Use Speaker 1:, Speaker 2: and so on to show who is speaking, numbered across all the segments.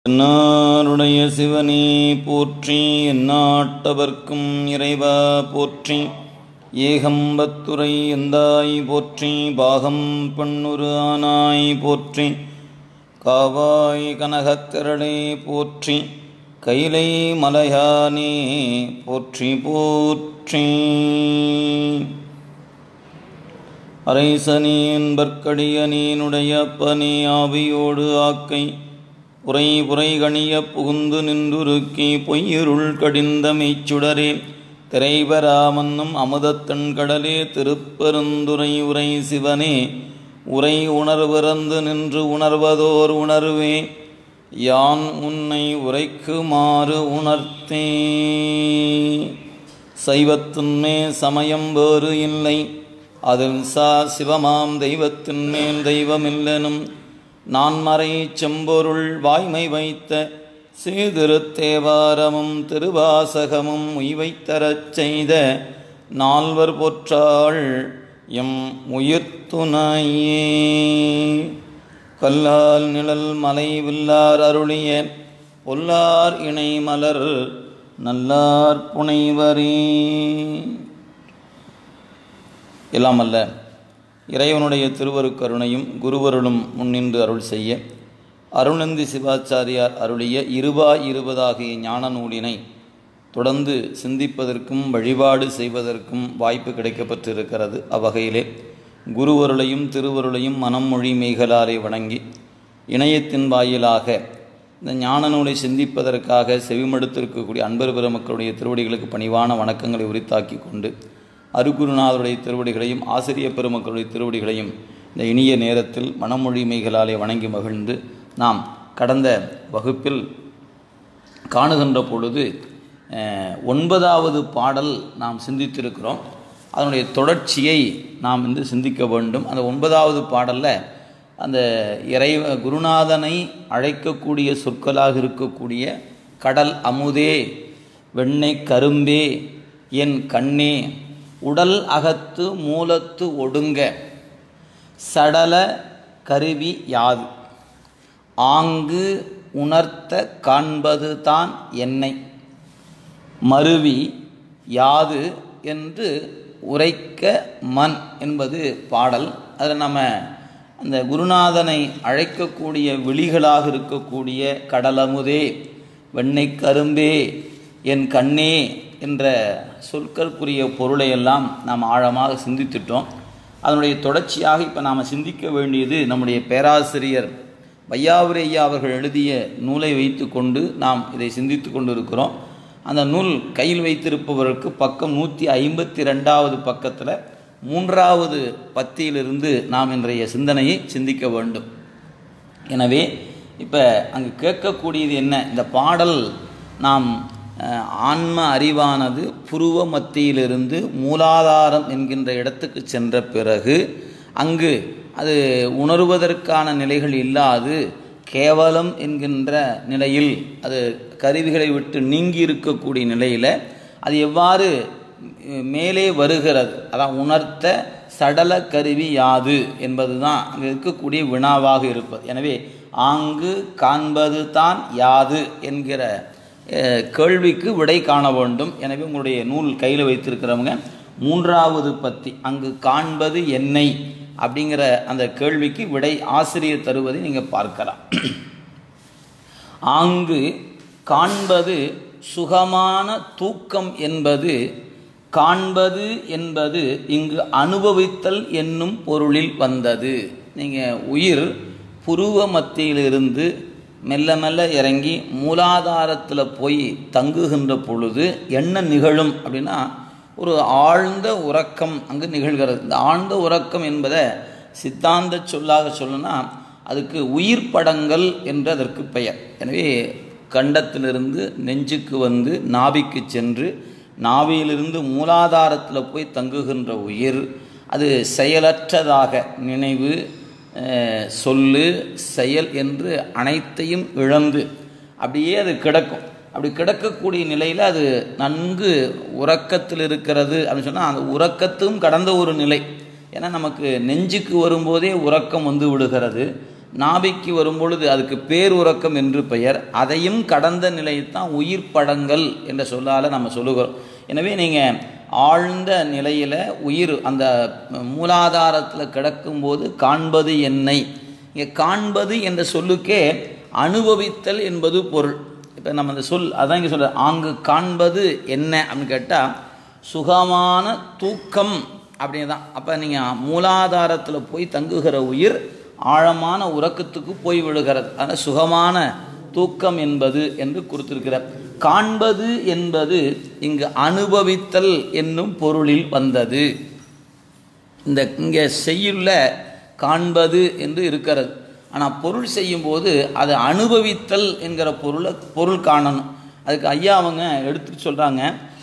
Speaker 1: என்னாருடைய சிவனே போற்றி, எந்நாட்டவர்க்கும் இறைவா போற்றி. ஏகம்பத்துரை எந்தாய் போற்றி, பாகம் பண்ணுரு ஆனாய் போற்றி. காவாய் கனகத்திரளே போற்றி, கைலை மலையானே போற்றி போற்றி. அரைசனேன் பற்கடியனேனுடைய அப்பனே, ஆவியோடு ஆக்கை புரை புரை கணிய புகுந்து நின்றுருக்கி பொய்யிருள் கடிந்த மெய்ச்சுடரே, திரைபெறாமன்னும் அமுதத்தன் கடலே, திருப்பெருந்துறை உரை சிவனே, உரை உணர்விறந்து நின்று உணர்வதோர் உணர்வே, யான் உன்னை உரைக்குமாறு உணர்த்தே. சைவத்தின்மே சமயம் வேறு இல்லை, அதில் சிவமாம் தெய்வத்தின் மேல் தெய்வமில்லனும், நான்மறை செம்பொருள் வாய்மை வைத்த சீர்திருத்தேவாரமும் திருவாசகமும் உய்வைத்தரச் செய்த நால்வர் பொற்றாள் எம் உயிர்த்துணையே. கல்லால் நிழல் மலை வில்லார் அருளிய பொல்லார் இணை மலர் நல்லார் புனைவரே. எல்லாம் அல்ல இறைவனுடைய திருவருக்கருணையும் குருவருளும் முன்னின்று அருள் செய்ய, அருணந்தி சிவாச்சாரியார் அருளிய இருபாய் இருபதாகிய ஞான நூலினை தொடர்ந்து சிந்திப்பதற்கும் வழிபாடு செய்வதற்கும் வாய்ப்பு கிடைக்கப்பட்டிருக்கிறது. அவ்வகையிலே குருவருளையும் திருவருளையும் மனம் மொழி மெய்களாலே வணங்கி, இணையத்தின் வாயிலாக இந்த ஞான நூலை சிந்திப்பதற்காக செவிமடுத்திருக்கக்கூடிய அன்பர் பெருமக்களுடைய திருவடிகளுக்கு பணிவான வணக்கங்களை உரித்தாக்கி கொண்டு, அருகுருநாதருடைய திருவடிகளையும் ஆசிரியர் பெருமக்களுடைய திருவடிகளையும் இந்த இனிய நேரத்தில் மனமொழி மெய்களாலே வணங்கி மகிழ்ந்து, நாம் கடந்த வகுப்பில் காணுகின்ற பொழுது 9வது பாடல் நாம் சிந்தித்திருக்கிறோம். அதனுடைய தொடர்ச்சியை நாம் வந்து சிந்திக்க வேண்டும். அந்த 9வது பாடலில் அந்த குருநாதனை அழைக்கக்கூடிய சொற்களாக இருக்கக்கூடிய கடல் அமுதே, வெண்ணெய் கரும்பே, என் கண்ணே, உடல் அகத்து மூலத்து ஒடுங்க, சடல கருவி யாது, ஆங்கு உணர்த்த காண்பது தான் என்னை, மருவி யாது என்று உரைக்க மன் என்பது பாடல். அதில் நம்ம அந்த குருநாதனை அழைக்கக்கூடிய விழிகளாக இருக்கக்கூடிய கடலமுதே, வெண்ணெய் கரும்பே, என் கண்ணே என்ற சொற்களுக்குரிய பொருளையெல்லாம் நாம் ஆழமாக சிந்தித்துட்டோம். அதனுடைய தொடர்ச்சியாக இப்போ நாம் சிந்திக்க வேண்டியது நம்முடைய பேராசிரியர் வையாபுரி ஐயா அவர்கள் எழுதிய நூலை வைத்து கொண்டு நாம் இதை சிந்தித்து கொண்டு இருக்கிறோம். அந்த நூல் கையில் வைத்திருப்பவருக்கு பக்கம் 152வது பக்கத்தில் 3வது பத்தியிலிருந்து நாம் இன்றைய சிந்தனையை சிந்திக்க வேண்டும். எனவே இப்போ அங்கு கேட்கக்கூடியது என்ன? இந்த பாடல் நாம் ஆன்ம அறிவானது புருவ மத்தியிலிருந்து மூலாதாரம் என்கின்ற இடத்துக்கு சென்ற பிறகு அங்கு அது உணர்வதற்கான நிலைகள் இல்லாது கேவலம் என்கின்ற நிலையில் அது கருவிகளை விட்டு நீங்கி இருக்கக்கூடிய நிலையில் அது எவ்வாறு மேலே வருகிறது, அதான் உணர்த்த சடல கருவி யாது என்பது தான் அங்கே இருக்கக்கூடிய வினாவாக இருப்பது. எனவே ஆங்கு காண்பது தான் யாது என்கிற கேள்விக்கு விடை காண வேண்டும். எனவே உங்களுடைய நூல் கையில் வைத்திருக்கிறவங்க 3வது பத்தி, அங்கு காண்பது என்னை அப்படிங்கிற அந்த கேள்விக்கு விடை ஆசிரியர் தருவதை நீங்கள் பார்க்கலாம். ஆங்கு காண்பது சுகமான தூக்கம் என்பது, காண்பது என்பது இங்கு அனுபவித்தல் என்னும் பொருளில் வந்தது. நீங்கள் உயிர் புருவ மத்தியிலிருந்து மெல்ல மெல்ல இறங்கி மூலாதாரத்தில் போய் தங்குகின்ற பொழுது என்ன நிகழும் அப்படின்னா, ஒரு ஆழ்ந்த உறக்கம் அங்கு நிகழ்கிறது. இந்த ஆழ்ந்த உறக்கம் என்பதை சித்தாந்த சொல்லாக சொல்லணும்னா அதுக்கு உயிர் படங்கள் என்று அதற்கு பெயர். எனவே கண்டத்திலிருந்து நெஞ்சுக்கு வந்து நாபிக்கு சென்று, நாவியிலிருந்து மூலாதாரத்தில் போய் தங்குகின்ற உயிர் அது செயலற்றதாக நினைவு, சொல்லு, செயல் என்று அனைத்தையும் இழந்து அப்படியே அது கிடக்கும். அப்படி கிடக்கக்கூடிய நிலையில் அது நன்கு உறக்கத்தில் இருக்கிறது அப்படின்னு சொன்னால் அந்த உறக்கத்தும் கடந்த ஒரு நிலை. ஏன்னா நமக்கு நெஞ்சுக்கு வரும்போதே உறக்கம் வந்து விடுகிறது. நாபிக்கு வரும்பொழுது அதுக்கு பேருறக்கம் என்று பெயர். அதையும் கடந்த நிலையத்தான் உயிர் படங்கள் என்ற சொல்லால் நம்ம சொல்லுகிறோம். எனவே நீங்கள் ஆழ்ந்த நிலையில் உயிர் அந்த மூலாதாரத்தில் கிடக்கும்போது காண்பது என்னை, இங்கே காண்பது என்ற சொல்லுக்கே அனுபவித்தல் என்பது பொருள். இப்போ நம்ம அந்த சொல் அதான் இங்கே சொல்ல, ஆங்கு காண்பது என்ன அப்படின்னு கேட்டால் சுகமான தூக்கம் அப்படின்னு தான். அப்போ நீங்கள் மூலாதாரத்தில் போய் தங்குகிற உயிர் ஆழமான உறக்கத்துக்கு போய் விடுகிறது. அதனால் சுகமான தூக்கம் என்பது என்று கொடுத்திருக்கிறார். காண்பது என்பது இங்கு அனுபவித்தல் என்னும் பொருளில் வந்தது. இங்கே செய்யுள்ள காண்பது என்று இருக்கிறது. ஆனால் பொருள் செய்யும்போது அது அனுபவித்தல் என்கிற பொருள் காணணும். அதுக்கு ஐயா அவங்க எடுத்துட்டு சொல்கிறாங்க,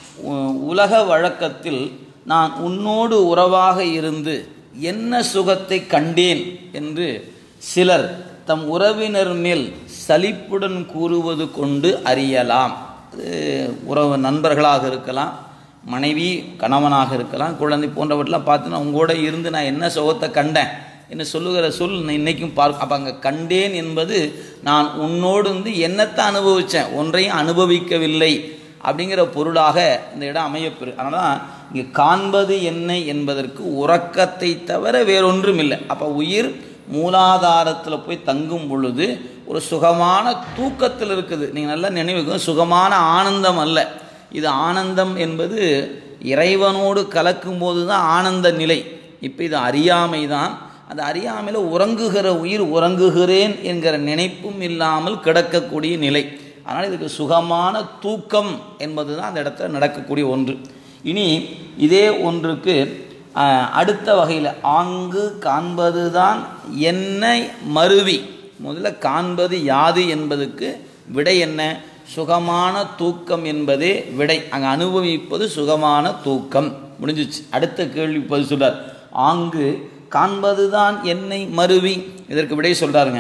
Speaker 1: உலக வழக்கத்தில் நான் உன்னோடு உறவாக இருந்து என்ன சுகத்தை கண்டேன் என்று சிலர் தம் உறவினர் மேல் சலிப்புடன் கூறுவது கொண்டு அறியலாம். அது உறவு நண்பர்களாக இருக்கலாம், மனைவி கணவனாக இருக்கலாம், குழந்தை போன்றவற்றெல்லாம் பார்த்துன்னா உங்களோட இருந்து நான் என்ன சுகத்தை கண்டேன் என்று சொல்லுகிற சொல் இன்னைக்கும் பார்க்க. அப்போ அங்கே கண்டேன் என்பது நான் உன்னோடு இருந்து என்னத்தை அனுபவித்தேன், ஒன்றையும் அனுபவிக்கவில்லை அப்படிங்கிற பொருளாக இந்த இடம் அமையப்பெறு. அதனால தான் இங்கே காண்பது என்ன என்பதற்கு உறக்கத்தை தவிர வேறொன்றும் இல்லை. அப்போ உயிர் மூலாதாரத்தில் போய் தங்கும் பொழுது ஒரு சுகமான தூக்கத்தில் இருக்குது. நீங்கள் நல்லா நினைவுக்கு, சுகமான ஆனந்தம் அல்ல இது. ஆனந்தம் என்பது இறைவனோடு கலக்கும் போது தான் ஆனந்த நிலை. இப்போ இது அறியாமை தான். அந்த அறியாமையில் உறங்குகிற உயிர் உறங்குகிறேன் என்கிற நினைப்பும் இல்லாமல் கிடக்கக்கூடிய நிலை. அதனால் இதுக்கு சுகமான தூக்கம் என்பது தான் அந்த இடத்துல நடக்கக்கூடிய ஒன்று. இனி இதே ஒன்றுக்கு அடுத்த வகையில் ஆங்கு காண்பது தான் என்னை மருவி. முதல்ல காண்பது யாது என்பதுக்கு விடை என்ன? சுகமான தூக்கம் என்பதே விடை. அங்கே அனுபவிப்பது சுகமான தூக்கம். முடிஞ்சிச்சு. அடுத்த கேள்வி பதில் சொல்றார், ஆங்கு காண்பது தான் என்னை மருவி. இதற்கு விடை சொல்றாருங்க.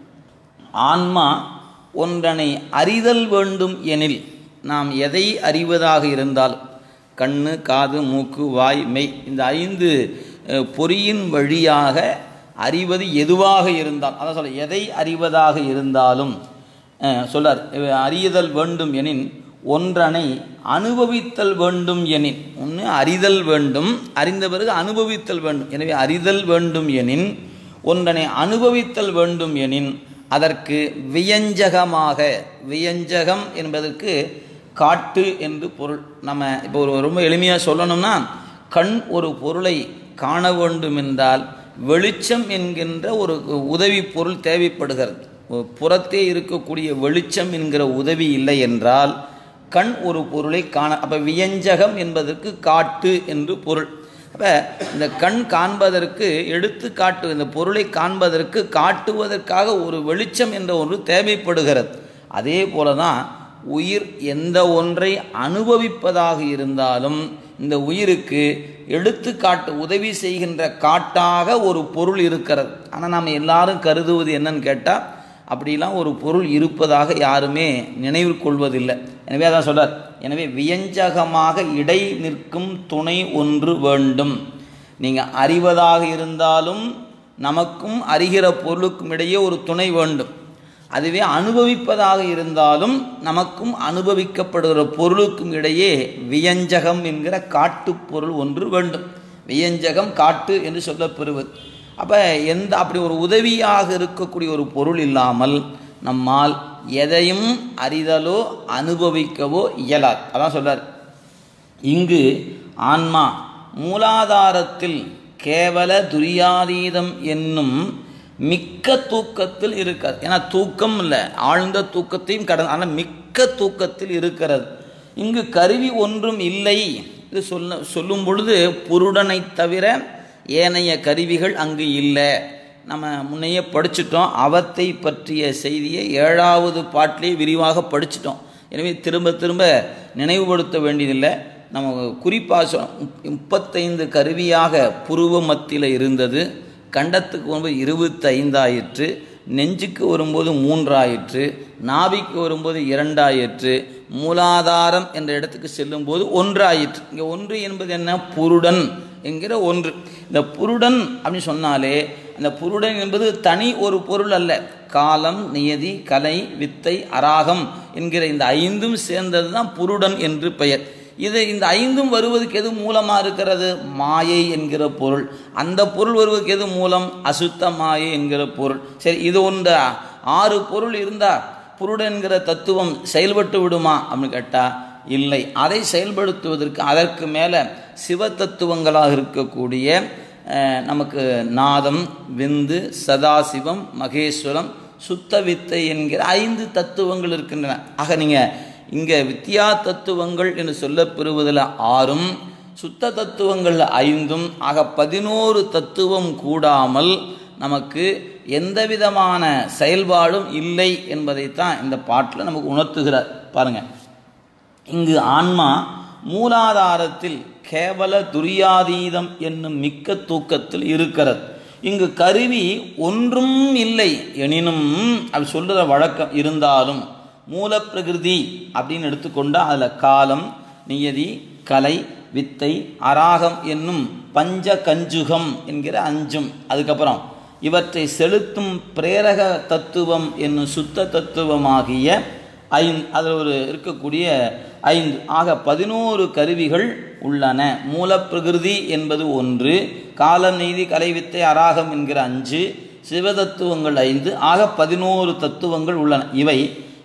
Speaker 1: ஆன்மா ஒன்றனை அறிதல் வேண்டும் எனில் நாம் எதை அறிவதாக இருந்தால், கண்ணு, காது, மூக்கு, வாய், மெய், இந்த 5 பொறியின் வழியாக அறிவது எதுவாக இருந்தால், அதான் சொல்ல, எதை அறிவதாக இருந்தாலும் சொல்றார், அறியதல் வேண்டும் எனின் ஒன்றனை அனுபவித்தல் வேண்டும் எனின். ஒன்று அறிதல் வேண்டும், அறிந்த பிறகு அனுபவித்தல் வேண்டும். எனவே அறிதல் வேண்டும் எனின் ஒன்றனை அனுபவித்தல் வேண்டும் எனின் அதற்கு வியஞ்சகமாக, வியஞ்சகம் என்பதற்கு காட்டு என்று பொருள். நம்ம இப்போ ரொம்ப எளிமையாக சொல்லணும்னா, கண் ஒரு பொருளை காண வேண்டும் என்றால் வெளிச்சம் என்கின்ற ஒரு உதவி பொருள் தேவைப்படுகிறது. புறத்தே இருக்கக்கூடிய வெளிச்சம் என்கிற உதவி இல்லை என்றால் கண் ஒரு பொருளை காண. அப்போ வியஞ்சகம் என்பதற்கு காட்டு என்று பொருள். அப்போ இந்த கண் காண்பதற்கு எடுத்துக்காட்டு, இந்த பொருளை காண்பதற்கு காட்டுவதற்காக ஒரு வெளிச்சம் என்ற ஒன்று தேவைப்படுகிறது. அதே போல தான் உயிர் எந்த ஒன்றை அனுபவிப்பதாக இருந்தாலும் இந்த உயிருக்கு எடுத்துக்காட்டு உதவி செய்கின்ற காட்டாக ஒரு பொருள் இருக்கிறது. ஆனால் நாம் எல்லாரும் கருதுவது என்னன்னு கேட்டால் அப்படிலாம் ஒரு பொருள் இருப்பதாக யாருமே நினைவு கொள்வதில்லை. எனவே அதான் சொல்றார், எனவே வியஞ்சகமாக இடை நிற்கும் துணை ஒன்று வேண்டும். நீங்கள் அறிவதாக இருந்தாலும் நமக்கும் அறிகிற பொருளுக்கும் இடையே ஒரு துணை வேண்டும். அதுவே அனுபவிப்பதாக இருந்தாலும் நமக்கும் அனுபவிக்கப்படுகிற பொருளுக்கும் இடையே வியஞ்சகம் என்கிற காட்டு பொருள் ஒன்று வேண்டும். வியஞ்சகம் காட்டு என்று சொல்லப்பெறுவது. அப்போ அப்படி ஒரு உதவியாக இருக்கக்கூடிய ஒரு பொருள் இல்லாமல் நம்மால் எதையும் அறிதலோ அனுபவிக்கவோ இயலாது. அதான் சொல்றார், இங்கு ஆன்மா மூலாதாரத்தில் கேவல துரியாதீதம் என்னும் மிக்க தூக்கத்தில் இருக்கிறது. ஏன்னா தூக்கம் இல்லை, ஆழ்ந்த தூக்கத்தையும் கடந்த, ஆனால் மிக்க தூக்கத்தில் இருக்கிறது. இங்கு கருவி ஒன்றும் இல்லை. இது சொல்லும் பொழுது புருடனை தவிர ஏனைய கருவிகள் அங்கு இல்லை. நம்ம முன்னையே படிச்சிட்டோம். அவத்தை பற்றிய செய்தியை 7வது பாட்டிலே விரிவாக படிச்சிட்டோம். எனவே திரும்ப திரும்ப நினைவுபடுத்த வேண்டியதில்லை. நம்ம குறிப்பாக 35 கருவியாக புருவ மத்தியில் இருந்தது. கண்டத்துக்கு முன்பு 25 ஆயிற்று. நெஞ்சுக்கு வரும்போது 3 ஆயிற்று, நாபிக்கு வரும்போது 2 ஆயிற்று, மூலாதாரம் என்ற இடத்துக்கு செல்லும் போது 1 ஆயிற்று. இங்கே 1 என்பது என்ன? புருடன் என்கிற 1. இந்த புருடன் அப்படின்னு சொன்னாலே அந்த புருடன் என்பது தனி ஒரு பொருள் அல்ல. காலம், நியதி, கலை, வித்தை, அராகம் என்கிற இந்த 5ம் சேர்ந்தது தான் புருடன் என்று பெயர். இந்த 5ம் வருவதற்கு எது மூலமாக இருக்கிறது? மாயை என்கிற பொருள். அந்த பொருள் வருவதற்கு எது மூலம்? அசுத்த மாயை என்கிற பொருள். சரி, இது ஒன்று 6 பொருள் இருந்தால் புருடன் என்கிற தத்துவம் செயல்பட்டு விடுமா அப்படின்னு கேட்டால் இல்லை. அதை செயல்படுத்துவதற்கு அதற்கு மேலே சிவ தத்துவங்களாக இருக்கக்கூடிய நமக்கு நாதம், விந்து, சதாசிவம், மகேஸ்வரம், சுத்த வித்தை என்கிற 5 தத்துவங்கள் இருக்கின்றன. ஆக நீங்கள் இங்கே வித்யா தத்துவங்கள் என்று சொல்லப்பெறுவதில் 6ம் சுத்த தத்துவங்கள் 5ம் ஆக 11 தத்துவம் கூடாமல் நமக்கு எந்த விதமான செயல்பாடும் இல்லை என்பதைத்தான் இந்த பாட்டில் நமக்கு உணர்த்துகிறார். பாருங்கள், இங்கு ஆன்மா மூலாதாரத்தில் கேவல துரியாதீதம் என்னும் மிக்க தூக்கத்தில் இருக்கிறது. இங்கு கருவி ஒன்றும் இல்லை எனினும் அது சொல்கிற வழக்கம் இருந்தாலும் மூலப்பிரகிருதி அப்படின்னு எடுத்துக்கொண்டால் அதில் காலம், நியதி, கலை, வித்தை, அராகம் என்னும் பஞ்ச கஞ்சுகம் என்கிற 5ம், அதுக்கப்புறம் இவற்றை செலுத்தும் பிரேரக தத்துவம் என்னும் சுத்த தத்துவமாகிய 5, அதில் ஒரு இருக்கக்கூடிய 5 ஆக 11 கருவிகள் உள்ளன. மூலப்பிரகிருதி என்பது 1, காலம், நீதி, கலை, வித்தை, அராகம் என்கிற 5, சிவதத்துவங்கள் 5 ஆக 11 தத்துவங்கள் உள்ளன. இவை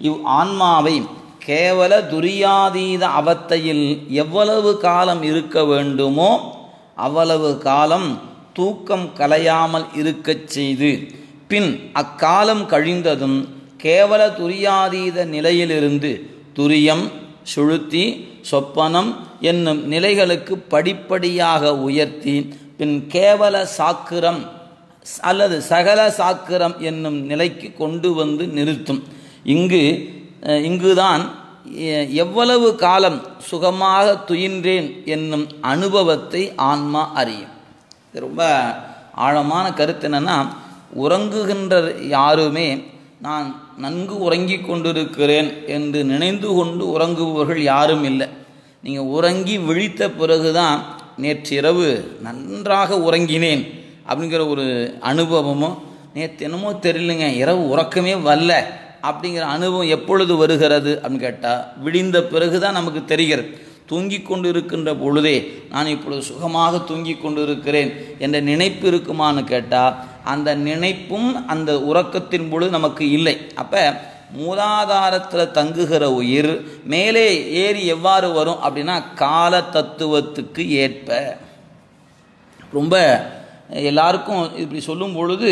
Speaker 1: ஆன்மாவை கேவல துரியாதீத அவத்தையில் எவ்வளவு காலம் இருக்க வேண்டுமோ அவ்வளவு காலம் தூக்கம் கலையாமல் இருக்கச் செய்து பின் அக்காலம் கழிந்ததும் கேவல துரியாதீத நிலையிலிருந்து துரியம், சுழுத்தி, சொப்பனம் என்னும் நிலைகளுக்கு படிப்படியாக உயர்த்தி பின் கேவல சாக்கிரம் அல்லது சகல சாக்கிரம் என்னும் நிலைக்கு கொண்டு வந்து நிறுத்தும். இங்குதான் எவ்வளவு காலம் சுகமாக துயின்றேன் என்னும் அனுபவத்தை ஆன்மா அறியும். இது ரொம்ப ஆழமான கருத்து. என்னென்னா, உறங்குகின்ற யாருமே நான் நன்கு உறங்கி கொண்டிருக்கிறேன் என்று நினைந்து கொண்டு உறங்குபவர்கள் யாரும் இல்லை. நீங்கள் உறங்கி விழித்த பிறகுதான் நேற்றிரவு நன்றாக உறங்கினேன் அப்படிங்கிற ஒரு அனுபவமோ, நேற்று என்னமோ தெரியலைங்க இரவு உறக்கமே வரல அப்படிங்கிற அனுபவம் எப்பொழுது வருகிறது அப்படின்னு கேட்டால் விடிந்த பிறகு தான் நமக்கு தெரிகிறது. தூங்கி கொண்டு இருக்கின்ற பொழுதே நான் இப்பொழுது சுகமாக தூங்கி கொண்டு இருக்கிறேன் என்ற நினைப்பு இருக்குமான்னு கேட்டால் அந்த நினைப்பும் அந்த உறக்கத்தின் பொழுது நமக்கு இல்லை. அப்போ மூலாதாரத்தில் தங்குகிற உயிர் மேலே ஏறி எவ்வாறு வரும் அப்படின்னா கால தத்துவத்துக்கு ஏற்ப. ரொம்ப எல்லாருக்கும் இப்படி சொல்லும் பொழுது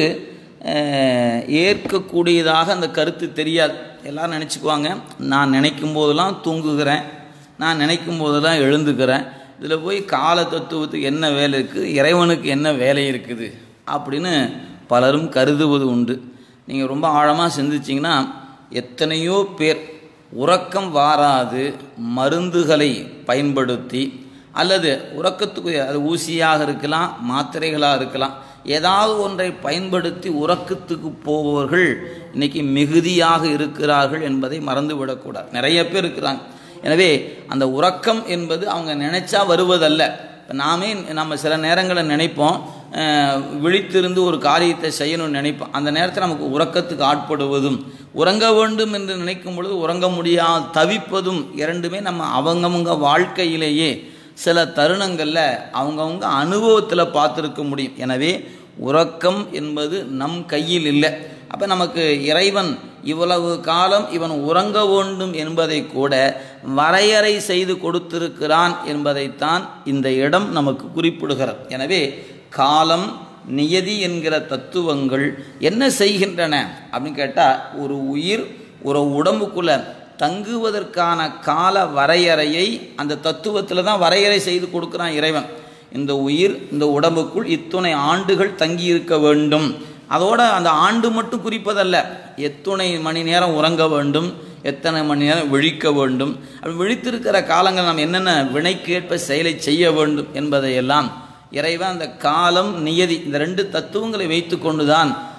Speaker 1: ஏற்கக்கூடியதாக அந்த கருத்து தெரியாது. எல்லோரும் நினச்சிக்குவாங்க, நான் நினைக்கும் போதெல்லாம் தூங்குகிறேன், நான் நினைக்கும் போதெல்லாம் எழுந்துக்கிறேன், இதில் போய் கால தத்துவத்துக்கு என்ன வேலை இருக்குது, இறைவனுக்கு என்ன வேலை இருக்குது அப்படின்னு பலரும் கருதுவது உண்டு. நீங்கள் ரொம்ப ஆழமாக சிந்திச்சிங்கன்னா எத்தனையோ பேர் உறக்கம் வாராது மருந்துகளை பயன்படுத்தி அல்லது உறக்கத்துக்கு அது ஊசியாக இருக்கலாம், மாத்திரைகளாக இருக்கலாம், ஏதாவது ஒன்றை பயன்படுத்தி உறக்கத்துக்கு போபவர்கள் இன்றைக்கி மிகுதியாக இருக்கிறார்கள் என்பதை மறந்துவிடக்கூடாது. நிறைய பேர் இருக்கிறாங்க. எனவே அந்த உறக்கம் என்பது அவங்க நினைச்சா வருவதல்ல. இப்போ நம்ம சில நேரங்களில் நினைப்போம், விழித்திருந்து ஒரு காரியத்தை செய்யணும்னு நினைப்போம். அந்த நேரத்தில் நமக்கு உறக்கத்துக்கு ஆட்படுவதும் உறங்க வேண்டும் என்று நினைக்கும் பொழுது உறங்க முடியாது தவிப்பதும் இரண்டுமே நம்ம அவங்கவுங்க வாழ்க்கையிலேயே சில தருணங்களில் அவங்கவுங்க அனுபவத்தில் பார்த்துருக்க முடியும். எனவே உறக்கம் என்பது நம் கையில் இல்லை. அப்போ நமக்கு இறைவன் இவ்வளவு காலம் இவன் உறங்க வேண்டும் என்பதை கூட வரையறை செய்து கொடுத்திருக்கிறான் என்பதைத்தான் இந்த இடம் நமக்கு குறிப்பிடுகிறது. எனவே காலம், நியதி என்கிற தத்துவங்கள் என்ன செய்கின்றன அப்படின்னு கேட்டால், ஒரு உயிர் ஒரு உடம்புக்குள்ளே தங்குவதற்கான கால வரையறையை அந்த தத்துவத்தில் தான் வரையறை செய்து கொடுக்குறான் இறைவன். இந்த உயிர் இந்த உடம்புக்குள் இத்துணை ஆண்டுகள் தங்கி இருக்க வேண்டும். அதோட அந்த ஆண்டு மட்டும் குறிப்பதல்ல, எத்துணை மணி நேரம் உறங்க வேண்டும், எத்தனை மணி நேரம் விழிக்க வேண்டும், அப்படி விழித்திருக்கிற காலங்கள் நாம் என்னென்ன வினைக்கேற்ப செயலை செய்ய வேண்டும் என்பதையெல்லாம் இறைவன் அந்த காலம், நியதி இந்த 2 தத்துவங்களை வைத்து கொண்டு தான்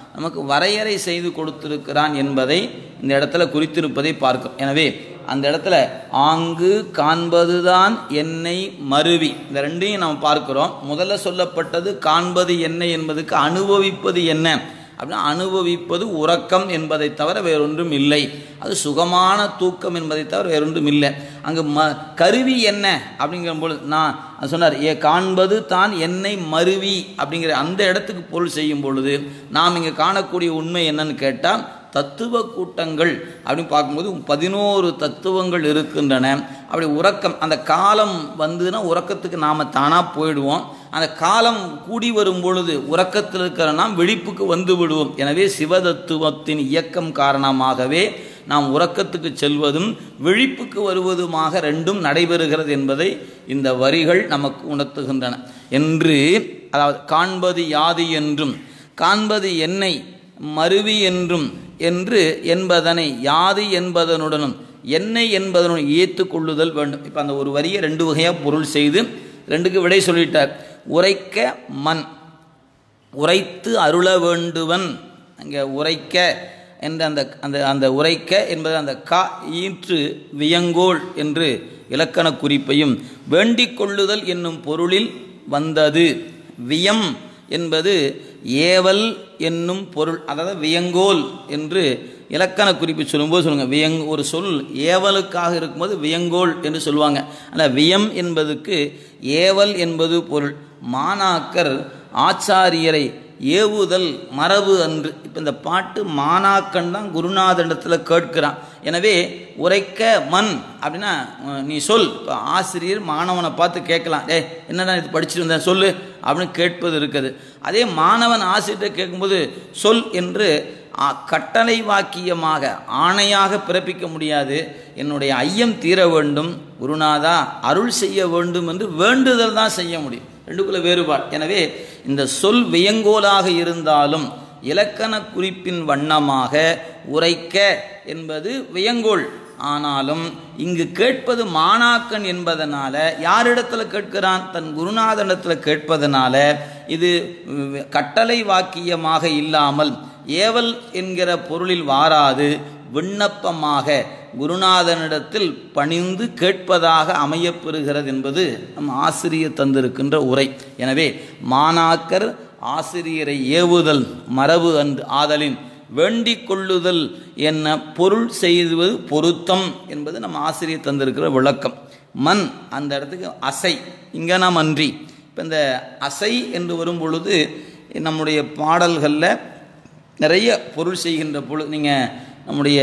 Speaker 1: நமக்கு வரையறை செய்து கொடுத்திருக்கிறான் என்பதை இந்த இடத்துல குறித்திருப்பதை பார்க்கும். எனவே அந்த இடத்துல ஆங்கு காண்பதுதான் என்னை மருவி, இந்த ரெண்டையும் நாம் பார்க்கிறோம். முதல்ல சொல்லப்பட்டது காண்பது என்ன என்பதுக்கு அனுபவிப்பது என்ன அப்படின்னா, அனுபவிப்பது உறக்கம் என்பதை தவிர வேறொன்றும் இல்லை. அது சுகமான தூக்கம் என்பதை தவிர வேறொன்றும் இல்லை. அங்கு கருவி என்ன அப்படிங்கும்போது நான் சொன்னார், காண்பது தான் என்னை மருவி அப்படிங்கிற அந்த இடத்துக்கு பொருள் செய்யும் பொழுது நாம் இங்கே காணக்கூடிய உண்மை என்னன்னு கேட்டால், தத்துவ கூட்டங்கள் அப்படின்னு பார்க்கும்போது 11 தத்துவங்கள் இருக்கின்றன. அப்படி உறக்கம் அந்த காலம் வந்துன்னா உறக்கத்துக்கு நாம் தானாக போயிடுவோம். அந்த காலம் கூடி வரும் பொழுது உறக்கத்தில் இருக்கிற நாம் விழிப்புக்கு வந்து விடுவோம். எனவே சிவதத்துவத்தின் இயக்கம் காரணமாகவே நாம் உறக்கத்துக்கு செல்வதும் விழிப்புக்கு வருவதுமாக ரெண்டும் நடைபெறுகிறது என்பதை இந்த வரிகள் நமக்கு உணர்த்துகின்றன. என்று அதாவது காண்பது யாது என்றும் காண்பது என்னை மருவி என்றும் என்று என்பதனை யாது என்பதனுடனும் என்னை என்பதனுடன் ஏற்றுக்கொள்ளுதல் வேண்டும். இப்போ அந்த ஒரு வரியை 2 வகையாக பொருள் செய்து 2க்கு விடை சொல்லிட்டார். உரைக்க மண், உரைத்து அருள வேண்டுவன். அங்கே உரைக்க என்ற அந்த அந்த அந்த உரைக்க என்பது அந்த கா ஈற்று வியங்கோள் என்று இலக்கண குறிப்பையும் வேண்டிக் கொள்ளுதல் என்னும் பொருளில் வந்தது. வியம் என்பது ஏவல் என்னும் பொருள், அதாவது வியங்கோல் என்று இலக்கண குறிப்பு சொல்லும்போது சொல்லுங்க. ஒரு சொல் ஏவலுக்காக இருக்கும்போது வியங்கோல் என்று சொல்லுவாங்க. ஆனால் வியம் என்பதுக்கு ஏவல் என்பது பொருள். மாணாக்கர் ஆச்சாரியரை ஏவுதல் மரபு அன்று. இப்போ இந்த பாட்டு மாணாக்கன் தான் குருநாதனிடத்தில் கேட்கிறான். எனவே உரைக்க மண் அப்படின்னா நீ சொல். இப்போ ஆசிரியர் மாணவனை பார்த்து கேட்கலாம், என்னடா இது படிச்சுட்டு வந்தேன் சொல்லு அப்படின்னு கேட்பது இருக்குது. அதே மாணவன் ஆசிரியர்கிட்ட கேட்கும்போது சொல் என்று கட்டளை வாக்கியமாக ஆணையாக பிறப்பிக்க முடியாது. என்னுடைய ஐயம் தீர வேண்டும் குருநாதா, அருள் செய்ய வேண்டும் என்று வேண்டுதல் தான் செய்ய முடியும். ரெண்டுக்குள்ள வேறுபாடு. எனவே இந்த சொல் வியங்கோலாக இருந்தாலும் இலக்கண குறிப்பின் வண்ணமாக உரைக்க என்பது வியங்கோல். ஆனாலும் இங்கு கேட்பது மாணாக்கன் என்பதனால யாரிடத்தில் கேட்கிறான்? தன் குருநாதனிடத்தில் கேட்பதனால இது கட்டளை வாக்கியமாக இல்லாமல் ஏவல் என்கிற பொருளில் வாராது விண்ணப்பமாக குருநாதனிடத்தில் பணிந்து கேட்பதாக அமையப்பெறுகிறது என்பது நம் ஆசிரியர் தந்திருக்கின்ற உரை. எனவே மாணாக்கர் ஆசிரியரை ஏவுதல் மரபு அன்று ஆதலின் வேண்டிக் கொள்ளுதல் என்ன பொருள் செய்வது பொருத்தம் என்பது நம்ம ஆசிரியர் தந்திருக்கிற விளக்கம். மண் அந்த இடத்துக்கு அசை, இங்கே நாம் அன்றி. இப்போ இந்த அசை என்று வரும் பொழுது நம்முடைய பாடல்களில் நிறைய பொருள் செய்கின்ற பொழுது நீங்கள் நம்முடைய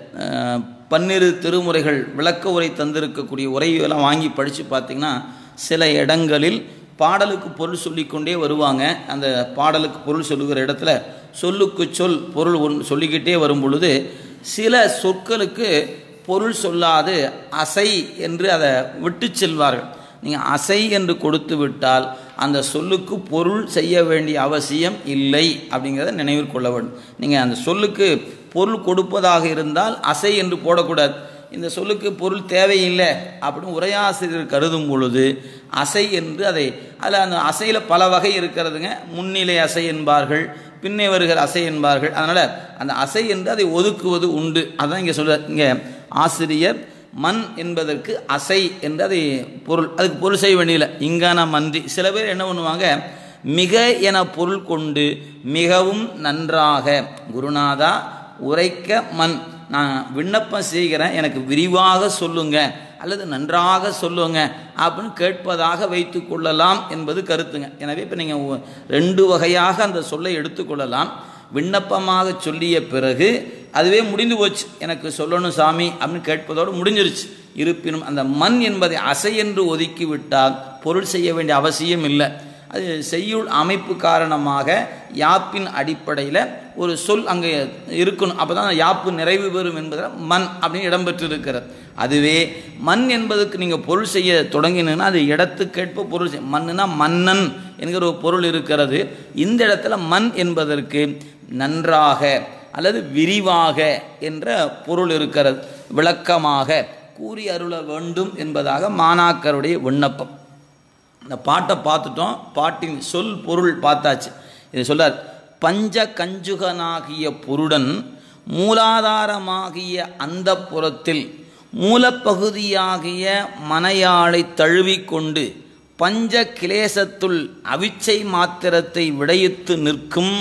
Speaker 1: 12 திருமுறைகள் விளக்க உரை தந்திருக்கக்கூடிய உரையெல்லாம் வாங்கி படித்து பார்த்திங்கன்னா சில இடங்களில் பாடலுக்கு பொருள் சொல்லிக்கொண்டே வருவாங்க. அந்த பாடலுக்கு பொருள் சொல்லுகிற இடத்துல சொல்லுக்கு சொல் பொருள் ஒன்று சொல்லிக்கிட்டே வரும் பொழுது சில சொற்களுக்கு பொருள் சொல்லாது அசை என்று அதை விட்டு செல்வார்கள். நீங்கள் அசை என்று கொடுத்து விட்டால் அந்த சொல்லுக்கு பொருள் செய்ய வேண்டிய அவசியம் இல்லை அப்படிங்கிறத நினைவில் கொள்ள வேண்டும். நீங்கள் அந்த சொல்லுக்கு பொருள் கொடுப்பதாக இருந்தால் அசை என்று போடக்கூடாது. இந்த சொல்லுக்கு பொருள் தேவையில்லை அப்படின்னு உரையாசிரியர் கருதும் பொழுது அசை என்று அதில் அந்த அசையில் பல வகை இருக்கிறதுங்க. முன்னிலை அசை என்பார்கள், பின்னே வருகிற அசை என்பார்கள். அதனால் அந்த அசை என்று அதை ஒதுக்குவது உண்டு. அதான் இங்கே சொல்கிறார். இங்கே ஆசிரியர் மண் என்பதற்கு அசை என்று அதை பொருள், அதுக்கு பொருள் செய்ய வேண்டியதில்லை. இங்கான மன்றி. சில பேர் என்ன பண்ணுவாங்க, மிக என பொருள் கொண்டு மிகவும் நன்றாக குருநாதா உரைக்க மண், நான் விண்ணப்பம் செய்கிறேன், எனக்கு விரிவாக சொல்லுங்க அல்லது நன்றாக சொல்லுங்க அப்படின்னு கேட்பதாக வைத்து கொள்ளலாம் என்பது கருத்துங்க. எனவே இப்போ நீங்கள் 2 வகையாக அந்த சொல்லை எடுத்துக்கொள்ளலாம். விண்ணப்பமாக சொல்லிய பிறகு அதுவே முடிந்து போச்சு, எனக்கு சொல்லணும் சாமி அப்படின்னு கேட்பதோடு முடிஞ்சிருச்சு. இருப்பினும் அந்த மண் என்பதை அசை என்று ஒதுக்கிவிட்டால் பொருள் செய்ய வேண்டிய அவசியம் இல்லை. அது செய்யுள் அமைப்பு காரணமாக யாப்பின் அடிப்படையில் ஒரு சொல் அங்கே இருக்கணும். அப்போ தான் யாப்பு நிறைவு பெறும் என்பதில் மண் அப்படின்னு இடம்பெற்று இருக்கிறது. அதுவே மண் என்பதுக்கு நீங்கள் பொருள் செய்ய தொடங்கினீங்கன்னா அது இடத்துக்கேற்ப பொருள் செய்ய. மண்ணுனா மன்னன் என்கிற ஒரு பொருள் இருக்கிறது. இந்த இடத்துல மண் என்பதற்கு நன்றாக அல்லது விரிவாக என்ற பொருள் இருக்கிறது. விளக்கமாக கூறி அருள வேண்டும் என்பதாக மாணாக்கருடைய விண்ணப்பம். இந்த பாட்டை பார்த்துட்டோம், பாட்டின் சொல் பொருள் பார்த்தாச்சு. இதை சொல்றார், பஞ்ச கஞ்சுகனாகிய புருடன் மூலாதாரமாகிய அந்த புறத்தில் மூலப்பகுதியாகிய மனையாளை தழுவிக்கொண்டு பஞ்ச கிளேசத்துள் அவிச்சை மாத்திரத்தை விடையித்து நிற்கும்.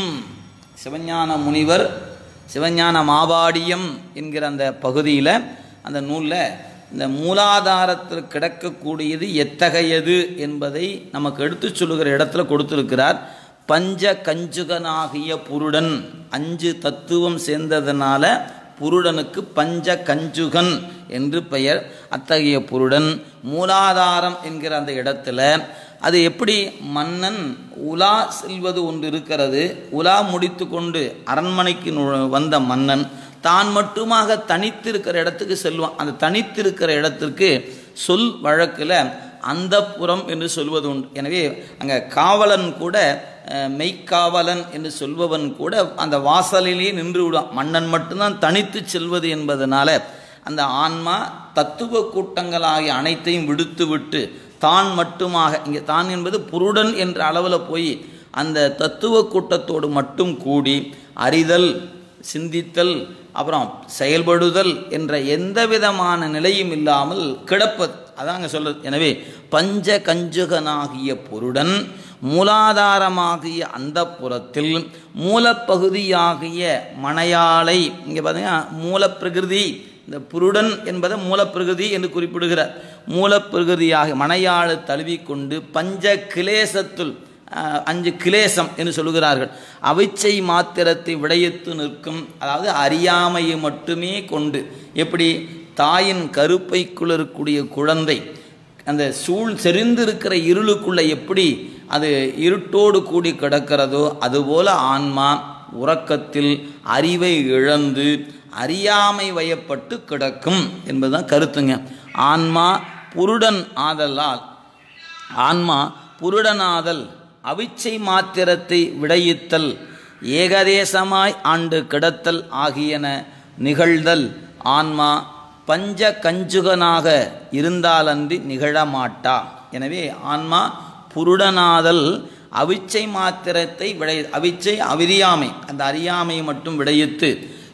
Speaker 1: சிவஞான முனிவர் சிவஞான மாபாடியம் என்கிற அந்த பகுதியில் அந்த நூலில் இந்த மூலாதாரத்தில் கிடக்கக்கூடியது எத்தகையது என்பதை நமக்கு எடுத்து சொல்லுகிற இடத்துல கொடுத்திருக்கிறார். பஞ்ச கஞ்சுகனாகிய புருடன், 5 தத்துவம் சேர்ந்ததுனால புருடனுக்கு பஞ்ச கஞ்சுகன் என்று பெயர். அத்தகைய புருடன் மூலாதாரம் என்கிற அந்த இடத்துல அது எப்படி மன்னன் உலா செல்வது ஒன்று இருக்கிறது. உலா முடித்து கொண்டு அரண்மனைக்கு வந்த மன்னன் தான் மட்டுமாக தனித்திருக்கிற இடத்துக்கு செல்வான். அந்த தனித்திருக்கிற இடத்திற்கு சொல் வழக்கில் அந்தப்புறம் என்று சொல்வது உண்டு. எனவே அங்கே காவலன் கூட மெய்க்காவலன் என்று சொல்பவன் கூட அந்த வாசலிலேயே நின்று விடுவான். மன்னன் மட்டும்தான் தனித்து செல்வது என்பதனால அந்த ஆன்மா தத்துவ கூட்டங்களாகிய அனைத்தையும் விடுத்து விட்டு தான் மட்டுமாக, இங்கே தான் என்பது புருடன் என்ற அளவில் போய் அந்த தத்துவ கூட்டத்தோடு மட்டும் கூடி அறிதல், சிந்தித்தல், அப்புறம் செயல்படுதல் என்ற எந்த விதமான நிலையும் இல்லாமல் கிடப்பது. அதான் அங்கே சொல்லுது. எனவே பஞ்ச கஞ்சுகனாகிய புருடன் மூலாதாரமாகிய அந்த புறத்தில் மூலப்பகுதியாகிய மனையாளை, இங்கே பார்த்தீங்கன்னா மூலப்பிரகிருதி, இந்த புருடன் என்பதை மூலப்பிரகிருதி என்று குறிப்பிடுகிறார். மூலப்பிரகிருதியாக மனையாளை தழுவிக்கொண்டு பஞ்ச கிளேசத்துள், 5 கிளேசம் என்று சொல்லுகிறார்கள், அவிச்சை மாத்திரத்தை விடையித்து நிற்கும். அதாவது அறியாமையை மட்டுமே கொண்டு, எப்படி தாயின் கருப்பைக்குள் இருக்கக்கூடிய குழந்தை அந்த சூழ் செறிந்திருக்கிற இருளுக்குள்ளே எப்படி அது இருட்டோடு கூடி கிடக்கிறதோ அதுபோல ஆன்மா உறக்கத்தில் அறிவை இழந்து அறியாமை வயப்பட்டு கிடக்கும் என்பதுதான் கருத்துங்க. ஆன்மா புருடன் ஆதலால், ஆன்மா புருடனாதல், அவிச்சை மாத்திரத்தை விடையித்தல், ஏகதேசமாய் ஆண்டு கிடத்தல் ஆகியன நிகழ்தல் ஆன்மா பஞ்ச கஞ்சுகனாக இருந்தாலன்றி நிகழமாட்டா. எனவே ஆன்மா புருடனாதல், அவிச்சை மாத்திரத்தை அவிச்சை அறியாமை, அந்த அறியாமையை மட்டும் விடையித்து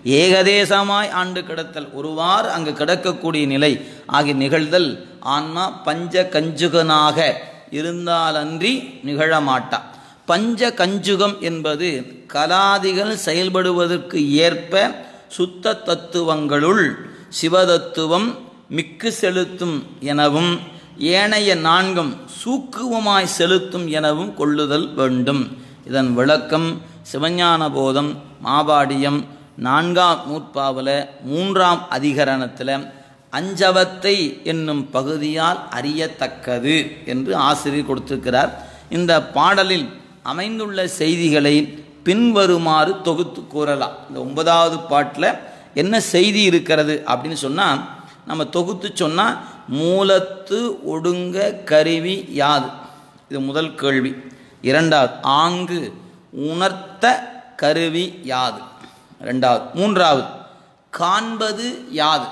Speaker 1: ஏகதேசமாய் ஆண்டு கிடத்தல், ஒருவாறு அங்கு கிடக்கக்கூடிய நிலை ஆகிய நிகழ்தல் ஆன்மா பஞ்ச கஞ்சுகனாக இருந்தாலன்றி நிகழமாட்டா. பஞ்ச கஞ்சுகம் என்பது கலாதிகள் செயல்படுவதற்கு ஏற்ப சுத்த தத்துவங்களுள் சிவதத்துவம் மிக்கு செலுத்தும் எனவும் ஏனைய 4ம் சூக்குவமாய் செலுத்தும் எனவும் கொள்ளுதல் வேண்டும். இதன் விளக்கம் சிவஞான போதம் மாபாடியம் 4ஆம் நூற்பாவில் 3ஆம் அதிகரணத்தில் அஞ்சவத்தை என்னும் பகுதியால் அறியத்தக்கது என்று ஆசிரியர் கொடுத்திருக்கிறார். இந்த பாடலில் அமைந்துள்ள செய்திகளை பின்வருமாறு தொகுத்து கூறலாம். இந்த 9வது பாட்டில் என்ன செய்தி இருக்கிறது அப்படின்னு சொன்னால், நம்ம தொகுத்து சொன்னால் மூலத்து ஒடுங்க கருவி யாது, இது முதல் கேள்வி. 2வது ஆங்கு உணர்த்த கருவி யாது, 2வது. 3வது காண்பது யாது,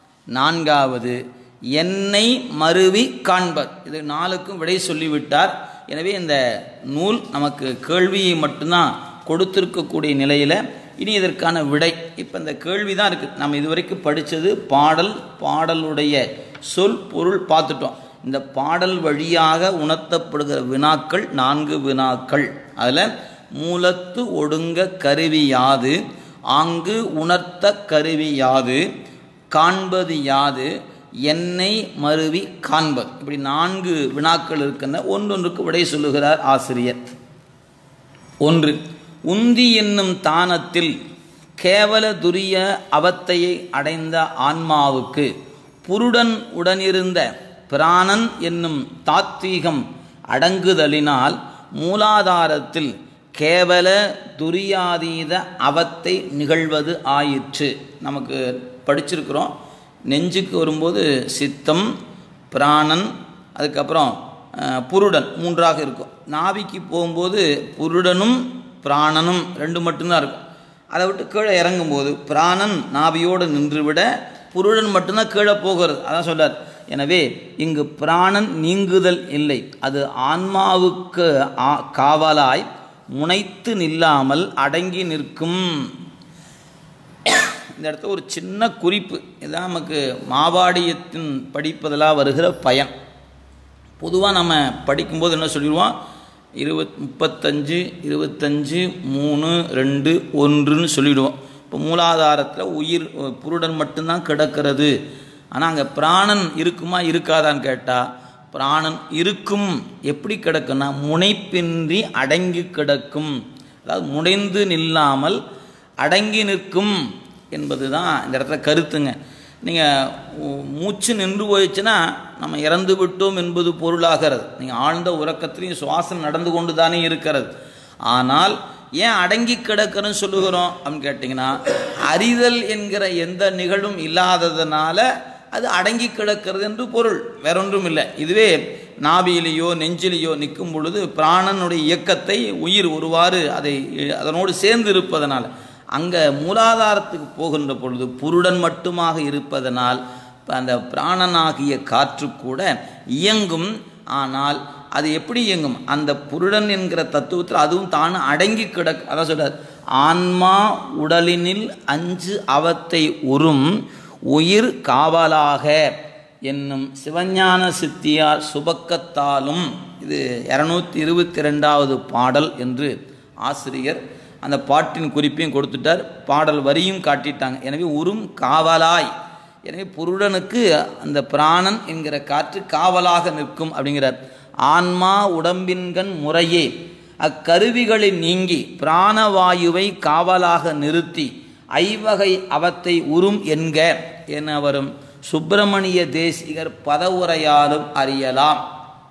Speaker 1: 4வது என்னை மருவி காண்பது. இது 4க்கும் விடை சொல்லிவிட்டார். எனவே இந்த நூல் நமக்கு கேள்வியை மட்டும்தான் கொடுத்திருக்கக்கூடிய நிலையில் இனி இதற்கான விடை இப்போ இந்த கேள்வி தான் இருக்குது. நம்ம இதுவரைக்கும் படித்தது பாடலுடைய சொல் பொருள் பார்த்துட்டோம். இந்த பாடல் வழியாக உணர்த்தப்படுகிற வினாக்கள் 4 வினாக்கள். அதில் மூலத்து ஒடுங்க கருவி யாது, ஆங்கு உணர்த்த கருவி யாது, காண்பது யாது, என்னை மருவி காண்பது, இப்படி 4 வினாக்கள் இருக்கின்றன. ஒன்றொன்றுக்கு விடை சொல்லுகிறார் ஆசிரியர். 1. உந்தி என்னும் தானத்தில் கேவல துரிய அவத்தையை அடைந்த ஆன்மாவுக்கு புருடன் உடனிருந்த பிராணன் என்னும் தாத்வீகம் அடங்குதலினால் மூலாதாரத்தில் கேவல துரியாதீத அவத்தை நிகழ்வது ஆயிற்று. நமக்கு படிச்சிருக்கிறோம். நெஞ்சுக்கு வரும்போது சித்தம், பிராணன், அதுக்கப்புறம் புருடன் 3ஆக இருக்கும். நாவிக்கு போகும்போது புருடனும் பிராணனும் 2 மட்டும்தான் இருக்கும். அதை விட்டு கீழே இறங்கும்போது பிராணன் நாவியோடு நின்றுவிட புருடன் மட்டும்தான் கீழே போகிறது. அதான் சொல்றார். எனவே இங்கு பிராணன் நீங்குதல் இல்லை, அது ஆன்மாவுக்கு காவலாய் முனைத்து நில்லாமல் அடங்கி நிற்கும். இந்த இடத்துல ஒரு சின்ன குறிப்பு, இதுதான் நமக்கு மாபாடியத்தின் படிப்பதெல்லாம் வருகிற பயன். பொதுவாக நம்ம படிக்கும்போது என்ன சொல்லிடுவோம், 35 25 3 2 1ன்னு சொல்லிவிடுவோம். இப்போ மூலாதாரத்தில் உயிர் புருடன் மட்டும்தான் கிடக்கிறது. ஆனால் அங்கே பிராணன் இருக்குமா இருக்காதான்னு கேட்டால் பிராணன் இருக்கும். எப்படி கிடக்குன்னா முனைப்பின்றி அடங்கி கிடக்கும். அதாவது முனைந்து நில்லாமல் அடங்கி நிற்கும் என்பது தான் இந்த இடத்துல கருத்துங்க. நீங்கள் மூச்சு நின்று போயிடுச்சுன்னா நம்ம இறந்து விட்டோம் என்பது பொருளாகிறது. நீங்கள் ஆழ்ந்த உறக்கத்திலையும் சுவாசம் நடந்து கொண்டு தானே இருக்கிறது. ஆனால் ஏன் அடங்கி கிடக்கிறன்னு சொல்லுகிறோம் அப்படின்னு கேட்டிங்கன்னா, அறிதல் என்கிற எந்த நிகழ்வும் இல்லாததுனால அது அடங்கி கிடக்கிறது என்று பொருள், வேறொன்றும் இல்லை. இதுவே நாபியிலேயோ நெஞ்சிலேயோ நிற்கும் பொழுது பிராணனுடைய இயக்கத்தை உயிர் ஒருவாறு அதனோடு சேர்ந்து இருப்பதனால், அங்கே மூலாதாரத்துக்கு போகின்ற பொழுது புருடன் மட்டுமாக இருப்பதனால் அந்த பிராணனாகிய காற்று கூட இயங்கும். ஆனால் அது எப்படி இயங்கும், அந்த புருடன் என்கிற தத்துவத்தில் அதுவும் தான் அடங்கி கிடக்கு. அதான் சொல்றார், ஆன்மா உடலினில் 5 அவத்தை உறும் உயிர் காவலாக என்னும் சிவஞான சித்தியார் சுபக்கத்தாலும். இது 222வது பாடல் என்று ஆசிரியர் அந்த பாட்டின் குறிப்பையும் கொடுத்துட்டார், பாடல் வரியும் காட்டிட்டாங்க. எனவே உறும் காவலாய், எனவே புருடனுக்கு அந்த பிராணன் என்கிற காற்று காவலாக நிற்கும் அப்படிங்கிறார். ஆன்மா உடம்பின்கண் முறையே அக்கருவிகளை நீங்கி பிராணவாயுவை காவலாக நிறுத்தி ஐவகை அவத்தை உறும் என்க என வரும் சுப்பிரமணிய தேசிகர் பதவுரையாலும் அறியலாம்.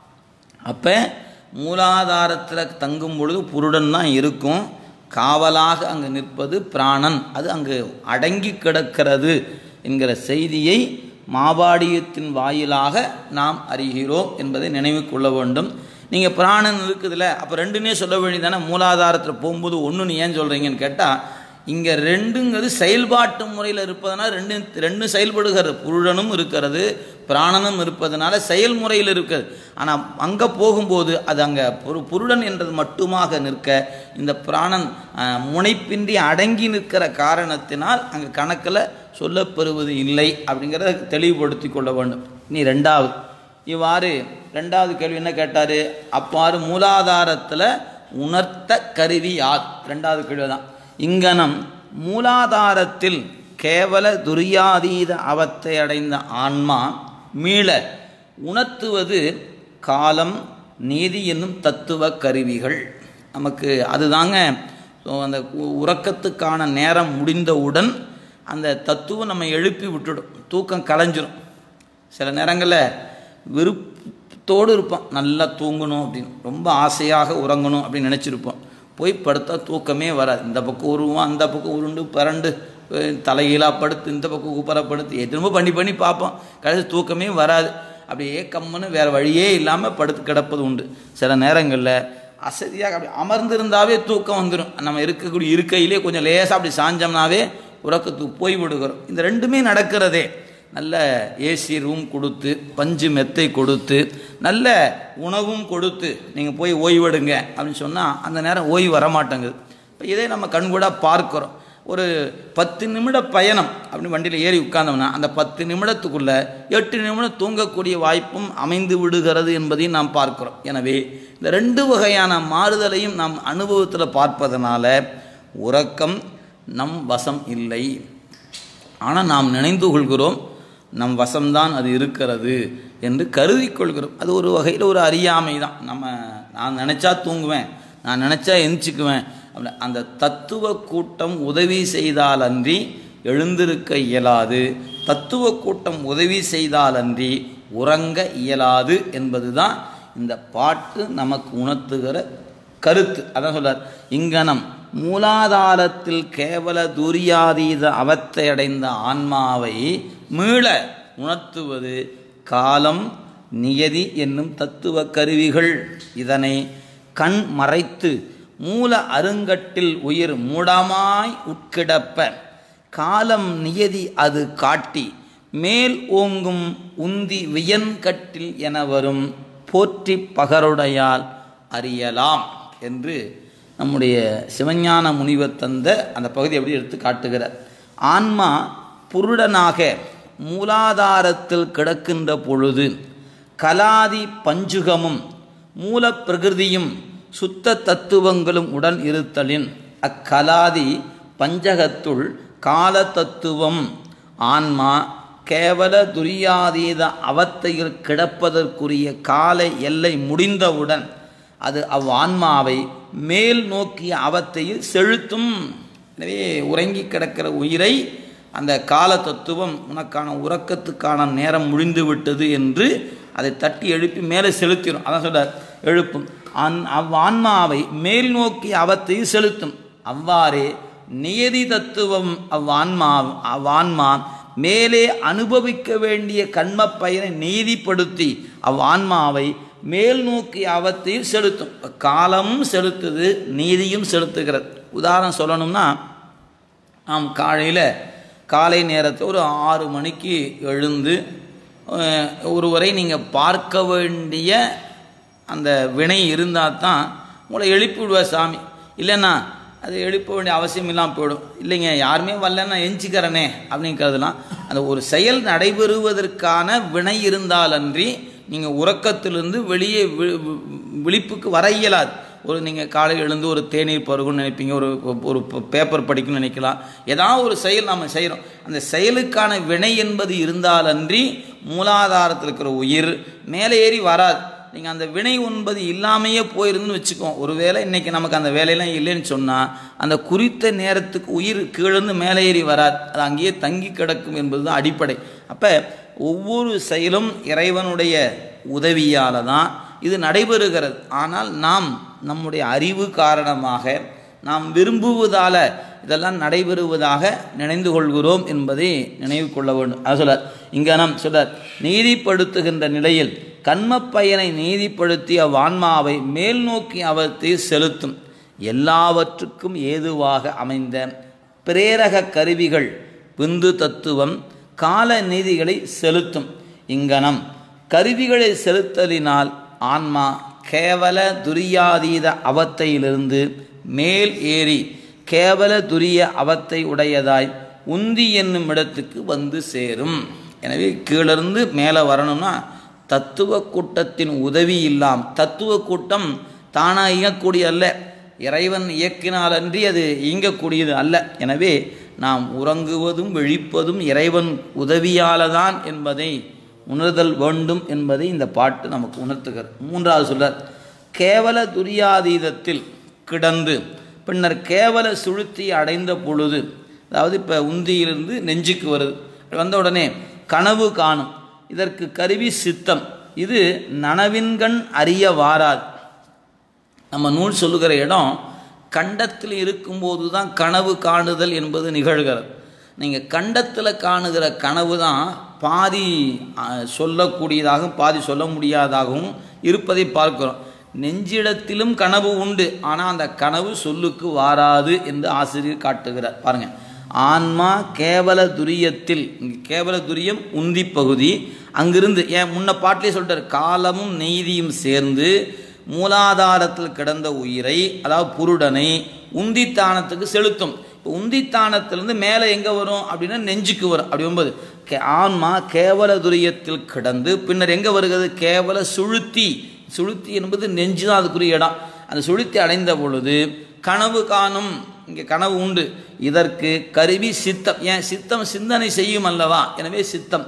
Speaker 1: அப்போ மூலாதாரத்தில் தங்கும் பொழுது புருடன் தான் இருக்கும், காவலாக அங்கு நிற்பது பிராணன், அது அங்கு அடங்கி கிடக்கிறது என்கிற செய்தியை மாபாடியத்தின் வாயிலாக நாம் அறிகிறோம் என்பதை நினைவு கொள்ள வேண்டும். நீங்கள் பிராணன் இருக்குதுல்ல, அப்போ ரெண்டுன்னே சொல்ல வேண்டியதானே. மூலாதாரத்தில் போகும்போது ஒன்றுன்னு ஏன் சொல்கிறீங்கன்னு கேட்டால், இங்கே ரெண்டுங்கிறது செயல்பாட்டு முறையில் இருப்பதனால் ரெண்டு செயல்படுகிறது. புருடனும் இருக்கிறது, பிராணனும் இருப்பதனால செயல்முறையில் இருக்கிறது. ஆனால் அங்கே போகும்போது அது அங்கே புருடன் என்றது மட்டுமாக நிற்க, இந்த பிராணன் முனைப்பின்றி அடங்கி நிற்கிற காரணத்தினால் அங்கே கணக்கில் சொல்லப்பெறுவது இல்லை அப்படிங்கிறத தெளிவுபடுத்தி கொள்ள வேண்டும். இனி ரெண்டாவது, இவ்வாறு ரெண்டாவது கேள்வி என்ன கேட்டார், அவ்வாறு மூலாதாரத்தில் உணர்த்த கருவி யார்? ரெண்டாவது கேள்வி தான். இங்கனம் மூலாதாரத்தில் கேவல துரியாதீத அவத்தை அடைந்த ஆன்மா மீள உணர்த்துவது காலம் நீதி என்னும் தத்துவ கருவிகள். நமக்கு அதுதாங்க அந்த உறக்கத்துக்கான நேரம் முடிந்தவுடன் அந்த தத்துவம் நம்ம எழுப்பி விட்டுடும், தூக்கம் கலைஞ்சிரும். சில நேரங்களில் விருப்பத்தோடு இருப்போம், நல்லா தூங்கணும் அப்படின்னு, ரொம்ப ஆசையாக உறங்கணும் அப்படின்னு நினச்சிருப்போம். போய் படுத்தா தூக்கமே வராது. இந்த பக்கம் உருவோம், அந்த பக்கம் உருண்டு பரண்டு தலைகீழாக படுத்து, இந்த பக்கம் குப்பரப்படுத்து, எதுவும் பண்ணி பார்ப்போம், கடைசி தூக்கமே வராது. அப்படியே கம்முன்னு வேறு வழியே இல்லாமல் படுத்து கிடப்பது உண்டு. சில நேரங்களில் அசதியாக அப்படி அமர்ந்திருந்தாவே தூக்கம் வந்துடும். நம்ம இருக்கக்கூடிய இருக்கையிலே கொஞ்சம் லேசாக அப்படி சாஞ்சோம்னாவே உறக்கத்துக்கு போய் விடுகிறோம். இந்த ரெண்டுமே நடக்கிறதே. நல்ல ஏசி ரூம் கொடுத்து, பஞ்சு மெத்தை கொடுத்து, நல்ல உணவும் கொடுத்து நீங்கள் போய் ஓய்வெடுங்க அப்படின்னு சொன்னால் அந்த நேரம் ஓய்வு வரமாட்டேங்குது. இப்போ இதே நம்ம கண்கூட பார்க்குறோம். ஒரு 10 நிமிட பயணம் அப்படின்னு வண்டியில் ஏறி உட்கார்ந்தோம்னா அந்த 10 நிமிடத்துக்குள்ளே 8 நிமிடம் தூங்கக்கூடிய வாய்ப்பும் அமைந்து விடுகிறது என்பதையும் நாம் பார்க்கிறோம். எனவே இந்த 2 வகையான மாறுதலையும் நாம் அனுபவத்தில் பார்ப்பதனால உறக்கம் நம் வசம் இல்லை. ஆனால் நாம் நினைந்து கொள்கிறோம் நம் வசம்தான் அது இருக்கிறது என்று கருதி கொள்கிறோம். அது ஒரு வகையில் ஒரு அறியாமை தான். நான் நினச்சா தூங்குவேன், நான் நினச்சா எந்திரிக்குவேன். அப்படி அந்த தத்துவ கூட்டம் உதவி செய்தாலன்றி எழுந்திருக்க இயலாது, தத்துவ கூட்டம் உதவி செய்தாலன்றி உறங்க இயலாது என்பது தான் இந்த பாட்டு நமக்கு உணர்த்துகிற கருத்து. அதான் சொல்றார், இங்கனம் மூலாதாரத்தில் கேவல துரியாதீத அவத்தை அடைந்த ஆன்மாவை மீள உணர்த்துவது காலம் நியதி என்னும் தத்துவ கருவிகள். இதனை கண் மறைத்து மூல அருங்கட்டில் உயிர் மூடமாய் உட்கிடப்ப காலம் நியதி அது காட்டி மேல் ஓங்கும் உந்தி வியன்கட்டில் என வரும் போற்றி பகருடையால் அறியலாம் என்று நம்முடைய சிவஞான முனிவர் தந்த அந்த பகுதி எப்படி எடுத்து காட்டுகிறார். ஆன்மா புருடனாக மூலாதாரத்தில் கிடக்கின்ற பொழுது கலாதி பஞ்சுகமும் மூல பிரகிருதியும் சுத்த தத்துவங்களும் உடன் இருத்தலின் அக்கலாதி பஞ்சகத்துள் கால தத்துவம் ஆன்மா கேவல துரியாதீத அவத்தையில் கிடப்பதற்குரிய கால எல்லை முடிந்தவுடன் அது ஆன்மாவை மேல் நோக்கிய அவத்தையில் செலுத்தும். எனவே உறங்கி கிடக்கிற உயிரை அந்த கால தத்துவம் உனக்கான உறக்கத்துக்கான நேரம் முடிந்து விட்டது என்று அதை தட்டி எழுப்பி மேலே செலுத்திடும். அதான் சொல்றார், எழுப்பும். ஆன்மாவை மேல் நோக்கி அவத்தையில் செலுத்தும். அவ்வாறே நியதி தத்துவம் அவ்வான்மா மேலே அனுபவிக்க வேண்டிய கண்ம பயனை நீதிப்படுத்தி அவ்வான்மாவை மேல் நோக்கி அவத்தையில் செலுத்தும். காலமும் செலுத்துது, நீதியும் செலுத்துகிறது. உதாரணம் சொல்லணும்னா, நாம் காலை நேரத்தில் ஒரு 6 மணிக்கு எழுந்து ஒருவரை நீங்கள் பார்க்க வேண்டிய அந்த வினை இருந்தால் தான் உங்களை எழுப்பி விடுவார் சாமி. இல்லைன்னா அது எழுப்ப வேண்டிய அவசியம் இல்லாமல் போயிடும். இல்லைங்க, யாருமே வரலன்னா எஞ்சிக்கிறனே அப்படிங்கிறதுலாம் அந்த ஒரு செயல் நடைபெறுவதற்கான வினை இருந்தாலன்றி நீங்கள் உறக்கத்திலிருந்து வெளியே விழிப்புக்கு வர இயலாது. நீங்கள் காலையில் எழுந்து ஒரு தேநீர் பருகுன்னு நினைப்பீங்க, ஒரு பேப்பர் படிக்கணும்னு நினைக்கலாம். ஏதாவது ஒரு செயல் நாம் செய்கிறோம். அந்த செயலுக்கான வினை என்பது இருந்தாலன்றி மூலாதாரத்தில் இருக்கிற உயிர் மேலே ஏறி வராது. நீங்கள் அந்த வினை என்பது இல்லாமையே போயிருந்துன்னு வச்சுக்கோம். ஒருவேளை இன்றைக்கி நமக்கு அந்த வேலையெல்லாம் இல்லைன்னு சொன்னால் அந்த குறித்த நேரத்துக்கு உயிர் கீழேருந்து மேலே ஏறி வராது, அது அங்கேயே தங்கி கிடக்கும் என்பது தான் அடிப்படை. அப்போ ஒவ்வொரு செயலும் இறைவனுடைய உதவியால் தான் இது நடைபெறுகிறது. ஆனால் நாம் நம்முடைய அறிவு காரணமாக நாம் விரும்புவதால் இதெல்லாம் நடைபெறுவதாக நினைந்து கொள்கிறோம் என்பதை நினைவு கொள்ள வேண்டும். அது சொல்றார், இங்கே நாம் சொல்றார், நீதிப்படுத்துகின்ற நிலையில் கண்ம பயனை நீதிப்படுத்தி அவ்வான்மாவை மேல் நோக்கி அவத்தை செலுத்தும். எல்லாவற்றுக்கும் ஏதுவாக அமைந்த பிரேரக கருவிகள் விந்து தத்துவம் கால நீதிகளை செலுத்தும். இங்கனம் கருவிகளை செலுத்தலினால் ஆன்மா கேவல துரியாதீத அவத்தையிலிருந்து மேல் ஏறி கேவல துரிய அவத்தை உடையதாய் உந்தி என்னும் இடத்துக்கு வந்து சேரும். எனவே கீழிருந்து மேலே வரணும்னா தத்துவ கூட்டத்தின் உதவி இல்லாமல், தத்துவ கூட்டம் தானாக இயங்கக்கூடிய அல்ல, இறைவன் இயக்கினாலன்றி அது இயங்கக்கூடியது அல்ல. எனவே நாம் உறங்குவதும் விழிப்பதும் இறைவன் உதவியால்தான் என்பதை உணர்தல் வேண்டும் என்பதை இந்த பாட்டு நமக்கு உணர்த்துகிறது. 3வது சொல்றார், கேவல துரியாதீதத்தில் கிடந்து பின்னர் கேவல சுழுத்தி அடைந்த பொழுது, அதாவது இப்போ உந்தியிலிருந்து நெஞ்சுக்கு வருது, வந்த உடனே கனவு காணும். இதற்கு கருவி சித்தம். இது நனவின்கண் அறிய வாராது. நம்ம நூல் சொல்லுகிற இடம் கண்டத்தில் இருக்கும்போது தான் கனவு காணுதல் என்பது நிகழ்கிறது. நீங்கள் கண்டத்தில் காணுகிற கனவு தான் பாதி சொல்லக்கூடியதாகவும் பாதி சொல்ல முடியாதாகவும் இருப்பதை பார்க்கிறோம். நெஞ்சிடத்திலும் கனவு உண்டு, ஆனால் அந்த கனவு சொல்லுக்கு வாராது என்று ஆசிரியர் காட்டுகிறார். பாருங்கள், ஆன்மா கேவல துரியத்தில், இங்கே கேவல துரியம் உந்தி பகுதி, அங்கிருந்து ஏன் முன்ன பாட்டிலே சொல்லிட்டார், காலமும் நெய்தியும் சேர்ந்து மூலாதாரத்தில் கிடந்த உயிரை, அதாவது புருடனை உந்தித்தானத்துக்கு செலுத்தும். இப்போ உந்தித்தானத்திலிருந்து மேலே எங்கே வரும் அப்படின்னா நெஞ்சுக்கு வரும். அப்படி வரும்போது ஆன்மா கேவல துரியத்தில் கிடந்து பின்னர் எங்கே வருகிறது, கேவல சுழுத்தி. சுழுத்தி என்பது நெஞ்சு தான் அதுக்குரிய இடம். அந்த சுழுத்தி அடைந்த பொழுது கனவு காணும். இங்கே கனவு உண்டு. இதற்கு கருவி சித்தம். ஏன் சித்தம் சிந்தனை செய்யும் அல்லவா, எனவே சித்தம்.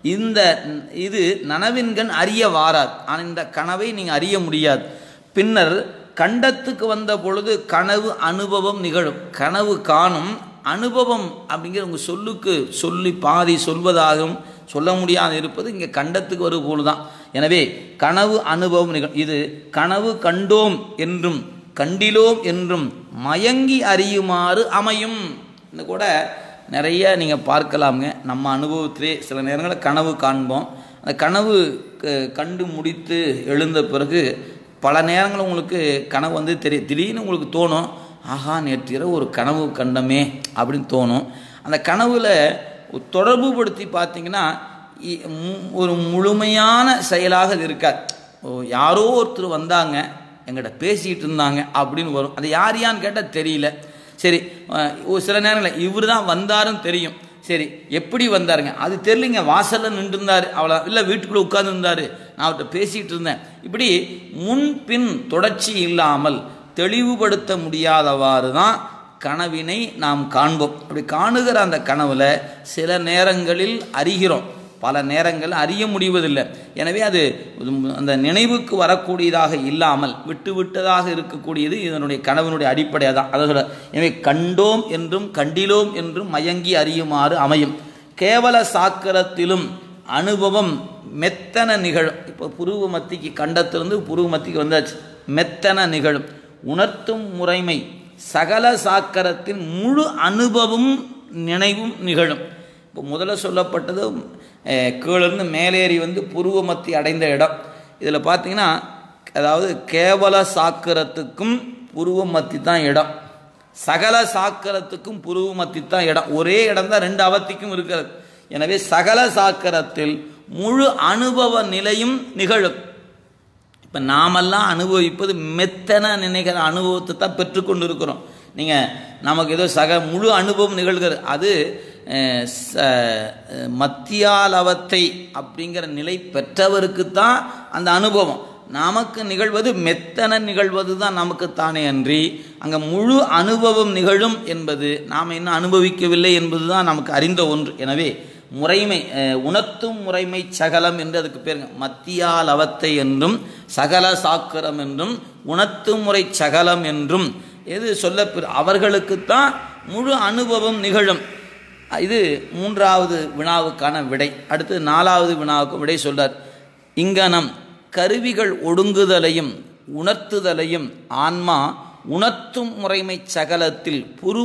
Speaker 1: இது நனவின்கண் அறிய வாராது. ஆனால் இந்த கனவை நீங்கள் அறிய முடியாது. பின்னர் கண்டத்துக்கு வந்த பொழுது கனவு அனுபவம் நிகழும். கனவு காணும் அனுபவம் அப்படிங்கிற உங்கள் சொல்லுக்கு சொல்லி பாதி சொல்வதாகவும் சொல்ல முடியாது இருப்பது இங்கே கண்டத்துக்கு வரும் போது தான். எனவே கனவு அனுபவம் நிகழும். இது கனவு கண்டோம் என்றும் கண்டிலோம் என்றும் மயங்கி அறியுமாறு அமையும். இந்த கூட நிறைய நீங்கள் பார்க்கலாமுங்க. நம்ம அனுபவத்திலே சில நேரங்களில் கனவு காண்போம். அந்த கனவு கண்டு முடித்து எழுந்த பிறகு பல நேரங்கள் உங்களுக்கு கனவு வந்து திடீர்னு உங்களுக்கு தோணும், ஆஹா நேற்று ஒரு கனவு கண்டமே அப்படின்னு தோணும். அந்த கனவில் தொடர்பு படுத்தி பார்த்தீங்கன்னா ஒரு முழுமையான செயலாக அது இருக்காது. யாரோ ஒருத்தர் வந்தாங்க, எங்கிட்ட பேசிகிட்டு இருந்தாங்க அப்படின்னு வரும். அது யான்னு கேட்டால் தெரியல. சரி, சில நேரங்களில் இவர் தான் வந்தாருன்னு தெரியும். சரி, எப்படி வந்தாருங்க அது தெரியலிங்க, வாசலில் நின்றுருந்தார், அவ்வளோ இல்லை வீட்டுக்குள்ளே உட்கார்ந்துருந்தார், நான் அவர்கிட்ட பேசிகிட்டு இருந்தேன். இப்படி முன்பின் தொடர்ச்சி இல்லாமல் தெளிவுபடுத்த முடியாதவாறு தான் கனவினை நாம் காண்போம். அப்படி காணுகிற அந்த கனவில் சில நேரங்களில் அறிகிறோம், பல நேரங்கள் அறிய முடிவதில்லை. எனவே அது அந்த நினைவுக்கு வரக்கூடியதாக இல்லாமல் விட்டு விட்டதாக இருக்கக்கூடியது இதனுடைய கனவினுடைய அடிப்படையாக தான். அதை சொல்ல, எனவே கண்டோம் என்றும் கண்டிலோம் என்றும் மயங்கி அறியுமாறு அமையும். கேவல சாக்கரத்திலும் அனுபவம் மெத்தன நிகழும். இப்போ புருவ மத்திக்கு, கண்டத்திலிருந்து புருவ மத்திக்கு வந்தாச்சு, மெத்தன நிகழும். உணர்த்தும் முறைமை சகல சாக்கரத்தின் முழு அனுபவம் நினைவும் நிகழும். இப்போ முதல்ல சொல்லப்பட்டது கீழிருந்து மேலேறி வந்து புருவ மத்தி அடைந்த இடம். இதில் பார்த்தீங்கன்னா, அதாவது கேவல சாக்கரத்துக்கும் புருவ மத்தி தான் இடம், சகல சாக்கரத்துக்கும் புருவ மத்தி தான் இடம். ஒரே இடம் தான் ரெண்டு அவத்திக்கும் இருக்கிறது. எனவே சகல சாக்கரத்தில் முழு அனுபவ நிலையும் நிகழும். இப்போ நாமெல்லாம் அனுபவிப்பது மெத்தன நினைக்கிற அனுபவத்தை தான் பெற்றுக்கொண்டு இருக்கிறோம். நீங்கள் நமக்கு ஏதோ முழு அனுபவம் நிகழ்கிறது, அது மத்தியாலவத்தை அப்படிங்கிற நிலை பெற்றவருக்கு தான் அந்த அனுபவம். நமக்கு நிகழ்வது மெத்தன நிகழ்வது தான் நமக்கு தானே அன்றி அங்கே முழு அனுபவம் நிகழும் என்பது நாம் இன்னும் அனுபவிக்கவில்லை என்பது தான் நமக்கு அறிந்த ஒன்று. எனவே முறைமை, உணர்த்தும் முறைமை சகலம் என்று அதுக்கு பேருங்க. மத்தியாலவத்தை என்றும் சகல சாக்கரம் என்றும் உணர்த்தும் முறை சகலம் என்றும் எது சொல்ல அவர்களுக்குத்தான் முழு அனுபவம் நிகழும். இது மூன்றாவது வினாவுக்கான விடை. அடுத்து நாலாவது வினாவுக்கு விடை சொல்றார். இங்கனம் கருவிகள் ஒடுங்குதலையும் உணர்த்துதலையும் ஆன்மா உணர்த்தும் முறைமை சகலத்தில்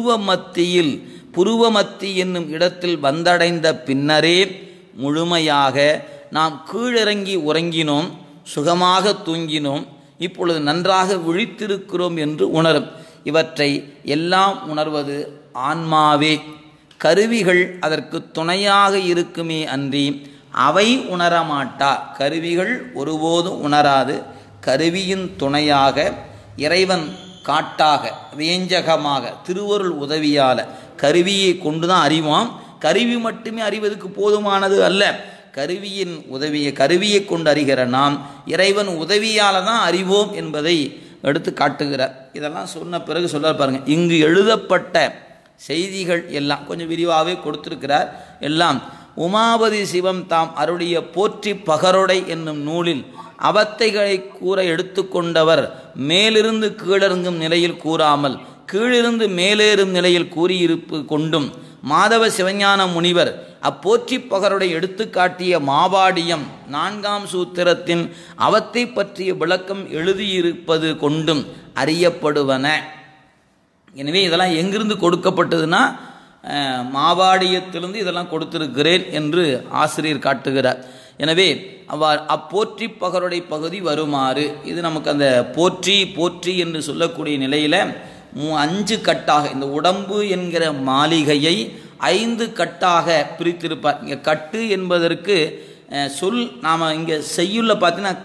Speaker 1: புருவமத்தி என்னும் இடத்தில் வந்தடைந்த பின்னரே முழுமையாக நாம் கீழிறங்கி உறங்கினோம், சுகமாக தூங்கினோம், இப்பொழுது நன்றாக விழித்திருக்கிறோம் என்று உணரும். இவற்றை எல்லாம் உணர்வது ஆன்மாவே. கருவிகள் அதற்கு துணையாக இருக்குமே அன்றி அவை உணரமாட்டா. கருவிகள் ஒருபோதும் உணராது. கருவியின் துணையாக இறைவன் காட்டாக வேஞ்சகமாக திருவருள் உதவியால் கருவியை கொண்டு தான் அறிவோம். கருவி மட்டுமே அறிவதற்கு போதுமானது அல்ல. கருவியை கொண்டு அறிகிற நாம் இறைவன் உதவியால் தான் அறிவோம் என்பதை எடுத்து காட்டுகிறார். இதெல்லாம் சொன்ன பிறகு சொல்ல பாருங்க, இங்கு எழுதப்பட்ட செய்திகள் எல்லாம் கொஞ்சம் விரிவாகவே கொடுத்திருக்கிறார். எல்லாம் உமாபதி சிவம் தாம் அருளிய போற்றி பகரொடை என்னும் நூலில் அவத்தைகளை கூற எடுத்துக்கொண்டவர் மேலிருந்து கீழிறங்கும் நிலையில் கூறாமல் கீழிருந்து மேலேறும் நிலையில் கூறியிருப்பு கொண்டும் மாதவ சிவஞான முனிவர் அப்போற்றி பகருடைய எடுத்துக்காட்டிய மாபாடியம் 4ஆம் சூத்திரத்தின் அவத்தை பற்றிய விளக்கம் எழுதியிருப்பது கொண்டும் அறியப்படுவன. எனவே இதெல்லாம் எங்கிருந்து கொடுக்கப்பட்டதுன்னா மாபாடியத்திலிருந்து இதெல்லாம் கொடுத்திருக்கிறேன் என்று ஆசிரியர் காட்டுகிறார். எனவே அப்போற்றி பகருடைய பகுதி வருமாறு, இது நமக்கு அந்த போற்றி என்று சொல்லக்கூடிய நிலையில் 5 கட்டாக இந்த உடம்பு என்கிற மாளிகையை 5 கட்டாக பிரித்திருப்பார். இங்கே கட்டு என்பதற்கு சொல் நாம் இங்கே செய்யுள்ள பார்த்தீங்கன்னா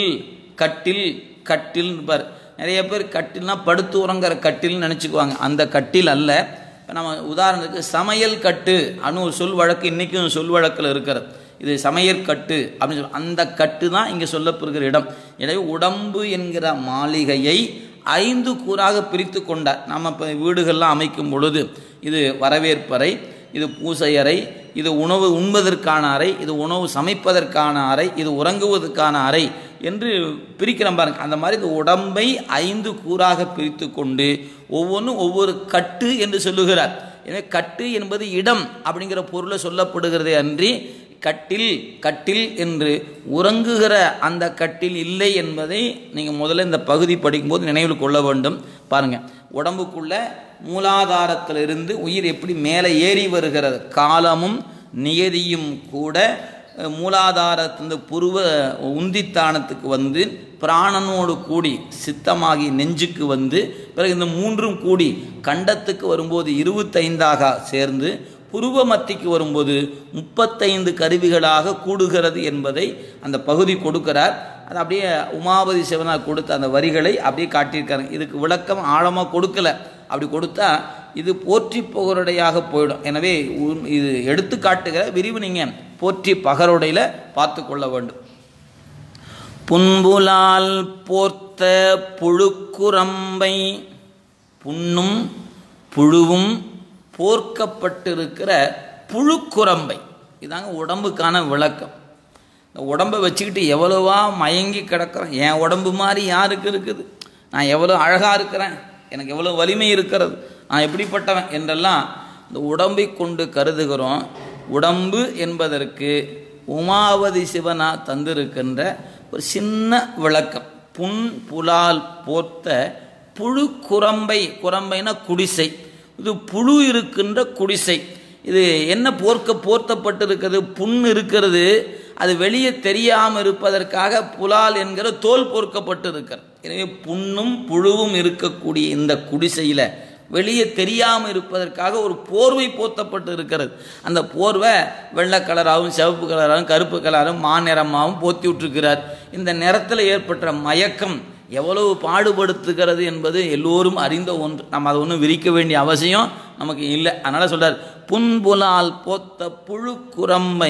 Speaker 1: கட்டில் இருப்பார். நிறைய பேர் கட்டில்னா படுத்து உறங்குற கட்டில்னு நினச்சிக்குவாங்க. அந்த கட்டில் அல்ல. இப்போ நம்ம உதாரணத்துக்கு சமையல் கட்டு ஒரு சொல் வழக்கு இன்றைக்கும் சொல் வழக்கில் இருக்கிறது. இது சமையற்கட்டு அப்படின்னு சொல்லி அந்த கட்டு தான் இங்கே சொல்லப்படுகிற இடம். எனவே உடம்பு என்கிற மாளிகையை 5 கூறாக பிரித்து கொண்டார். நம்ம இப்போ வீடுகள்லாம் அமைக்கும் பொழுது இது வரவேற்பறை, இது பூசையறை, இது உணவு உண்பதற்கான அறை, இது உணவு சமைப்பதற்கான அறை, இது உறங்குவதற்கான அறை என்று பிரிக்கிறோம் பாருங்க. அந்த மாதிரி இந்த உடம்பை 5 கூறாக பிரித்து கொண்டு ஒவ்வொன்றும் ஒவ்வொரு கட்டு என்று சொல்லுகிறார். எனவே கட்டு என்பது இடம் அப்படிங்கிற பொருளை சொல்லப்படுகிறதே அன்றி கட்டில் என்று உறங்குகிற அந்த கட்டில் இல்லை என்பதை நீங்கள் முதல்ல இந்த பகுதி படிக்கும்போது நினைவில் கொள்ள வேண்டும். பாருங்கள், உடம்புக்குள்ள மூலாதாரத்திலிருந்து உயிர் எப்படி மேலே ஏறி வருகிறது, காலமும் நியதியும் கூட மூலாதாரத்திலிருந்து புருவ உந்தித்தானத்துக்கு வந்து பிராணனோடு கூடி சித்தமாகி நெஞ்சுக்கு வந்து பிறகு இந்த 3ம் கூடி கண்டத்துக்கு வரும்போது 25ஆக சேர்ந்து புருவ மத்திக்கு வரும்போது 35 கருவிகளாக கூடுகிறது என்பதை அந்த பகுதி கொடுக்கிறார். அது அப்படியே உமாபதி சிவனார் கொடுத்த அந்த வரிகளை அப்படியே காட்டியிருக்காங்க. இதுக்கு விளக்கம் ஆழமாக கொடுக்கல. அப்படி கொடுத்தா இது போற்றி புகழுடையாக போயிடும். எனவே இது எடுத்து காட்டுகிற விரிவு நீங்கள் போற்றி பகருடையில் பார்த்து கொள்ள வேண்டும். புன்புலால் போர்த்த புழுக்குரம்பை, புண்ணும் புழுவும் போர்க்கப்பட்டிருக்கிற புழுக்குரம்பை, இதாங்க உடம்புக்கான விளக்கம். இந்த உடம்பை வச்சுக்கிட்டு எவ்வளவா மயங்கி கிடக்கிறேன், என் உடம்பு மாதிரி யாருக்கு இருக்குது, நான் எவ்வளோ அழகாக இருக்கிறேன், எனக்கு எவ்வளோ வலிமை இருக்கிறது, நான் எப்படிப்பட்டவன் என்றெல்லாம் இந்த உடம்பை கொண்டு கருதுகிறோம். உடம்பு என்பதற்கு உமாவதி சிவனா தந்திருக்கின்ற ஒரு சின்ன விளக்கம். புன் புலால் போர்த்த புழு குரம்பை, குரம்பைனா குடிசை, இது புழு இருக்கின்ற குடிசை. இது என்ன போர்த்தப்பட்டிருக்கிறது, புண் இருக்கிறது, அது வெளியே தெரியாமல் இருப்பதற்காக புலால் என்கிற தோல் போர்க்கப்பட்டு இருக்கிறது. எனவே புண்ணும் புழுவும் இருக்கக்கூடிய இந்த குடிசையில் வெளியே தெரியாமல் இருப்பதற்காக ஒரு போர்வை போர்த்தப்பட்டு இருக்கிறது. அந்த போர்வை வெள்ளை கலராகவும் சிவப்பு கலராகவும் கருப்பு கலராகவும் மாநிறமாகவும் போத்தி விட்டுருக்கிறார். இந்த நிறத்தில் ஏற்பட்ட மயக்கம் எவ்வளவு பாடுபடுத்துகிறது என்பது எல்லோரும் அறிந்த ஒன்று. நம்ம அதை ஒன்றும் விரிக்க வேண்டிய அவசியம் நமக்கு இல்லை. அதனால் சொல்கிறார், புன்புலால் போத்த புழு குரம்பை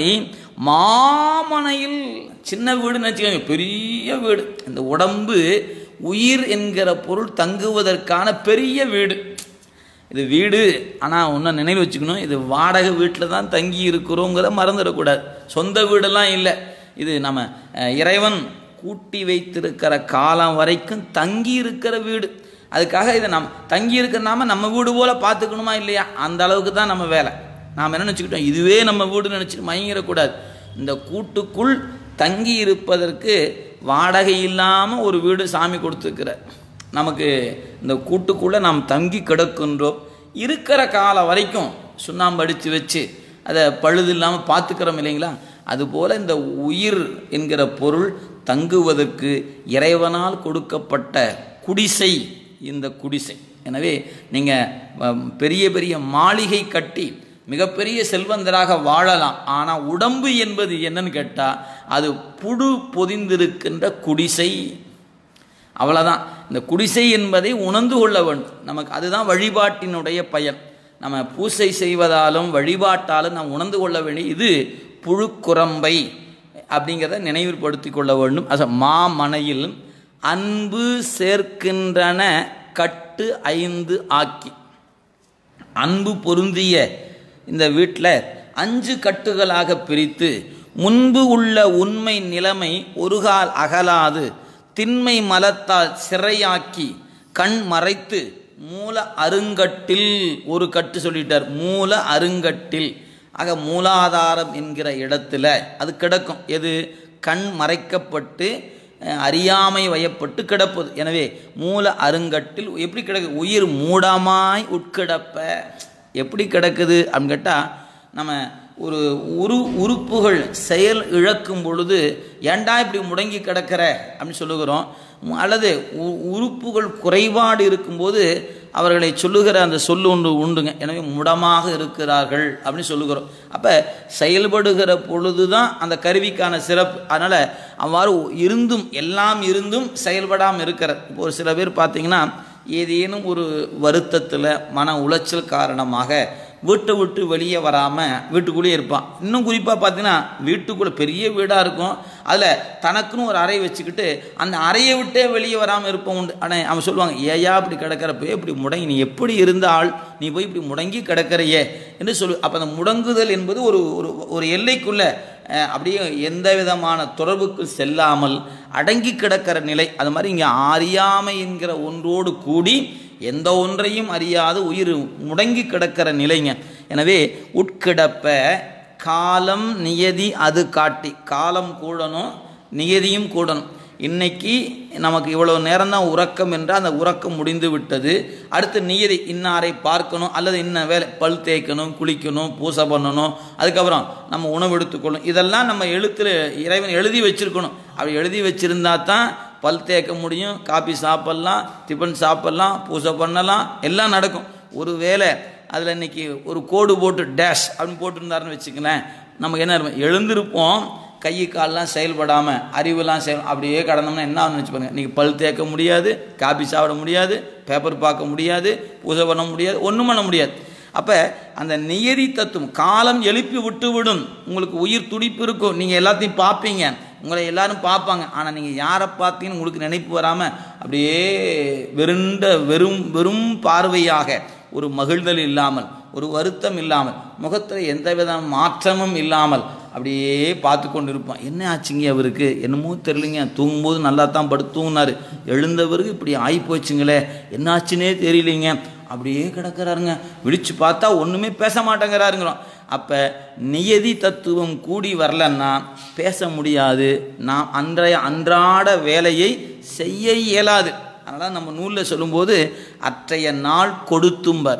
Speaker 1: மாமனையில். சின்ன வீடுன்னு வச்சுக்கோங்க, பெரிய வீடு. இந்த உடம்பு உயிர் என்கிற பொருள் தங்குவதற்கான பெரிய வீடு. இது வீடு, ஆனால் ஒன்றும் நினைவு வச்சுக்கணும், இது வாடகை வீட்டில் தான் தங்கி இருக்கிறோங்கிறத மறந்துடக்கூடாது. சொந்த வீடெல்லாம் இல்லை. இது நம்ம இறைவன் கூட்டி வைத்திருக்கிற காலம் வரைக்கும் தங்கி இருக்கிற வீடு. அதுக்காக இதை நம்ம தங்கி இருக்கிறனாம நம்ம வீடு போல் பார்த்துக்கணுமா இல்லையா, அந்த அளவுக்கு தான் நம்ம வேலை. நாம் என்ன நினச்சிக்கிட்டோம், இதுவே நம்ம வீடுன்னு நினச்சிட்டு மயங்கிடக்கூடாது. இந்த கூட்டுக்குள் தங்கி இருப்பதற்கு வாடகை இல்லாமல் ஒரு வீடு சாமி கொடுத்துருக்கிறார். நமக்கு இந்த கூட்டுக்குள்ளே நாம் தங்கி கிடக்கின்றோம். இருக்கிற காலம் வரைக்கும் சுண்ணாம்பு அடித்து வச்சு அதை பழுது இல்லாமல் பார்த்துக்கிறோம் இல்லைங்களா. அதுபோல் இந்த உயிர் என்கிற பொருள் தங்குவதற்கு இறைவனால் கொடுக்கப்பட்ட குடிசை இந்த குடிசை. எனவே நீங்கள் பெரிய பெரிய மாளிகை கட்டி மிகப்பெரிய செல்வந்தராக வாழலாம். ஆனால் உடம்பு என்பது என்னன்னு கேட்டால் அது புழு பொதிந்திருக்கின்ற குடிசை. அவ்வளோதான். இந்த குடிசை என்பதை உணர்ந்து கொள்ள வேண்டும். நமக்கு அதுதான் வழிபாட்டினுடைய பயன். நம்ம பூசை செய்வதாலும் வழிபாட்டாலும் நாம் உணர்ந்து கொள்ள வேண்டிய இது புழுக்குரம்பை அப்படிங்கிறத நினைவுபடுத்தி கொள்ள வேண்டும். மாமனையில் அன்பு சேர்க்கின்றன கட்டு 5 ஆக்கி. அன்பு பொருந்திய இந்த வீட்டில் 5 கட்டுகளாக பிரித்து முன்பு உள்ள உண்மை நிலைமை ஒரு கால் அகலாது திண்மை மலத்தால் சிறையாக்கி கண் மறைத்து மூல அருங்கட்டில் ஒரு கட்டு சொல்லிட்டார். மூல அருங்கட்டில் ஆக மூலாதாரம் என்கிற இடத்துல அது கிடக்கும். எது? கண் மறைக்கப்பட்டு அறியாமை வயப்பட்டு கிடப்பது. எனவே மூல அருங்கட்டில் எப்படி கிடக்கு? உயிர் மூடமாய் உட்கிடப்ப. எப்படி கிடக்குது அப்படின்னு கேட்டால், நம்ம ஒரு உறுப்புகள் செயல் இழக்கும் பொழுது ஏண்டா இப்படி முடங்கி கிடக்கிற அப்படின்னு சொல்லுகிறோம். அல்லது உறுப்புகள் குறைபாடு இருக்கும்போது அவர்களை சொல்லுகிற அந்த சொல்லு உண்டுங்க. எனவே முடமாக இருக்கிறார்கள் அப்படின்னு சொல்லுகிறோம். அப்போ செயல்படுகிற பொழுது தான் அந்த கருவிக்கான சிறப்பு. அதனால் அவ்வாறு இருந்தும் எல்லாம் இருந்தும் செயல்படாமல் இருக்கிறது. இப்போ ஒரு சில பேர் பார்த்திங்கன்னா ஏதேனும் ஒரு வருத்தத்தில் மன உளைச்சல் காரணமாக வீட்டை விட்டு வெளியே வராமல் வீட்டுக்குள்ளேயே இருப்பான். இன்னும் குறிப்பாக பார்த்தீங்கன்னா வீட்டுக்குள்ளே பெரிய வீடாக இருக்கும், அதில் தனக்குன்னு ஒரு அறை வச்சுக்கிட்டு அந்த அறையை விட்டே வெளியே வராமல் இருப்போம் உண்டு. ஆனால் அவன் சொல்லுவாங்க, ஏயா இப்படி கிடக்கிறப்ப இப்படி முடங்கி, நீ எப்படி இருந்தால் நீ போய் இப்படி முடங்கி கிடக்கிறையே என்று சொல்லு. அப்போ அந்த முடங்குதல் என்பது ஒரு ஒரு எல்லைக்குள்ளே அப்படியே எந்த விதமான தொடர்புக்கு செல்லாமல் அடங்கி கிடக்கிற நிலை. அது மாதிரி இங்கே அறியாமை என்கிற ஒன்றோடு கூடி எந்த ஒன்றையும் அறியாது உயிர் முடங்கி கிடக்கிற நிலைங்க. எனவே உட்கிடப்ப காலம் நியதி அது காட்டி. காலம் கூடணும், நியதியும் கூடணும். இன்னைக்கு நமக்கு இவ்வளோ நேரம் தான் உறக்கம் என்றால் அந்த உறக்கம் முடிந்து விட்டது. அடுத்து நியதி, இன்னாரை பார்க்கணும் அல்லது இன்ன வேலை, பல் தேய்க்கணும், குளிக்கணும், பூசை பண்ணணும், அதுக்கப்புறம் நம்ம உணவு எடுத்துக்கொள்ளணும். இதெல்லாம் நம்ம எழுத்தில் இறைவன் எழுதி வச்சுருக்கணும். அப்படி எழுதி வச்சுருந்தா தான் பல் தேய்க்க முடியும், காபி சாப்பிட்லாம், டிஃபன் சாப்பிட்லாம், பூசை பண்ணலாம், எல்லாம் நடக்கும். ஒரு வேளை அதில் இன்றைக்கி ஒரு கோடு போட்டு டேஷ் அப்படின்னு போட்டுருந்தாருன்னு வச்சுக்கலேன், நமக்கு என்ன எழுந்திருப்போம், கை கால்லாம் செயல்படாமல் அறிவுலாம் அப்படியே கடந்தோம்னா என்ன ஆகும்னு நினச்சி பாருங்கள். நீங்கள் பல் தேய்க்க முடியாது, காபி சாப்பிட முடியாது, பேப்பர் பார்க்க முடியாது, பூஜை பண்ண முடியாது, ஒன்றும் பண்ண முடியாது. அப்போ அந்த நியதி தத்துவம் காலம் எழுப்பி விட்டு விடும். உங்களுக்கு உயிர் துடிப்பு இருக்கும், நீங்கள் எல்லாத்தையும் பார்ப்பீங்க, உங்களை எல்லாரும் பார்ப்பாங்க. ஆனால் நீங்கள் யாரை பார்த்தீங்கன்னு உங்களுக்கு நினைப்பு வராமல் அப்படியே வெறும் பார்வையாக, ஒரு மகிழ்தல் இல்லாமல், ஒரு வருத்தம் இல்லாமல், முகத்தில் எந்தவித மாற்றமும் இல்லாமல் அப்படியே பார்த்து கொண்டு இருப்போம். என்ன ஆச்சுங்க அவருக்கு, என்னமோ தெரியலைங்க, தூங்கும்போது நல்லா தான் படுத்து தூங்கினார், எழுந்தவருக்கு இப்படி ஆகி போச்சுங்களே, என்ன ஆச்சுன்னே தெரியலைங்க, அப்படியே கிடக்கிறாருங்க, விழிச்சு பார்த்தா ஒன்றுமே பேச மாட்டேங்கிறாருங்கிறோம். அப்போ நியதி தத்துவம் கூடி வரலன்னா பேச முடியாது, நாம் அன்றாட வேலையை செய்ய இயலாது. அதனால் நம்ம நூலில் சொல்லும்போது அற்றைய நாள் கொடுத்தும்பர்.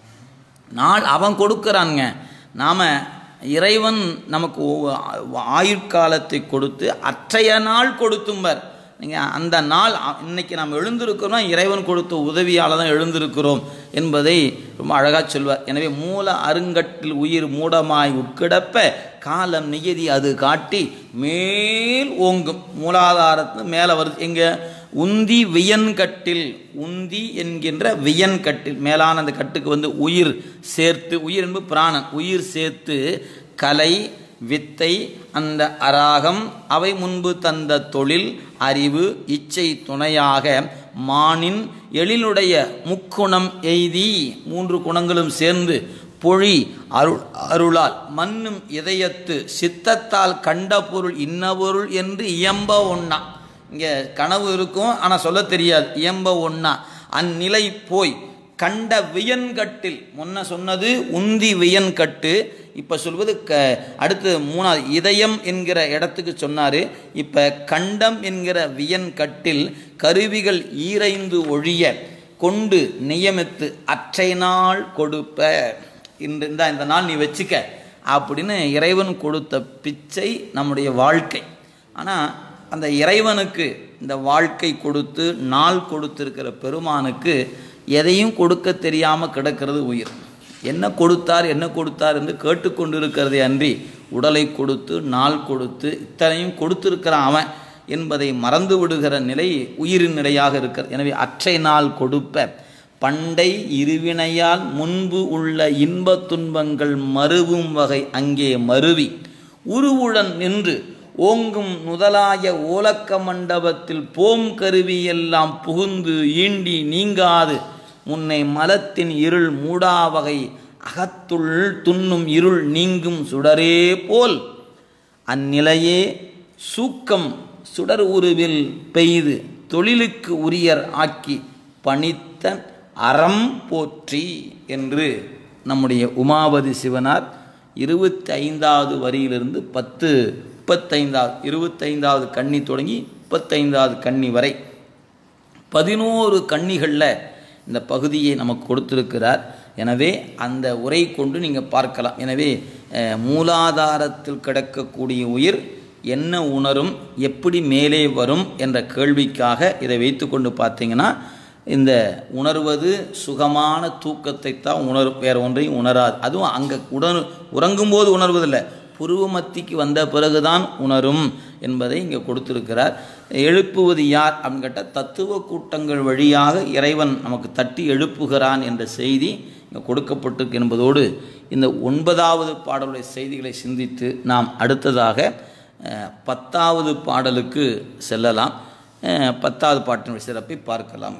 Speaker 1: நாள் அவன் கொடுக்குறானுங்க, நாம் இறைவன் நமக்கு ஆயுட்காலத்தை கொடுத்து அற்றைய நாள் கொடுத்தும்பர். நீங்கள் அந்த நாள் இன்னைக்கு நாம் எழுந்திருக்கிறோம், இறைவன் கொடுத்த உதவியால் தான் எழுந்திருக்கிறோம் என்பதை ரொம்ப அழகாக சொல்வார். எனவே மூல அருங்கட்டில் உயிர் மூடமாய் உட்கிடப்ப காலம் நியதி அது காட்டி மேல் ஓங்கும். மூலாதாரத்து மேலே வருது எங்கே, உந்தி வியன்கட்டில், உந்தி என்கின்ற வியன்கட்டில் மேலான அந்த கட்டுக்கு உயிர் சேர்த்து, உயிர் என்பது பிராணன், உயிர் சேர்த்து கலை வித்தை அந்த அராகம் அவை முன்பு தந்த தொழில் அறிவு இச்சை துணையாக மானின் எழிலுடைய முக்குணம் எய்தி, 3 குணங்களும் சேர்ந்து பொழி அருளால் மன்னும் இதயத்து சித்தத்தால் கண்ட பொருள் இன்ன பொருள் என்று இயம்ப ஒண்ணா. இங்கே கனவு இருக்கும் ஆனால் சொல்ல தெரியாது, இயம்ப ஒண்ணா. அந்நிலை போய் கண்ட வியன்கட்டில், முன்ன சொன்னது உந்தி வியன்கட்டு, இப்போ சொல்வது அடுத்து 3வது இதயம் என்கிற இடத்துக்கு சொன்னார். இப்போ கண்டம் என்கிற வியன்கட்டில் கருவிகள் ஈரைந்து ஒழிய கொண்டு நியமித்து அற்றை நாள் கொடுப்ப. இந்த நாள் நீ வச்சுக்க அப்படின்னு இறைவன் கொடுத்த பிச்சை நம்முடைய வாழ்க்கை. ஆனால் அந்த இறைவனுக்கு இந்த வாழ்க்கை கொடுத்து நாள் கொடுத்திருக்கிற பெருமானுக்கு எதையும் கொடுக்க தெரியாமல் கிடக்கிறது உயிர். என்ன கொடுத்தார் என்று கேட்டுக்கொண்டு இருக்கிறதே அன்றி உடலை கொடுத்து நாள் கொடுத்து இத்தனையும் கொடுத்திருக்கிறான் அவன் என்பதை மறந்து விடுகிற நிலை உயிரின் நிலையாக இருக்கிறது. எனவே அற்றை நாள் கொடுப்ப பண்டை இருவினையால் முன்பு உள்ள இன்பத் துன்பங்கள் மறுவும் வகை அங்கே மருவி உருவுடன் நின்று ஓங்கும் நுதலாய ஓலக்க மண்டபத்தில் போம் கருவி எல்லாம் புகுந்து ஈண்டி நீங்காது முன்னை மலத்தின் இருள் மூடாவகை அகத்துள் துண்ணும் இருள் நீங்கும் சுடரே போல் அந்நிலையே சூக்கம் சுடர் உருவில் பெய்து தொழிலுக்கு உரியர் ஆக்கி பணித்த அறம் போற்றி என்று நம்முடைய உமாபதி சிவனார் 25வது வரியிலிருந்து 25வது கண்ணி தொடங்கி 35வது கண்ணி வரை 11 கண்ணிகளில் இந்த பகுதியை நமக்கு கொடுத்திருக்கிறார். எனவே அந்த உரை கொண்டு நீங்கள் பார்க்கலாம். எனவே மூலாதாரத்தில் கிடக்கக்கூடிய உயிர் என்ன உணரும், எப்படி மேலே வரும் என்ற கேள்விக்காக இதை வைத்து கொண்டு பார்த்தீங்கன்னா, இந்த உணர்வது சுகமான தூக்கத்தை தான் உணரும், வேறு ஒன்றையும் உணராது. அதுவும் அங்கே உறங்கும்போது உணர்வதில்லை, புருவ மத்திக்கு வந்த பிறகுதான் உணரும் என்பதை இங்கே கொடுத்திருக்கிறார். எழுப்புவது யார் அப்படின்னு கேட்டால், தத்துவ கூட்டங்கள் வழியாக இறைவன் நமக்கு தட்டி எழுப்புகிறான் என்ற செய்தி இங்கே கொடுக்கப்பட்டிருக்கு என்பதோடு இந்த 9வது பாடலுடைய செய்திகளை சிந்தித்து நாம் அடுத்ததாக 10வது பாடலுக்கு செல்லலாம். 10வது பாட்டினுடைய சிறப்பை பார்க்கலாம்.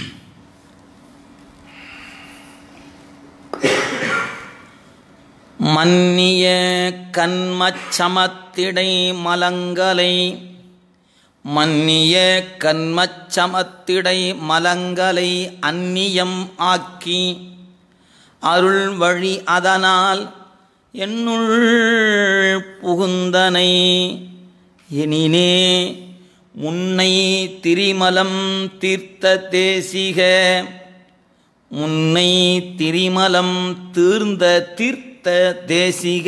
Speaker 1: மன்னிய கண்மச்சமத்திடை மலங்களை, மன்னிய கண்மச்சமத்திடை மலங்களை அந்நியம் ஆக்கி அருள் வழி அதனால் என்னுள் புகுந்தனை எனினே முன்னை திரிமலம் தீர்த்த தேசிக, முன்னை திரிமலம் தீர்ந்த தீர்த்த தேசிக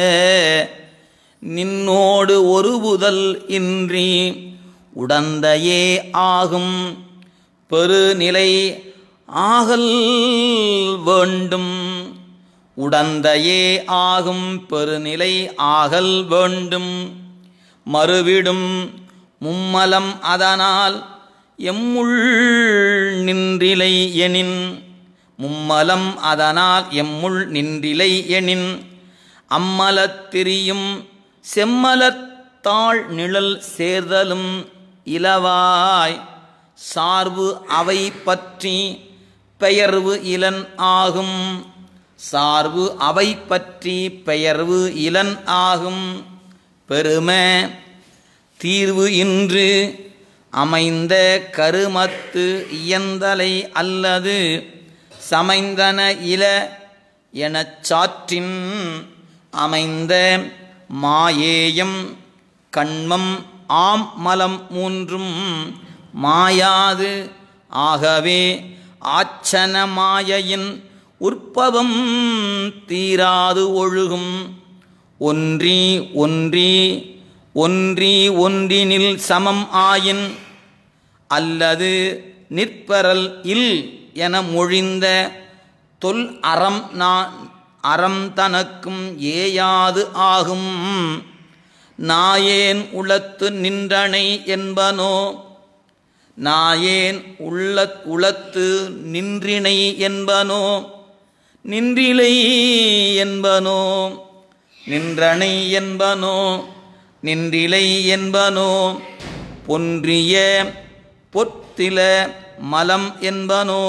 Speaker 1: நின்னோடு ஒருபுதல் இன்றி உடந்தையே ஆகும் பெருநிலை ஆகல் வேண்டும், உடந்தையே ஆகும் பெருநிலை ஆகல் வேண்டும் மறுவிடும் மும்மலம் அதனால் எம்முள் நின்றிலை எனின். மும்மலம் அதனால் எம்முள் நின்றிலை எனின் அம்மலத்திரியும் செம்மலத்தாள் நிழல் சேர்தலும் இலவாய் சார்பு அவை பற்றி பெயர்வு இலன் ஆகும். சார்பு அவை பற்றி பெயர்வு இலன் ஆகும். பெருமை தீர்வு இன்று அமைந்த கருமத்து இயந்தலை அல்லது சமைந்தன இல எனச் சாற்றின் அமைந்த மாயேயம் கண்மம் ஆம் மலம் மூன்றும் மாயாது. ஆகவே ஆச்சன மாயையின் உற்பவம் தீராது ஒழுகும். ஒன்றி ஒன்றி ஒன்றி ஒன்றினில் சமம் ஆயின் அல்லது நிற்பரல் இல் என மொழிந்த தொல் அறம் அறம் தனக்கும் ஏயாது ஆகும். நாயேன் உளத்து நின்றனை என்பனோ. நாயேன் உளத்து நின்றினை என்பனோ. நின்றிலை என்பனோ. நின்றனை என்பனோ. நின்றிலை என்பனோ. பொன்றிய பொத்தில மலம் என்பனோ.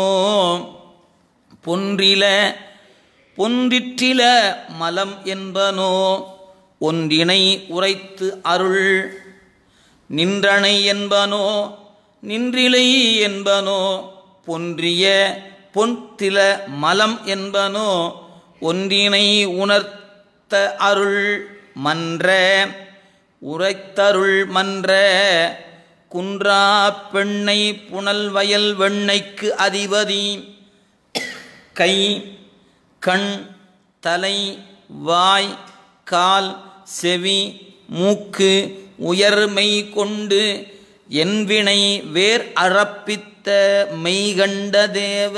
Speaker 1: பொன்றிற்றில மலம் என்பனோ. ஒன்றினை உரைத்து அருள். நின்றனை என்பனோ. நின்றிலை என்பனோ. பொன்றிய பொன்தில மலம் என்பனோ. ஒன்றினை உணர்த்த அருள் மன்ற உரைத்தருள் மன்ற. குன்றா பெண்ணை புனல் வயல் வெண்ணைக்கு அதிபதி. கை கண் தலை வாய் கால் செவி மூக்கு உயர்மை கொண்டு என்வினை வேர் அறப்பித்த மெய்கண்ட தேவ.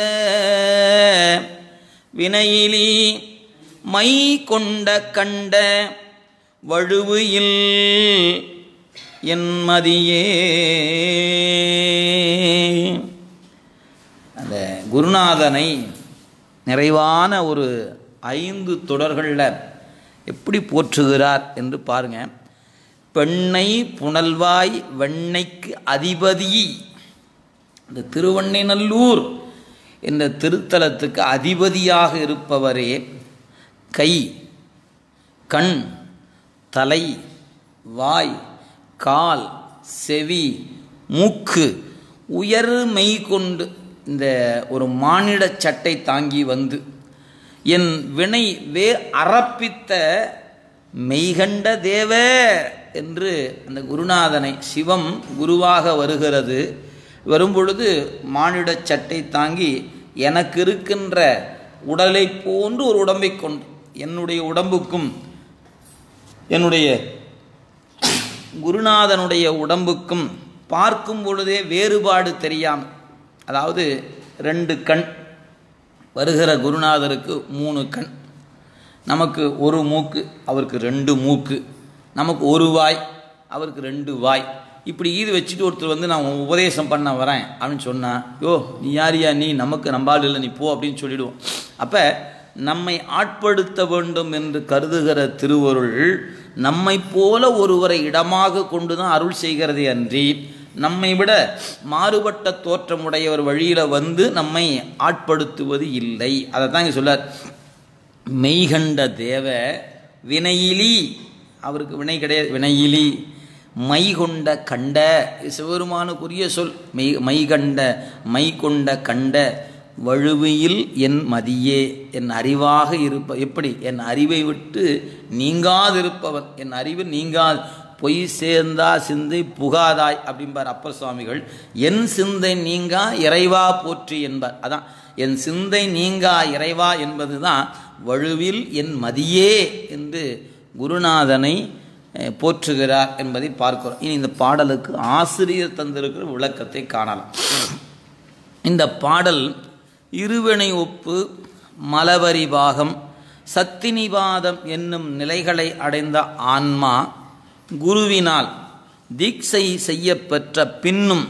Speaker 1: வினையிலி மை கொண்ட கண்ட வழுவு இல் என் மதியே. அந்த குருநாதனை நிறைவான ஒரு 5 தொடர்களில் எப்படி போற்றுகிறார் என்று பாருங்க. பெண்ணை புனல்வாய் வெண்ணைக்கு அதிபதி. இந்த திருவெண்ணைநல்லூர் என்ற திருத்தலத்துக்கு அதிபதியாக இருப்பவரே கை கண் தலை வாய் கால் செவி மூக்கு உயர்மை கொண்டு இந்த ஒரு மானிட சட்டை தாங்கி வந்து என் வினை வேர் அறப்பித்த மெய்கண்ட தேவ என்று அந்த குருநாதனை சிவம் குருவாக வருகிறது. வரும்பொழுது மானிட சட்டை தாங்கி எனக்கு இருக்கின்ற உடலை போன்று ஒரு உடம்பை கொண்டு என்னுடைய உடம்புக்கும் என்னுடைய குருநாதனுடைய உடம்புக்கும் பார்க்கும் பொழுதே வேறுபாடு தெரியாமல், அதாவது 2 கண் வருகிற குருநாதருக்கு 3 கண், நமக்கு 1 மூக்கு, அவருக்கு 2 மூக்கு, நமக்கு 1 வாய், அவருக்கு 2 வாய். இப்படி இது வச்சுட்டு ஒருத்தர் வந்து நான் உபதேசம் பண்ண வரேன் அப்படின்னு சொன்னால், யோ நீ யாரியா, நீ நமக்கு நம்பாள் இல்லை, நீ போ அப்படின்னு சொல்லிடுவோம். அப்போ நம்மை ஆட்படுத்த வேண்டும் என்று கருதுகிற திருவருள் நம்மை போல ஒருவரை இடமாக கொண்டு தான் அருள் செய்கிறதே அன்றி நம்மை விட மாறுபட்ட தோற்றமுடையவர் வழியில் வந்து நம்மை ஆட்படுத்துவது இல்லை. அதை தான் இங்கே சொல்லார். மெய்கண்ட தேவ வினையிலி, அவருக்கு வினை கிடையாது, வினையிலி. மை கொண்ட கண்ட, சிவபெருமானுக்குரிய சொல். மை கண்ட மை கொண்ட கண்ட வழுவியில் என் மதியே, என் அறிவாக இருப்ப, எப்படி என் அறிவை விட்டு நீங்காதிருப்பவன், என் அறிவு நீங்காது. பொய் சேர்ந்தா சிந்தை புகாதாய் அப்படிம்பார் அப்பர் சுவாமிகள். என் சிந்தை நீங்கா இறைவா போற்றி என்பார். அதான் என் சிந்தை நீங்கா இறைவா என்பது தான் வழுவில் என் மதியே என்று குருநாதனை போற்றுகிறார் என்பதை பார்க்கிறோம். இனி இந்த பாடலுக்கு ஆசிரியர் தந்திருக்கிற விளக்கத்தை காணலாம். இந்த பாடல் இருவினை ஒப்பு, மலவரி பாகம், சத்தினிவாதம் என்னும் நிலைகளை அடைந்த ஆன்மா குருவினால் தீட்சை செய்ய பெற்ற பின்னும்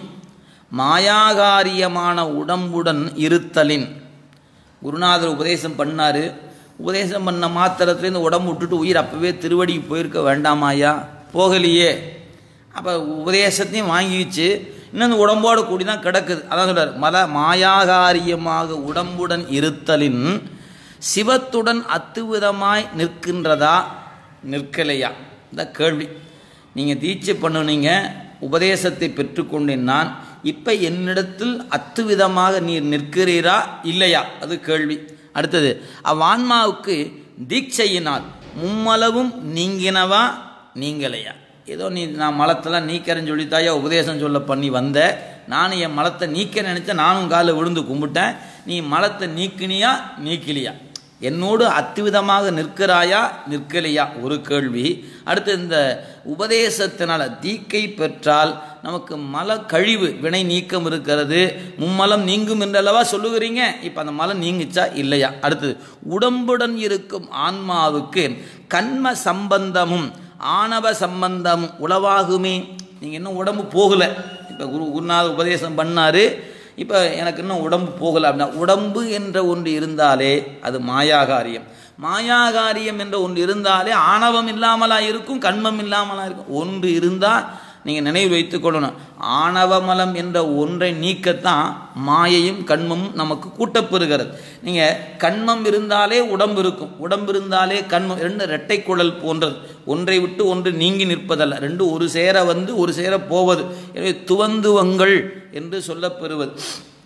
Speaker 1: மாயாகாரியமான உடம்புடன் இருத்தலின், குருநாதர் உபதேசம் பண்ணார், உபதேசம் பண்ண மாத்திரத்துலேருந்து உடம்பு விட்டுட்டு உயிர் அப்போவே திருவடிக்கு போயிருக்க வேண்டாமாயா? போகலையே. அப்போ உபதேசத்தையும் வாங்கிச்சு இன்னும் அந்த உடம்போடு கூடி தான் கிடக்குது. அதான் சொல்கிறார், மாயாகாரியமாக உடம்புடன் இருத்தலின் சிவத்துடன் அத்துவிதமாய் நிற்கின்றதா நிற்கலையா? இந்த கேள்வி. நீங்கள் தீட்சை பண்ணுனீங்க, உபதேசத்தை பெற்றுக்கொண்டேன் நான், இப்போ என்னிடத்தில் அத்துவிதமாக நீர் நிற்கிறீரா இல்லையா? அது கேள்வி. அடுத்தது, அவ்வான்மாவுக்கு தீட்சையினால் மும்மளவும் நீங்கினவா நீங்கலையா? ஏதோ நான் மலத்தெல்லாம் நீக்கிறேன்னு சொல்லித்தாயா உபதேசம் சொல்ல பண்ணி வந்த, நானும் என் மலத்தை நீக்க நினச்சேன், நானும் காலில் விழுந்து கும்பிட்டேன், நீ மலத்தை நீக்கினியா நீக்கலையா? என்னோடு அத்துவிதமாக நிற்கிறாயா நிற்கலையா? ஒரு கேள்வி. அடுத்து, இந்த உபதேசத்தினால் தீக்கை பெற்றால் நமக்கு மல கழிவு வினை நீக்கம் இருக்கிறது, மும்மலம் நீங்கும் என்றல்லவா சொல்லுகிறீங்க, இப்போ அந்த மலம் நீங்கிச்சா இல்லையா? அடுத்தது, உடம்புடன் இருக்கும் ஆன்மாவுக்கு கண்ம சம்பந்தமும் ஆணவ சம்பந்தமும் உளவாகுமே. நீங்கள் இன்னும் உடம்பு போகலை, இப்போ குருநாத உபதேசம் பண்ணார், இப்போ எனக்கு இன்னும் உடம்பு போகலை அப்படின்னா, உடம்பு என்ற ஒன்று இருந்தாலே அது மாயாகாரியம், மாயாகாரியம் என்ற ஒன்று இருந்தாலே ஆணவம் இல்லாமலாக இருக்கும், கண்மம் இல்லாமலாக இருக்கும். ஒன்று இருந்தால் நீங்கள் நினைவு வைத்துக் கொள்ளணும், ஆணவமலம் என்ற ஒன்றை நீக்கத்தான் மாயையும் கண்மமும் நமக்கு கூட்டப்பெறுகிறது. நீங்கள் கண்மம் இருந்தாலே உடம்பு இருக்கும், உடம்பு இருந்தாலே கண்மம், ரெண்டு இரட்டை குழல் போன்றது, ஒன்றை விட்டு ஒன்று நீங்கி நிற்பதல்ல, ரெண்டு ஒரு சேர வந்து ஒரு சேர போவது. எனவே துவந்துவங்கள் என்று சொல்லப்பெறுவது.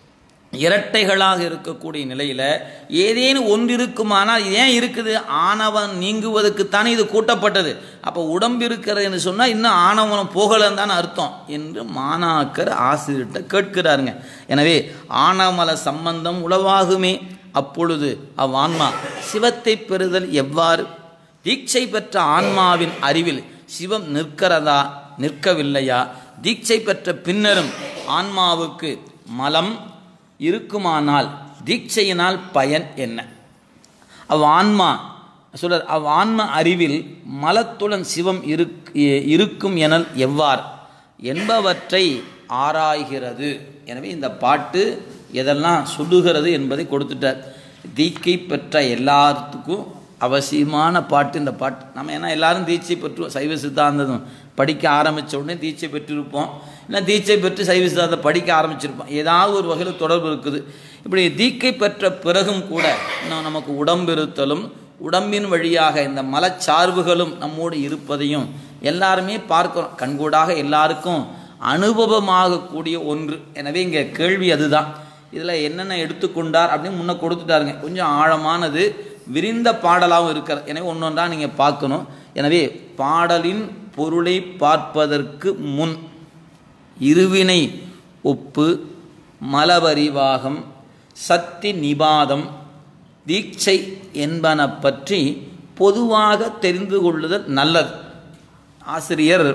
Speaker 1: இரட்டைகளாக இருக்கக்கூடிய நிலையில் ஏதேனும் ஒன்று இருக்குமானால் ஏன் இருக்குது? ஆணவம் நீங்குவதற்குத்தானே இது கூட்டப்பட்டது. அப்போ உடம்பு இருக்கிறதுன்னு சொன்னால் இன்னும் ஆணவம் போகலன்னு தானே அர்த்தம் என்று மாணாக்கர் ஆசிரியர்கிட்ட கேட்கிறாருங்க. எனவே ஆணவமல சம்பந்தம் உளவாகுமே. அப்பொழுது அவ்வான்மா சிவத்தை பெறுதல் எவ்வாறு? தீட்சை பெற்ற ஆன்மாவின் அறிவில் சிவம் நிற்கிறதா நிற்கவில்லையா? தீட்சை பெற்ற பின்னரும் ஆன்மாவுக்கு மலம் இருக்குமானால் தீட்சையினால் பயன் என்ன? அவ்வான்மா சொல்ற அவ்வான்ம அறிவில் மலத்துடன் சிவம் இருக்கும் எனல் எவ்வாறு என்பவற்றை ஆராய்கிறது. எனவே இந்த பாட்டு எதெல்லாம் சொல்லுகிறது என்பதை கொடுத்துட்டார். தீட்சை பெற்ற எல்லாத்துக்கும் அவசியமான பாட்டு இந்த பாட்டு. நம்ம ஏன்னா எல்லாரும் தீட்சை பெற்று சைவ சித்தாந்தம் படிக்க ஆரம்பித்த உடனே தீட்சை பெற்றிருப்போம், இல்லை தீட்சை பெற்று சைவ சித்தாந்தம் படிக்க ஆரம்பிச்சிருப்போம், ஏதாவது ஒரு வகையில் தொடர்பு இருக்குது. இப்படி தீட்சை பெற்ற பிறகும் கூட இன்னும் நமக்கு உடம்பு இருத்தலும் உடம்பின் வழியாக இந்த மலச்சார்புகளும் நம்மோடு இருப்பதையும் எல்லாருமே பார்க்கிறோம், கண்கூடாக எல்லாருக்கும் அனுபவமாகக்கூடிய ஒன்று. எனவே இங்கே கேள்வி அதுதான், இதில் என்னென்ன எடுத்துக்கொண்டார் அப்படின்னு முன்ன கொடுத்துட்டாருங்க. கொஞ்சம் ஆழமானது, விரிந்த பாடலாகவும் இருக்கிறது. எனவே ஒன்றொன்றாக நீங்கள் பார்க்கணும். எனவே பாடலின் பொருளை பார்ப்பதற்கு முன் இருவினை ஒப்பு, மலபரிவாகம், சத்தி நிபாதம், தீட்சை என்பன பற்றி பொதுவாக தெரிந்து கொள்ளுதல் நல்லது. ஆசிரியர்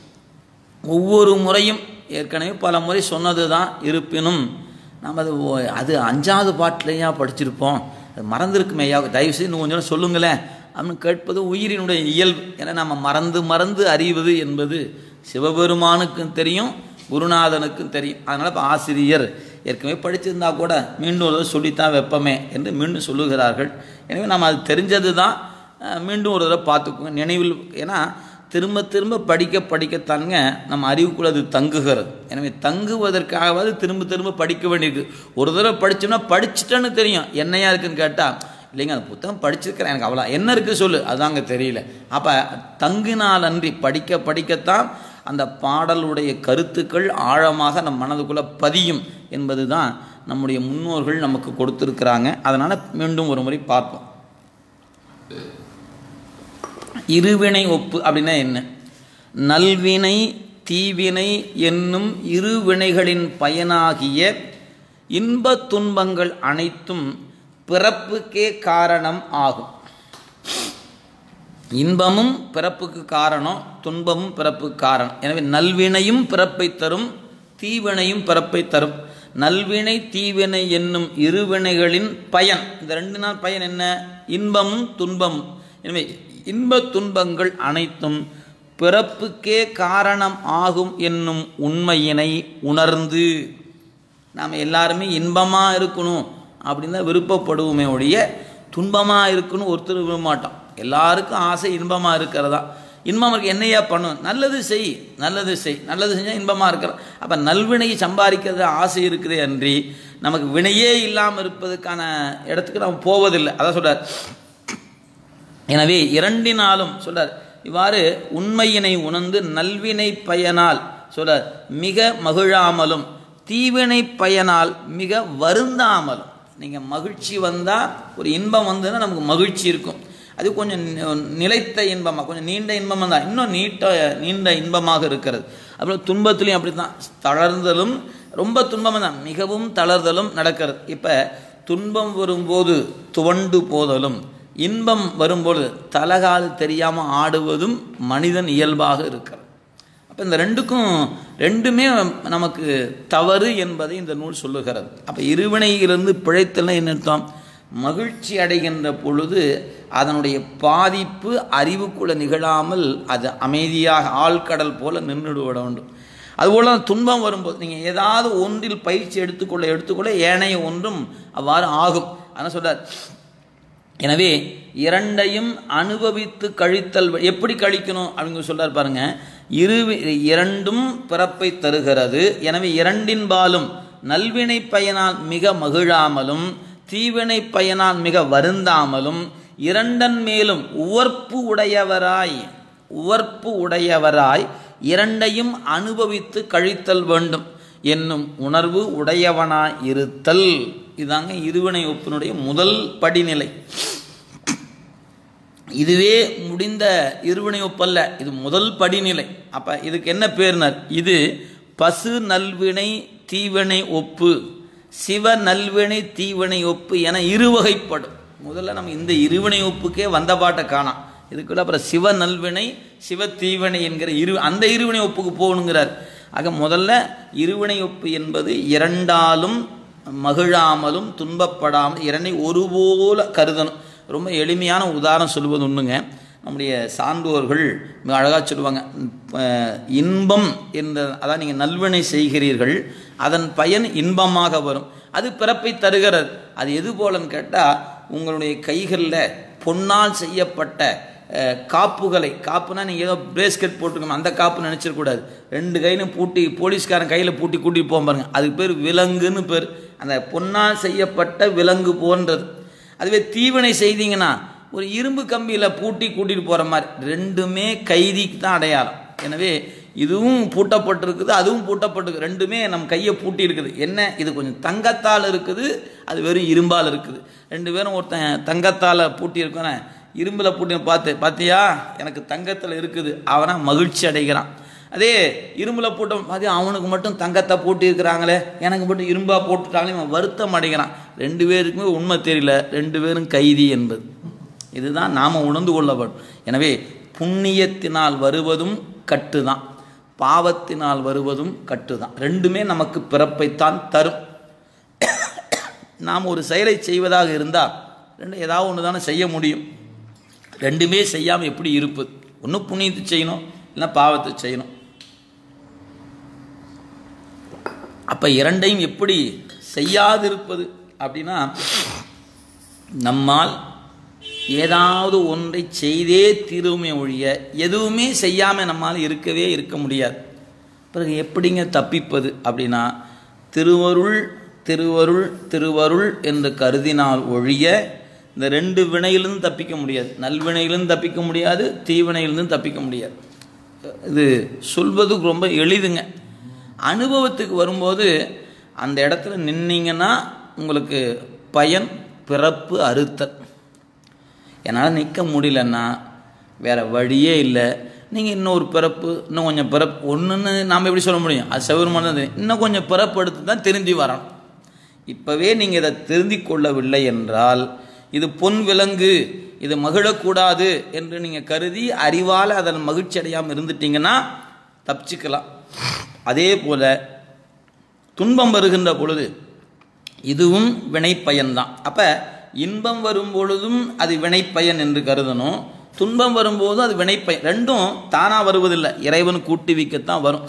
Speaker 1: ஒவ்வொரு முறையும் ஏற்கனவே பல முறை சொன்னது தான், இருப்பினும் நம்ம அது 5வது பாட்டிலையா படிச்சிருப்போம், அது மறந்துருக்குமேயா, தயவுசெய்து இன்னும் கொஞ்சம் சொல்லுங்களேன் அப்படின்னு கேட்பது உயிரினுடைய இயல்பு. ஏன்னா நம்ம மறந்து மறந்து அறிவது என்பது சிவபெருமானுக்கும் தெரியும், குருநாதனுக்கும் தெரியும். அதனால் இப்போ ஆசிரியர் ஏற்கனவே படிச்சிருந்தா கூட மீண்டும் ஒரு சொல்லித்தான் வைப்பமே என்று மீண்டும் சொல்லுகிறார்கள். எனவே நம்ம அது தெரிஞ்சது தான், மீண்டும் ஒரு தடவை பார்த்துக்கோங்க நினைவில். ஏன்னா திரும்ப திரும்ப படிக்கத்தானுங்க நம்ம அறிவுக்குள்ள அது தங்குகிறது. எனவே தங்குவதற்காகவாது திரும்ப திரும்ப படிக்க வேண்டியிருக்கு. ஒரு தடவை படித்தோம்னா படிச்சுட்டேன்னு தெரியும், என்னையா இருக்குன்னு கேட்டால் இல்லைங்க அந்த புத்தகம் படிச்சிருக்கிறேன், எனக்கு அவ்வளோ என்ன இருக்குது சொல்லு, அதுதாங்க தெரியல. அப்போ தங்கினால் அன்றி படிக்கத்தான் அந்த பாடலுடைய கருத்துக்கள் ஆழமாக நம் மனதுக்குள்ளே பதியும் என்பது தான் நம்முடைய முன்னோர்கள் நமக்கு கொடுத்துருக்குறாங்க. அதனால் மீண்டும் ஒரு முறை பார்ப்போம். இருவினை ஒப்பு அப்படின்னா என்ன? நல்வினை தீவினை என்னும் இருவினைகளின் பயனாகிய இன்ப துன்பங்கள் அனைத்தும் பிறப்புக்கே காரணம் ஆகும். இன்பமும் பிறப்புக்கு காரணம், துன்பமும் பிறப்புக்கு காரணம். எனவே நல்வினையும் பிறப்பை தரும், தீவினையும் பிறப்பை தரும். நல்வினை தீவினை என்னும் இருவினைகளின் பயன், இந்த 2 நாள் பயன் என்ன? இன்பமும் துன்பமும். எனவே இன்ப துன்பங்கள் அனைத்தும் பிறப்புக்கே காரணம் ஆகும் என்னும் உண்மையினை உணர்ந்து, நாம் எல்லாருமே இன்பமாக இருக்கணும் அப்படின்னு தான் விருப்பப்படுவோமே ஒழிய துன்பமாக இருக்கணும் ஒருத்தர் விரும்ப மாட்டோம். எல்லாருக்கும் ஆசை இன்பமாக இருக்கிறதா. இன்பமாக இருக்க என்னையா பண்ணும்? நல்லது செய், நல்லது செய், நல்லது செஞ்சால் இன்பமாக இருக்கிற. அப்போ நல்வினை சம்பாதிக்கிறது ஆசை இருக்குதே அன்றி நமக்கு வினையே இல்லாமல் இருப்பதுக்கான இடத்துக்கு நம்ம போவதில்லை. அதான் சொல்கிறார். எனவே இரண்டினாலும் சொல்கிறார். இவ்வாறு உண்மையினை உணர்ந்து நல்வினை பயனால் சொல்கிறார் மிக மகிழாமலும் தீவினை பயனால் மிக வருந்தாமலும். நீங்கள் மகிழ்ச்சி வந்தால், ஒரு இன்பம் வந்ததுன்னா நமக்கு மகிழ்ச்சி இருக்கும். அது கொஞ்சம் நிலைத்த இன்பமாக, கொஞ்சம் நீண்ட இன்பமாக தான் இன்னும் நீண்ட இன்பமாக இருக்கிறது. அப்புறம் துன்பத்துலேயும் அப்படி தான், தளர்தலும் ரொம்ப துன்பமாக தான், மிகவும் தளர்தலும் நடக்கிறது. இப்போ துன்பம் வரும்போது துவண்டு போதலும், இன்பம் வரும்போது தலகால் தெரியாமல் ஆடுவதும் மனிதன் இயல்பாக இருக்கிறது. அப்போ இந்த ரெண்டுமே நமக்கு தவறு என்பதை இந்த நூல் சொல்லுகிறது. அப்போ இருவினையிலிருந்து பிழைத்தல் என்ன அர்த்தம்? மகிழ்ச்சி அடைகின்ற பொழுது அதனுடைய பாதிப்பு அறிவுக்குள்ள நிகழாமல் அது அமைதியாக ஆழ்கடல் போல நின்றுவிட வேண்டும். அதுபோல் துன்பம் வரும்போது நீங்கள் ஏதாவது ஒன்றில் பயிற்சி எடுத்துக்கொள்ள ஏனைய ஒன்றும் அவ்வாறு ஆகும். அதான் சொல்றார். எனவே இரண்டையும் அனுபவித்து கழித்தல். எப்படி கழிக்கணும் அப்படின்னு சொல்றார் பாருங்க. இரண்டும் பிறப்பை தருகிறது. எனவே இரண்டின்பாலும் நல்வினை பயனால் மிக மகிழாமலும் தீவினை பயனால் மிக வருந்தாமலும் இரண்டன் மேலும் உவர்ப்பு உடையவராய் இரண்டையும் அனுபவித்து கழித்தல் வேண்டும் என்னும் உணர்வு உடையவனாய் இருத்தல். இதாங்க இருவினை ஒப்பினுடைய முதல் படிநிலை. இதுவே முடிந்த இருவினை ஒப்பல்ல, இது முதல் படிநிலை. அப்ப இதுக்கு என்ன பேர்னர்? இது பசு நல்வினை தீவினை ஒப்பு, சிவ நல்வினை தீவினை ஒப்பு என இருவகைப்படும். முதல்ல நம்ம இந்த இருவினை ஒப்புக்கே வந்த பாட்டை காணாம். இதுக்குள்ள அப்புறம் சிவ நல்வினை சிவ தீவினை என்கிற அந்த இருவினை ஒப்புக்கு போகணுங்கிறார். ஆக முதல்ல இருவினை ஒப்பு என்பது இரண்டாலும் மகிழாமலும் துன்பப்படாமல் இரண்டை ஒருபோல கருதணும். ரொம்ப எளிமையான உதாரணம் சொல்லுவது ஒன்றுங்க. நம்முடைய சான்றோர்கள் மிக அழகாக சொல்லுவாங்க. இன்பம் என்ற, அதான் நீங்கள் நல்வினை செய்கிறீர்கள், அதன் பயன் இன்பமாக வரும், அது பிறப்பை தருகிறது. அது எது போலன்னு கேட்டால், உங்களுடைய கைகளில் பொன்னால் செய்யப்பட்ட காப்புனா நீங்கள் ஏதோ பிரேஸ்கெட் போட்டுக்கணும், அந்த காப்பு நினச்சிடக்கூடாது. ரெண்டு கையிலும் பூட்டி, போலீஸ்காரன் கையில் பூட்டி கூட்டிகிட்டு போக பாருங்க, அதுக்கு பேர் விலங்குன்னு பேர். அந்த பொன்னால் செய்யப்பட்ட விலங்கு போன்றது. அதுவே தீவினை செய்தீங்கன்னா ஒரு இரும்பு கம்பியில் பூட்டி கூட்டிகிட்டு போகிற மாதிரி. ரெண்டுமே கைதிக்கு தான் அடையாளம். எனவே இதுவும் பூட்டப்பட்டிருக்குது, அதுவும் பூட்டப்பட்டிருக்கு. ரெண்டுமே நம் கையை பூட்டி இருக்குது. என்ன, இது கொஞ்சம் தங்கத்தால் இருக்குது, அது வெறும் இரும்பால் இருக்குது. ரெண்டு பேரும் ஒருத்தன் தங்கத்தால் பூட்டி இருக்கோன்னா இரும்பில் பூட்டி பார்த்தியா எனக்கு தங்கத்தில் இருக்குது, அவனா மகிழ்ச்சி அடைகிறான். அதே இரும்பில் பூட்ட பார்த்தியா அவனுக்கு மட்டும் தங்கத்தை பூட்டி இருக்கிறாங்களே, எனக்கு மட்டும் இரும்பாக போட்டுட்டாங்களே, அவன் வருத்தம் அடைகிறான். ரெண்டு பேருக்குமே உண்மை தெரியல, ரெண்டு பேரும் கைதி என்பது இதுதான் நாம் உணர்ந்து கொள்ளப்படும். எனவே புண்ணியத்தினால் வருவதும் கட்டுதான், பாவத்தினால் வருவதும் கட்டுதான். ரெண்டுமே நமக்கு பிறப்பைத்தான் தரும். நாம் ஒரு செயலை செய்வதாக இருந்தால் ரெண்டு ஏதாவது ஒன்று தானே செய்ய முடியும். ரெண்டுமே செய்யாமல் எப்படி இருப்பது? ஒன்று புண்ணியத்தை செய்யணும், இல்லை பாவத்தை செய்யணும். அப்போ இரண்டையும் எப்படி செய்யாதிருப்பது அப்படின்னா, நம்மால் ஏதாவது ஒன்றை செய்தே தீருமே ஒழிய எதுவுமே செய்யாமல் நம்மால் இருக்க முடியாது. பிறகு எப்படிங்க தப்பிப்பது அப்படின்னா, திருவருள் திருவருள் திருவருள் என்று கருதினால் ஒழிய இந்த ரெண்டு வினையிலிருந்து தப்பிக்க முடியாது. நல்வினையிலிருந்து தப்பிக்க முடியாது, தீவினையிலிருந்து தப்பிக்க முடியாது. இது சொல்வதுக்கு ரொம்ப எளிதுங்க. அனுபவத்துக்கு வரும்போது அந்த இடத்துல நின்னீங்கன்னா உங்களுக்கு பயன் பிறப்பு அறுத்தல். என்னால் நிற்க முடியலன்னா வேறு வழியே இல்லை, நீங்கள் இன்னொரு பிறப்பு, இன்னும் கொஞ்சம் பிறப்பு, ஒன்றுன்னு நாம் எப்படி சொல்ல முடியும்? அது சௌகரியமானது. இன்னும் கொஞ்சம் பிறப்பு எடுத்து தான் திருந்தி வரணும். இப்போவே நீங்கள் இதை திருந்தி கொள்ளவில்லை என்றால், இது பொன் விலங்கு, இது மகிழக்கூடாது என்று நீங்கள் கருதி அறிவால் அதில் மகிழ்ச்சி அடையாமல் இருந்துட்டீங்கன்னா தப்பிச்சுக்கலாம். அதே போல் துன்பம் வருகின்ற பொழுது இதுவும் வினை பயன்தான். அப்போ இன்பம் வரும் பொழுதும் அது வினை பயன் என்று கருதணும், துன்பம் வரும்போது அது வினைப்பயன். ரெண்டும் தானாக வருவதில்லை, இறைவன் கூட்டுவிக்கத்தான் வரும்.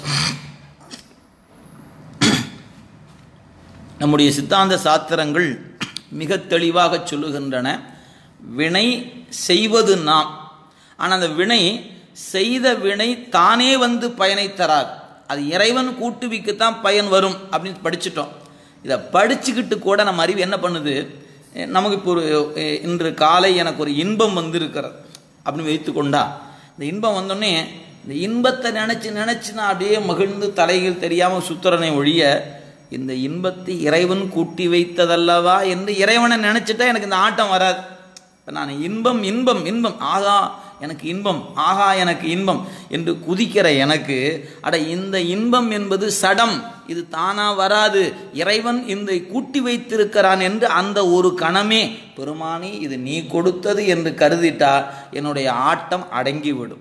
Speaker 1: நம்முடைய சித்தாந்த சாத்திரங்கள் மிக தெளிவாக சொல்லுகின்றன, வினை செய்வது நாம், ஆனால் அந்த வினை செய்த வினை தானே வந்து பயனை தராது, அது இறைவன் கூட்டுவிக்கத்தான் பயன் வரும் அப்படின்னு படிச்சுட்டோம். இதை படிச்சுக்கிட்டு கூட நம்ம அறிவு என்ன பண்ணுது, நமக்கு இப்போ ஒரு இன்று காலை எனக்கு ஒரு இன்பம் வந்திருக்கிறது அப்படின்னு வைத்து கொண்டா, இந்த இன்பம் வந்தோடனே இந்த இன்பத்தை நினச்சி நான் அப்படியே மகிழ்ந்து தலைகள் தெரியாமல் சுத்துறனை ஒழிய, இந்த இன்பத்தை இறைவன் கூட்டி வைத்ததல்லவா என்று இறைவனை நினச்சிட்டா எனக்கு இந்த ஆட்டம் வராது. நான் இன்பம் இன்பம் இன்பம் ஆகா எனக்கு இன்பம், ஆகா எனக்கு இன்பம் என்று குதிக்கிற எனக்கு, அட இந்த இன்பம் என்பது சடம், இது தானா வராது, இறைவன் இந்த கூட்டி வைத்திருக்கிறான் என்று அந்த ஒரு கணமே பெருமானி இது நீ கொடுத்தது என்று கருதிட்டா என்னுடைய ஆட்டம் அடங்கிவிடும்.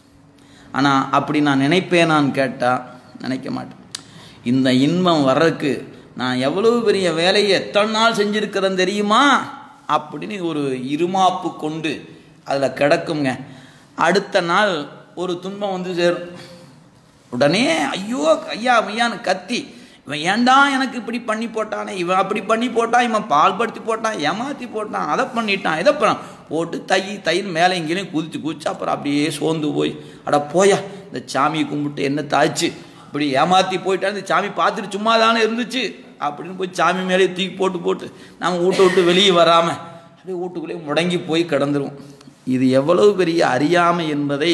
Speaker 1: ஆனால் அப்படி நான் நினைப்பேனான்னு கேட்டால் நினைக்க மாட்டேன். இந்த இன்பம் வர்றதுக்கு நான் எவ்வளவு பெரிய வேலையை எத்தனை நாள் செஞ்சுருக்கிறேன் தெரியுமா அப்படின்னு ஒரு இருமாப்பு கொண்டு அதில் கிடக்குங்க. அடுத்த நாள் ஒரு துன்பம் வந்து சேரும், உடனே ஐயோ ஐயா ஐயான்னு கத்தி, இவன் ஏண்டா எனக்கு இப்படி பண்ணி போட்டானே, இவன் அப்படி பண்ணி போட்டான், இவன் பால்படுத்தி போட்டான், ஏமாற்றி போட்டான், அதை பண்ணிட்டான், இதை பண்ணான் போட்டு தைன்னு மேலே இங்கேயும் குதிச்சு அப்புறம் அப்படியே சோர்ந்து போய், அட போயா இந்த சாமியை கும்பிட்டு என்ன தாய்ச்சி இப்படி ஏமாற்றி போயிட்டான், இந்த சாமி பார்த்துட்டு சும்மா தானே இருந்துச்சு அப்படின்னு போய் சாமி மேலே தூக்கி போட்டு நம்ம வீட்டை விட்டு வெளியே வராமல் அப்படியே வீட்டுக்குள்ளேயே முடங்கி போய் கிடந்துருவோம். இது எவ்வளவு பெரிய அறியாமை என்பதை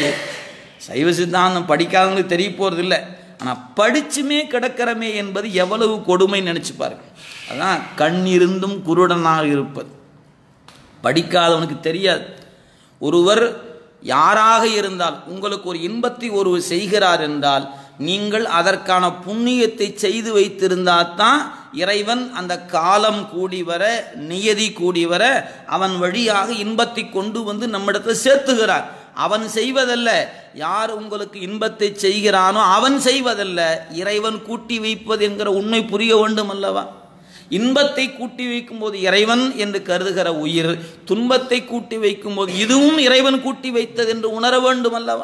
Speaker 1: சைவ சித்தாந்தம் படிக்காதவங்களுக்கு தெரிய போகிறது இல்லை, ஆனால் படிச்சுமே கிடக்கிறமே என்பது எவ்வளவு கொடுமை நினச்சி பாருங்க. அதான் கண் இருந்தும் குருடனாக இருப்பது. படிக்காதவனுக்கு தெரியாது. ஒருவர் யாராக இருந்தால் உங்களுக்கு ஒரு இன்பத்தை ஒருவர் செய்கிறார் என்றால் நீங்கள் அதற்கான புண்ணியத்தை செய்து வைத்திருந்தால் தான் இறைவன் அந்த காலம் கூடி வர, நியதி கூடி வர அவன் வழியாக இன்பத்தை கொண்டு வந்து நம்மிடத்தில் சேர்த்துகிறார். அவன் செய்வதல்ல, யார் உங்களுக்கு இன்பத்தை செய்கிறானோ அவன் செய்வதல்ல, இறைவன் கூட்டி வைப்பது என்கிற உண்மை புரிய வேண்டும் அல்லவா? இன்பத்தை கூட்டி வைக்கும் போது இறைவன் என்று கருதுகிற உயிர், துன்பத்தை கூட்டி வைக்கும் போது இதுவும் இறைவன் கூட்டி வைத்தது என்று உணர வேண்டும் அல்லவா?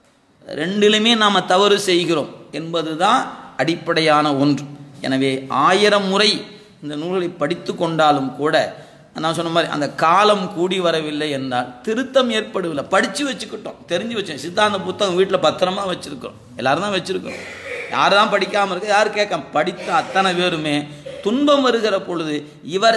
Speaker 1: ரெண்டிலுமே நாம் தவறு செய்கிறோம் என்பதுதான் அடிப்படையான ஒன்று. எனவே 1000 முறை இந்த நூல்களை படித்து கொண்டாலும் கூட நான் சொன்ன மாதிரி அந்த காலம் கூடி வரவில்லை என்றால் திருத்தம் ஏற்படவில்லை. படித்து வச்சுக்கிட்டோம், தெரிஞ்சு வச்சோம். சித்தாந்த புத்தகம் வீட்டில் பத்திரமா வச்சுருக்கிறோம், எல்லாரும் தான் வச்சுருக்கோம். யார் தான் படிக்காமல் இருக்க, யார் கேட்க, படித்த அத்தனை பேருமே துன்பம் வருகிற பொழுது இவர்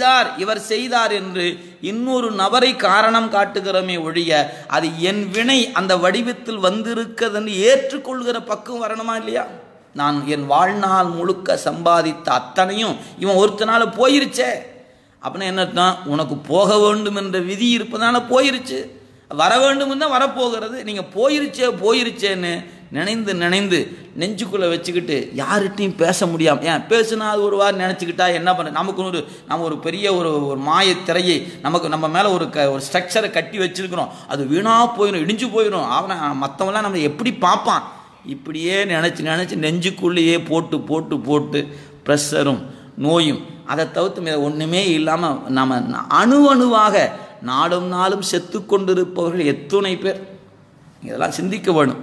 Speaker 1: செய்தார் என்று இன்னொரு நபரை காரணம் காட்டுகிறோமே ஒழிய, அது என் வினை அந்த வடிவத்தில் வந்திருக்கிறது என்று ஏற்றுக்கொள்கிற பக்கம் வரணுமா இல்லையா? நான் என் வாழ்நாள் முழுக்க சம்பாதித்த அத்தனையும் இவன் ஒருத்தனால போயிருச்சே அப்படின்னா என்ன, உனக்கு போக வேண்டும் என்ற விதி இருப்பதனால போயிருச்சு, வர வேண்டும் தான் வரப்போகிறது. நீங்கள் போயிருச்சேன்னு நினைந்து நெஞ்சுக்குள்ளே வச்சுக்கிட்டு யார்கிட்டையும் பேச முடியாமல், ஏன் பேசுனா அது ஒரு வாரம் நினச்சிக்கிட்டா என்ன பண்ண, நமக்கு நம்ம ஒரு பெரிய ஒரு மாய திரையை நம்ம மேலே ஒரு ஸ்ட்ரக்சரை கட்டி வச்சுருக்கிறோம், அது வீணாக போயிடும், இடிஞ்சு போயிடும், அவன் மற்றவங்களாம் நம்ம எப்படி பார்ப்பான், இப்படியே நினச்சி நெஞ்சுக்குள்ளேயே போட்டு ப்ரெஷரும் நோயும் அதை தவிர்த்து ஒன்றுமே இல்லாமல் நம்ம அணுவாக நாளும் செத்து கொண்டிருப்பவர்கள் எத்துணை பேர். இதெல்லாம் சிந்திக்க வேணும்.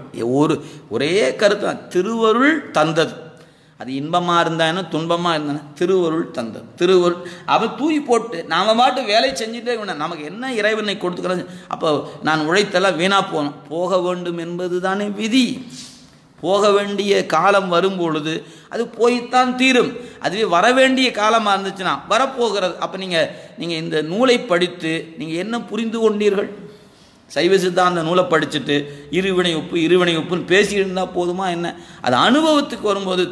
Speaker 1: ஒரே கருத்து தான், திருவருள் தந்தது. அது இன்பமாக இருந்தானே துன்பமாக இருந்தானே திருவருள் தந்தது. திருவருள் அவன் தூக்கி போட்டு நாம் பாட்டு வேலை செஞ்சுட்டே வேணும். நமக்கு என்ன இறைவனை கொடுத்துக்கிறாங்க, அப்போ நான் உழைத்தெல்லாம் வீணாக போக வேண்டும் என்பது தானே விதி. போக வேண்டிய காலம் வரும்பொழுது அது போய்த்தான் தீரும். அதுவே வர வேண்டிய காலமாக இருந்துச்சுன்னா வரப்போகிறது. அப்போ நீங்கள் இந்த நூலை படித்து நீங்கள் என்ன புரிந்து கொண்டீர்கள்? சைவ சித்தாந்த நூலை படிச்சுட்டு இருவினை உப்புன்னு பேசியிருந்தால் போதுமா என்ன? அது அனுபவத்துக்கு வரும்போது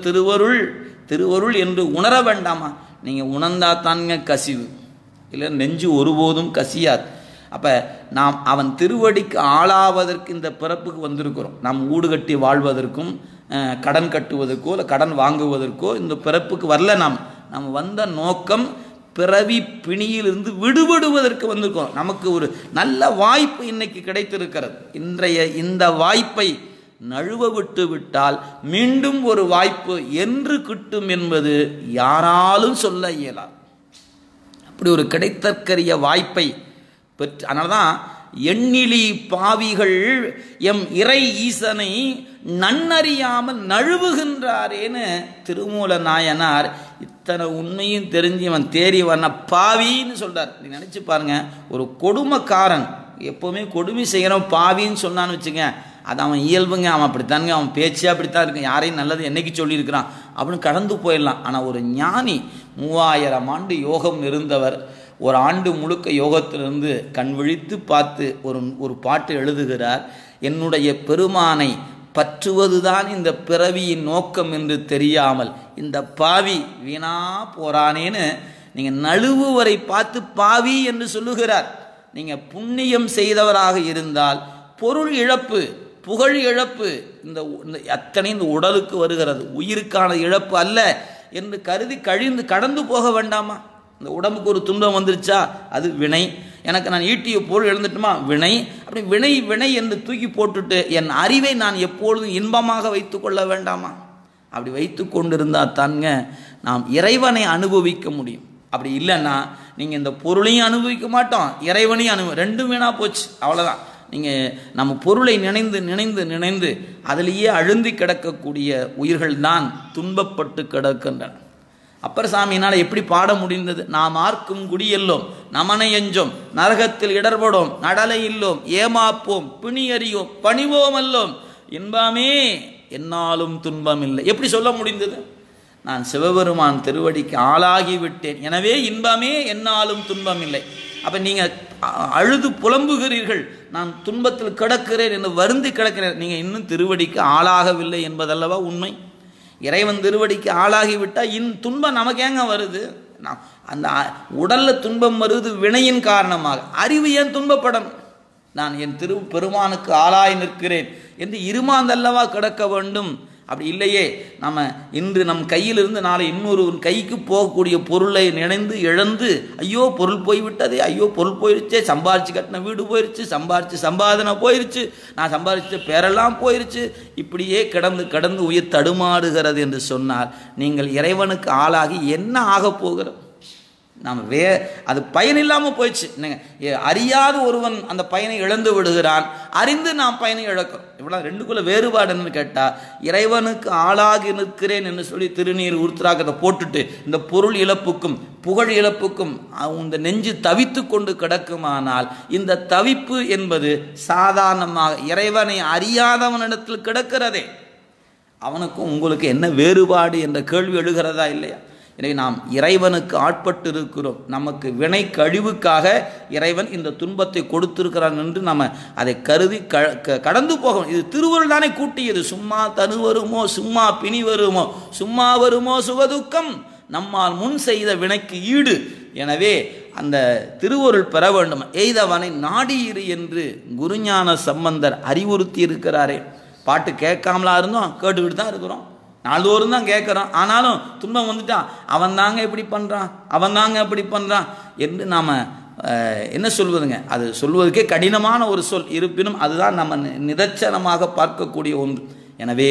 Speaker 1: திருவருள் என்று உணர வேண்டாமா? நீங்கள் உணர்ந்தா தாங்க கசிவு, இல்லை நெஞ்சு ஒருபோதும் கசியாது. அப்போ நாம் அவன் திருவடிக்கு ஆளாவதற்கு இந்த பிறப்புக்கு வந்திருக்கிறோம். நாம் ஊடு கட்டி வாழ்வதற்கும் கடன் கட்டுவதற்கோ இல்லை கடன் வாங்குவதற்கோ இந்த பிறப்புக்கு வரல. நாம் வந்த நோக்கம் பிறவி பிணியிலிருந்து விடுபடுவதற்கு வந்திருக்கோம். நமக்கு ஒரு நல்ல வாய்ப்பு இன்னைக்கு கிடைத்திருக்கிறது. இன்றைய இந்த வாய்ப்பை நழுவ விட்டு விட்டால் மீண்டும் ஒரு வாய்ப்பு என்று கிட்டும் என்பது யாராலும் சொல்ல இயலாது. அப்படி ஒரு கிடைத்தற்கரிய வாய்ப்பை பெற்று, அதனால தான் எண்ணிலி பாவிகள் எம் இறை ஈசனை நன்னறியாமல் நழுவுகின்றாரேன்னு திருமூல நாயனார் இத்தனை உண்மையும் தெரிஞ்சு அவன் தேறிவன பாவின்னு சொல்றார். நீ நினைச்சு பாருங்க, ஒரு கொடுமைக்காரன் எப்போவுமே கொடுமை செய்கிறவன் பாவின்னு சொன்னான்னு வச்சுங்க, அது அவன் இயல்புங்க, அவன் அப்படித்தானுங்க, அவன் பேச்சு அப்படித்தான் இருக்கு, யாரையும் நல்லது என்னைக்கு சொல்லியிருக்கிறான் அப்படின்னு கடந்து போயிடலாம். ஆனால் ஒரு ஞானி 3000 ஆண்டு யோகம் இருந்தவர் ஒரு ஆண்டு முழுக்க யோகத்திலிருந்து கண் விழித்து பார்த்து ஒரு பாட்டு எழுதுகிறார். என்னுடைய பெருமானை பற்றுவதுதான் இந்த பிறவியின் நோக்கம் என்று தெரியாமல் இந்த பாவி வீணா போறானேன்னு நீங்கள் நழுவுவரை பார்த்து பாவி என்று சொல்லுகிறார். நீங்கள் புண்ணியம் செய்தவராக இருந்தால் பொருள் இழப்பு, புகழ் இழப்பு, இந்த அத்தனை இந்த உடலுக்கு வருகிறது, உயிருக்கான இழப்பு அல்ல என்று கருதி கடந்து போக வேண்டாமா? இந்த உடம்புக்கு ஒரு துன்பம் வந்துருச்சா, அது வினை. எனக்கு நான் ஈட்டிய பொருள் எழுந்துட்டுமா, வினை. அப்படி வினை வினை என்று தூக்கி போட்டுட்டு என் அறிவை நான் எப்பொழுதும் இன்பமாக வைத்து கொள்ள வேண்டாமா? அப்படி வைத்து கொண்டிருந்தால் தாங்க நாம் இறைவனை அனுபவிக்க முடியும். அப்படி இல்லைன்னா நீங்கள் இந்த பொருளையும் அனுபவிக்க மாட்டோம், இறைவனையும் ரெண்டும் வீணாக போச்சு, அவ்வளோதான். நீங்கள் நம்ம பொருளை நினைந்து நினைந்து நினைந்து அதிலேயே அழுந்தி கிடக்கக்கூடிய உயிர்கள் தான் துன்பப்பட்டு கிடக்கின்றன. அப்பர் சாமியினால் எப்படி பாட முடிந்தது? நாம் ஆர்க்கும் குடியெல்லோம் நமனை எஞ்சோம் நரகத்தில் இடர்படும் நடலை இல்லோம் ஏமாப்போம் பிணியறியோம் பணிவோம் அல்லோம் இன்பமே என்னாலும் துன்பம் இல்லை. எப்படி சொல்ல முடிந்தது? நான் சிவபெருமான் திருவடிக்கு ஆளாகிவிட்டேன், எனவே இன்பமே என்னாலும் துன்பம் இல்லை. அப்போ நீங்கள் அழுது புலம்புகிறீர்கள், நான் துன்பத்தில் கிடக்கிறேன் என்று வருந்தி கிடக்கிறேன், நீங்கள் இன்னும் திருவடிக்கு ஆளாகவில்லை என்பதல்லவா உண்மை. இறைவன் திருவடிக்கு ஆளாகிவிட்டால் துன்பம் நமக்கு ஏங்க வருது? அந்த உடலில் துன்பம் வருது வினையின் காரணமாக. அறிவு ஏன் துன்பப்படணும்? நான் என் பெருமானுக்கு ஆளாய் நிற்கிறேன் என்று இருமாந்தல்லவா கிடக்க வேண்டும். அப்படி இல்லையே, நம்ம இன்று நம் கையிலிருந்து நாளை இன்னொரு கைக்கு போகக்கூடிய பொருளை நினைந்து இழந்து ஐயோ பொருள் போய்விட்டதே, ஐயோ பொருள் போயிடுச்சே, சம்பாரிச்சு கட்டின வீடு போயிடுச்சு, சம்பாதனை போயிடுச்சு, நான் சம்பாதிச்ச பேரெல்லாம் போயிடுச்சு, இப்படியே கடந்து உயிர் தடுமாறுகிறது என்று சொன்னால் நீங்கள் இறைவனுக்கு ஆளாகி என்ன ஆக போகிறோம்? நாம் அது பயன் இல்லாமல் போயிடுச்சு. அறியாத ஒருவன் அந்த பயனை இழந்து விடுகிறான், அறிந்து நாம் பயனை இழக்கிறோம். இவ்வளோ ரெண்டுக்குள்ள வேறுபாடுன்னு கேட்டால், இறைவனுக்கு ஆளாகி நிற்கிறேன் என்று சொல்லி திருநீர் உருத்திராக்கத்தை போட்டுட்டு இந்த பொருள் இழப்புக்கும் புகழ் இழப்புக்கும் இந்த நெஞ்சு தவித்து கொண்டு கிடக்குமானால் இந்த தவிப்பு என்பது சாதாரணமாக இறைவனை அறியாதவனிடத்தில் கிடக்கிறதே. அவனுக்கும் உங்களுக்கு என்ன வேறுபாடு என்ற கேள்வி எழுகிறதா இல்லையா? எனவே நாம் இறைவனுக்கு ஆட்பட்டு இருக்கிறோம். நமக்கு வினை கழிவுக்காக இறைவன் இந்த துன்பத்தை கொடுத்திருக்கிறான் என்று நம்ம அதை கருதி கடந்து போகணும். இது திருவருள் தானே கூட்டியது. சும்மா தனு வருமோ, சும்மா பிணி வருமோ, சும்மா வருமோ சுகதுக்கம், நம்மால் முன் செய்த வினைக்கு ஈடு. எனவே அந்த திருவருள் பெற வேண்டும். எய்தவனை நாடியிரு என்று குருஞான சம்பந்தர் அறிவுறுத்தி இருக்கிறாரே. பாட்டு கேட்காமலா இருந்தோம், கேட்டுக்கிட்டு தான் இருக்கிறோம், நாள்தோறும் தான் கேட்குறோம். ஆனாலும் துன்பம் வந்துட்டான், அவன் தாங்க இப்படி பண்ணுறான், அவன் தாங்க அப்படி பண்ணுறான் என்று நாம் என்ன சொல்வதுங்க? அது சொல்வதற்கே கடினமான ஒரு சொல். இருப்பினும் அதுதான் நம்ம நிதர்சனமாக பார்க்கக்கூடிய ஒன்று. எனவே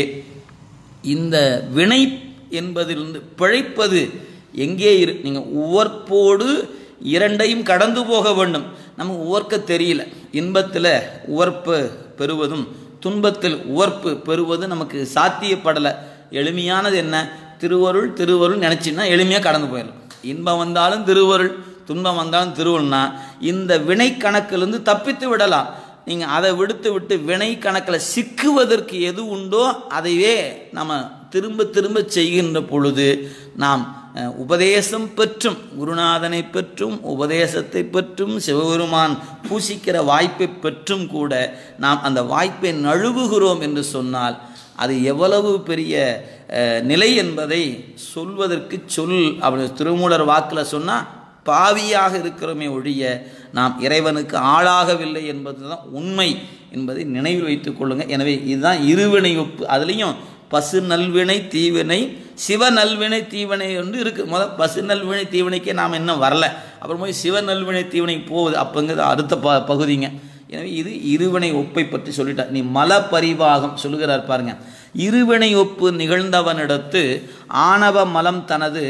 Speaker 1: இந்த வினை என்பதிலிருந்து பிழைப்பது எங்கே நீங்கள் உவர்ப்போடு இரண்டையும் கடந்து போக வேண்டும். நமக்கு உவர்க்க தெரியல. இன்பத்தில் உவர்ப்பு பெறுவதும் துன்பத்தில் உவர்ப்பு பெறுவது நமக்கு சாத்தியப்படலை. எளிமையானது என்ன? திருவருள் திருவருள் நினச்சின்னா எளிமையாக கடந்து போயிடலாம். இன்பம் வந்தாலும் திருவருள், துன்பம் வந்தாலும் திருவருள்னா இந்த வினை கணக்கிலிருந்து தப்பித்து விடலாம். நீங்கள் அதை விட்டு வினை கணக்கில் சிக்குவதற்கு எது உண்டோ அதையே நம்ம திரும்ப திரும்ப செய்கின்ற பொழுது நாம் உபதேசம் பெற்றும் குருநாதனை பெற்றும் உபதேசத்தை பெற்றும் சிவபெருமான் பூசிக்கிற வாய்ப்பை பெற்றும் கூட நாம் அந்த வாய்ப்பை நழுவுகிறோம் என்று சொன்னால் அது எவ்வளவு பெரிய நிலை என்பதை சொல்வதற்கு அப்படி திருமூலர் வாக்கில் சொன்னால் பாவியாக இருக்கிறோமே ஒழிய நாம் இறைவனுக்கு ஆளாகவில்லை என்பது தான் உண்மை என்பதை நினைவில் வைத்துக் கொள்ளுங்கள். எனவே இதுதான் இருவினை ஒப்பு. அதுலேயும் பசு நல்வினை தீவினை சிவ நல்வினை தீவினை என்று இருக்குது. பசு நல்வினை தீவினைக்கே நாம் இன்னும் வரல, அப்புறம் போய் சிவ நல்வினை தீவினைக்கு போகுது, அப்போங்கிறது அடுத்த பகுதிங்க. எனவே இது இருவினை ஒப்பை பற்றி சொல்லிட்டார். நீ மல பரிவாகம் சொல்லுகிறார் பாருங்க. இருவினை ஒப்பு நிகழ்ந்தவனிடத்து ஆணவ மலம் தனது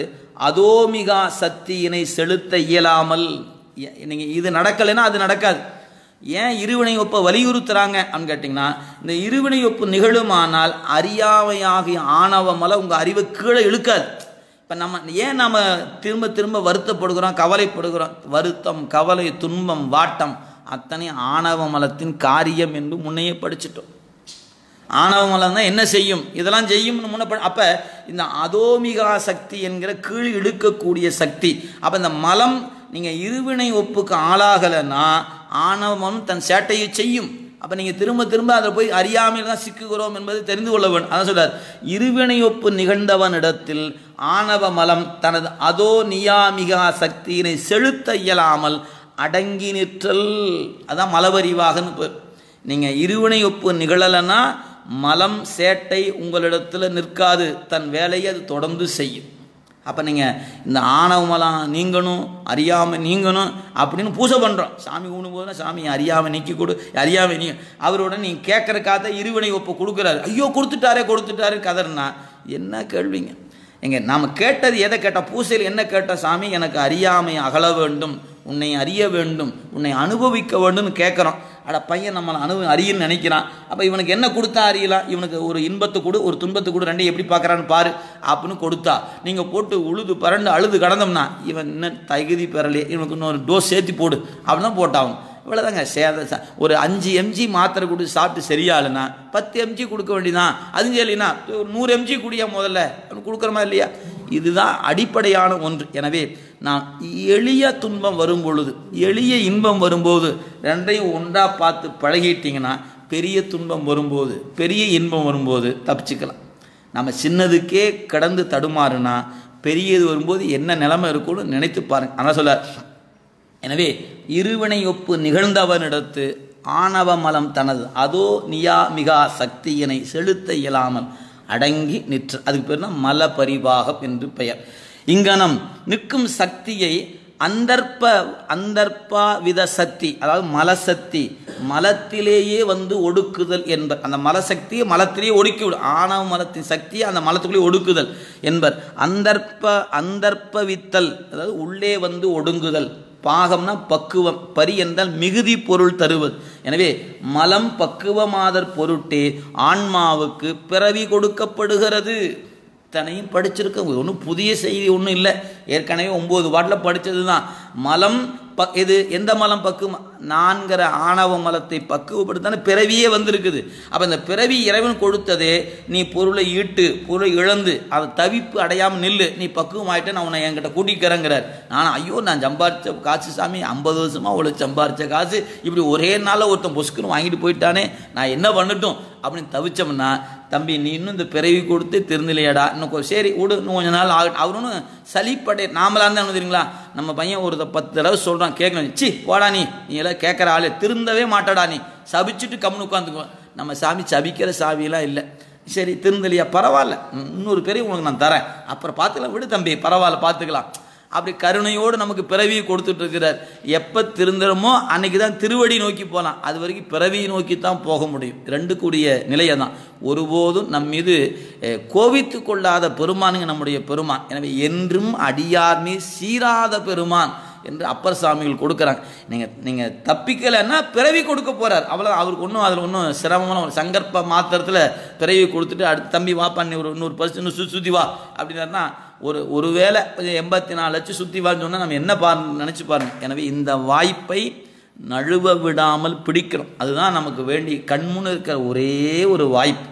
Speaker 1: அதோமிகா சக்தியினை செலுத்த இயலாமல். நீங்கள் இது நடக்கலைன்னா அது நடக்காது. ஏன் இருவினை ஒப்பை வலியுறுத்துறாங்க அப்படின்னு கேட்டிங்கன்னா, இந்த இருவினை ஒப்பு நிகழுமானால் அறியாமையாகிய ஆணவ மலம் உங்கள் அறிவை கீழே இழுக்காது. இப்போ நம்ம திரும்ப திரும்ப வருத்தப்படுகிறோம், கவலைப்படுகிறோம்? வருத்தம், கவலை, துன்பம், வாட்டம் அத்தனை ஆணவ மலத்தின் காரியம் என்று முன்னையே படிச்சுட்டோம். ஆணவ மலம் தான் என்ன செய்யும்? இதெல்லாம் செய்யும்னு முன்ன. அப்போ இந்த அதோமிகா சக்தி என்கிற கீழ் இழுக்கக்கூடிய சக்தி. அப்போ இந்த மலம் நீங்கள் இருவினை ஒப்புக்கு ஆளாகலைன்னா ஆணவம் தன் சேட்டையை செய்யும். அப்போ நீங்கள் திரும்ப திரும்ப அதை போய் அறியாமல் தான் சிக்குகிறோம் என்பதை தெரிந்து கொள்ள வேண்டும். அதான் சொல்றார், இருவினை ஒப்பு நிகழ்ந்தவனிடத்தில் ஆணவ மலம் தனது அதோ நியாமிகா சக்தியினை செலுத்த இயலாமல் அடங்கி நிற்றல். அதான் மலவறிவாகன்னு பேர். நீங்கள் இருவினை ஒப்பு நிகழலைன்னா மலம் சேட்டை உங்களிடத்தில் நிற்காது, தன் வேலையை அது தொடர்ந்து செய்யும். அப்போ நீங்கள் இந்த ஆணவமெல்லாம் நீங்கணும், அறியாமல் நீங்கணும் அப்படின்னு பூஜை பண்ணுறோம். சாமி கும்பிடும்போதுனா சாமி அறியாமல் நீக்கி கொடு, அறியாமல் நீ அவரோட நீங்கள் கேட்குறக்காக இருவினை ஒப்பு கொடுக்குறாரு. ஐயோ கொடுத்துட்டாரு கதர்னா என்ன கேள்விங்க? எங்க நாம் கேட்டது எதை கேட்டால், பூசையில் என்ன கேட்டால், சாமி எனக்கு அறியாமை அகல வேண்டும், உன்னை அறிய வேண்டும், உன்னை அனுபவிக்க வேண்டும்னு கேட்குறோம். அட பையன் நம்மளை அறியன்னு நினைக்கிறான். அப்போ இவனுக்கு என்ன கொடுத்தா அறியலாம்? இவனுக்கு ஒரு இன்பத்தை கொடு, ஒரு துன்பத்தை கொடு, ரெண்டையும் எப்படி பார்க்குறான்னு பாரு அப்படின்னு கொடுத்தா, நீங்கள் போட்டு உழுது பரண்டு அழுது கடந்தோம்னா இவன் இன்னும் தகுதி பெறலையே, இவனுக்கு இன்னொரு டோஸ் சேர்த்து போடு அப்படின்னு போட்டாகும். இவ்வளோதாங்க. ஒரு 5 mg மாத்திரை கொடுத்து சாப்பிட்டு சரியாகலைன்னா 10 mg கொடுக்க வேண்டியதான். அதுவும் சரியில்லைன்னா ஒரு 100 mg குடியா முதல்ல கொடுக்குறமா இல்லையா? இதுதான் அடிப்படையான ஒன்று. எனவே நான் எளிய துன்பம் வரும் பொழுது, எளிய இன்பம் வரும்போது ரெண்டையும் ஒன்றா பார்த்து பழகிட்டிங்கன்னா பெரிய துன்பம் வரும்போது, பெரிய இன்பம் வரும்போது தப்பிச்சுக்கலாம். நம்ம சின்னதுக்கே கடந்து தடுமாறுனா பெரியது வரும்போது என்ன நிலைமை இருக்கும்னு நினைத்து பாருங்க. ஆனால் சொல்ல, எனவே இருவினை ஒப்பு நிகழ்ந்தவனிடத்து ஆணவ மலம் தனது அதோ நியாமிகா சக்தியினை செலுத்த இயலாமல் அடங்கி நிற்று. அதுக்கு பேர் தான் மல பரிபாகம் என்று பெயர். இங்கனம் நிற்கும் சக்தியை அந்தர்ப்பா வித சக்தி, அதாவது மலசக்தி, மலத்திலேயே வந்து ஒடுக்குதல் என்பர். அந்த மலசக்தியை மலத்திலேயே ஒடுக்கிவிடும். ஆணவ மலத்தின் சக்தியை அந்த மலத்துக்குள்ளே ஒடுக்குதல் என்பர். அந்தர்ப்பவித்தல், அதாவது உள்ளே வந்து ஒடுங்குதல். பாகம்னா பக்குவம், பரி என்றால் மிகுதி பொருள் தருவது. எனவே மலம் பக்குவமாதற் பொருட்டே ஆன்மாவுக்கு பிறவி கொடுக்கப்படுகிறது. இத்தனையும் படிச்சிருக்க, ஒன்றும் புதிய செய்தி ஒன்றும் இல்லை. ஏற்கனவே 9 பாட்டில் படித்தது தான். மலம் இது எந்த மலம் பக்குவம்? 4 ஆணவ மலத்தை பக்குவப்படுத்தான பிறவியே வந்திருக்குது. அப்போ இந்த பிறவி இறைவன் கொடுத்ததே, நீ பொருளை ஈட்டு, பொருளை இழந்து அதை தவிப்பு அடையாமல் நில்லு, நீ பக்குவம் ஆகிட்டு நான் உன்னை என்கிட்ட கூட்டிக்கிறேங்கிறார். நான் சம்பாரித்த காசு சாமி, 50 வருஷமாக அவ்வளோ சம்பாரித்த காசு இப்படி ஒரே நாளில் ஒருத்தன் பொசுக்குன்னு வாங்கிட்டு போயிட்டானே, நான் என்ன பண்ணட்டும் அப்படின்னு தவிச்சோம்னா, தம்பி நீ இன்னும் இந்த பிறவி கொடுத்து திருந்தலையாடா, இன்னும் சரி விடு, இன்னும் கொஞ்ச நாள் ஆகட்டும். அவருன்னு சலிப்படை நாமளாக இருந்தால் தெரியுங்களா, நம்ம பையன் ஒரு 10 தடவை சொல்கிறான், கேட்கணும், சி போடா நீ எல்லாம் கேட்குற ஆளு, திருந்தவே மாட்டாடா நீ, சபிச்சுட்டு கம்முன்னு உட்காந்துக்குவோம். நம்ம சாமி சபிக்கிற சாவியெல்லாம் இல்லை. சரி திருந்தலையா, பரவாயில்ல, இன்னொரு பெரிய உனக்கு நான் தரேன், அப்புறம் பார்த்துக்கலாம், விடு தம்பி பரவாயில்ல பார்த்துக்கலாம். அப்படி கருணையோடு நமக்கு பிறவியை கொடுத்துட்டு இருக்கிறார். எப்போ திருந்துறமோ அன்னைக்கு தான் திருவடி நோக்கி போகலாம். அது வரைக்கும் பிறவியை நோக்கி தான் போக முடியும். ரெண்டு கூடிய நிலையை தான். ஒருபோதும் நம் மீது கோபித்து கொள்ளாத பெருமானுங்க நம்முடைய பெருமான். எனவே என்றும் அடியார்மீ சீராத பெருமான் என்று அப்பர் சாமிகள் கொடுக்குறாங்க. நீங்கள் தப்பிக்கலைன்னா பிறவி கொடுக்க போகிறார், அவ்வளோ. அவருக்கு ஒன்றும் அதில் ஒன்றும் சிரமமான ஒரு சங்கற்ப மாத்திரத்தில் பிறவி கொடுத்துட்டு அடுத்து தம்பி வாப்பா நீ ஒரு 100% சுற்றி வா அப்படின்னாருன்னா, ஒரு வேளை 84 லட்சம் சுற்றி வான்னு சொன்னால் நம்ம என்ன நினச்சி பாருங்க. எனவே இந்த வாய்ப்பை நழுவ விடாமல் பிடிக்கிறோம். அதுதான் நமக்கு வேண்டி கண்முன்னு இருக்கிற ஒரே ஒரு வாய்ப்பு.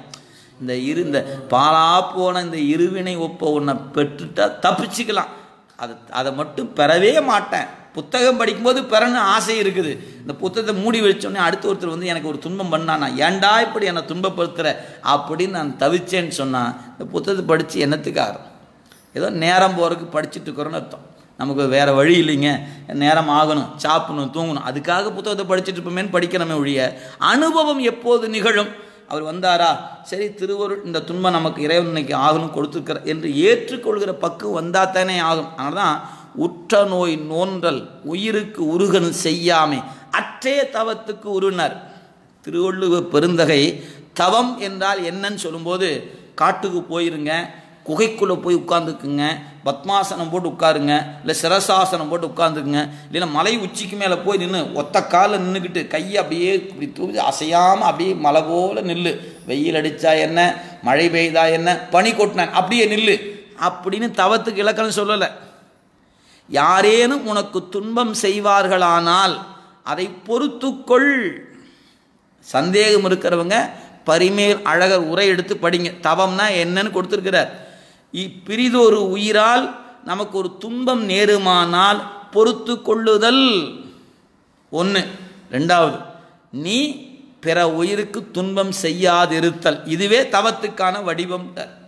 Speaker 1: இந்த பாலா போன இந்த இருவினை ஒப்ப ஒன்றை பெற்றுட்டா தப்பிச்சுக்கலாம். அதை மட்டும் பெறவே மாட்டேன். புத்தகம் படிக்கும்போது பெறன்னு ஆசை இருக்குது. இந்த புத்தகத்தை மூடி வச்சோடனே அடுத்த ஒருத்தர் வந்து எனக்கு ஒரு துன்பம் பண்ணானா, ஏன்டா இப்படி என்னை துன்பப்படுத்துகிற அப்படின்னு நான் தவிச்சேன்னு சொன்னால், இந்த புத்தகத்தை படித்து என்னத்துக்காக? ஏதோ நேரம் போகிறதுக்கு படிச்சுட்டு இருக்கிறோன்னு அர்த்தம். நமக்கு வேறு வழி இல்லைங்க, நேரம் ஆகணும், சாப்பிடணும், தூங்கணும், அதுக்காக புத்தகத்தை படிச்சுட்டு இருப்போமேன்னு படிக்கணுமே ஒழிய, அனுபவம் எப்போது நிகழும்? அவர் வந்தாரா, சரி திருவருள் இந்த துன்பம் நமக்கு இறைவன் இன்னைக்கு ஆகணும் கொடுத்துருக்கிற என்று ஏற்றுக்கொள்கிற பக்குவம் வந்தால் தானே ஆகும். அதனால தான் உற்ற நோய் நோன்றல் உயிருக்கு உருகன் செய்யாமே அற்றே தவத்துக்கு உருனர். திருவள்ளுவர் பெருந்தகை தவம் என்றால் என்னன்னு சொல்லும்போது, காட்டுக்கு போயிருங்க, குகைக்குள்ளே போய் உட்காந்துக்குங்க, பத்மாசனம் போட்டு உட்காருங்க, இல்லை சிரசாசனம் போட்டு உட்காந்துக்குங்க, இல்லைன்னா மலை உச்சிக்கு மேலே போய் நின்று ஒத்த காலில் நின்றுக்கிட்டு கையை அப்படியே இப்படி தூக்கி அசையாமல் அப்படியே மலை போல் நில்லு. வெயில் அடித்தா என்ன, மழை பெய்தா என்ன, பனி கொட்டினான் அப்படியே நில்லு அப்படின்னு தவத்துக்கு இலக்கணம் சொல்லலை. யாரேனும் உனக்கு துன்பம் செய்வார்களானால் அதை பொறுத்துக்கொள். சந்தேகம் இருக்கிறவங்க பரிமேல் அழகர் உரை எடுத்து படிங்க. தவம்னா என்னன்னு கொடுத்துருக்கிறார். பிரிதொரு உயிரால் நமக்கு ஒரு துன்பம் நேருமானால் பொறுத்து கொள்ளுதல் ஒன்று. ரெண்டாவது, நீ பிற உயிருக்கு துன்பம் செய்யாதிருத்தல். இதுவே தவத்துக்கான வடிவம்.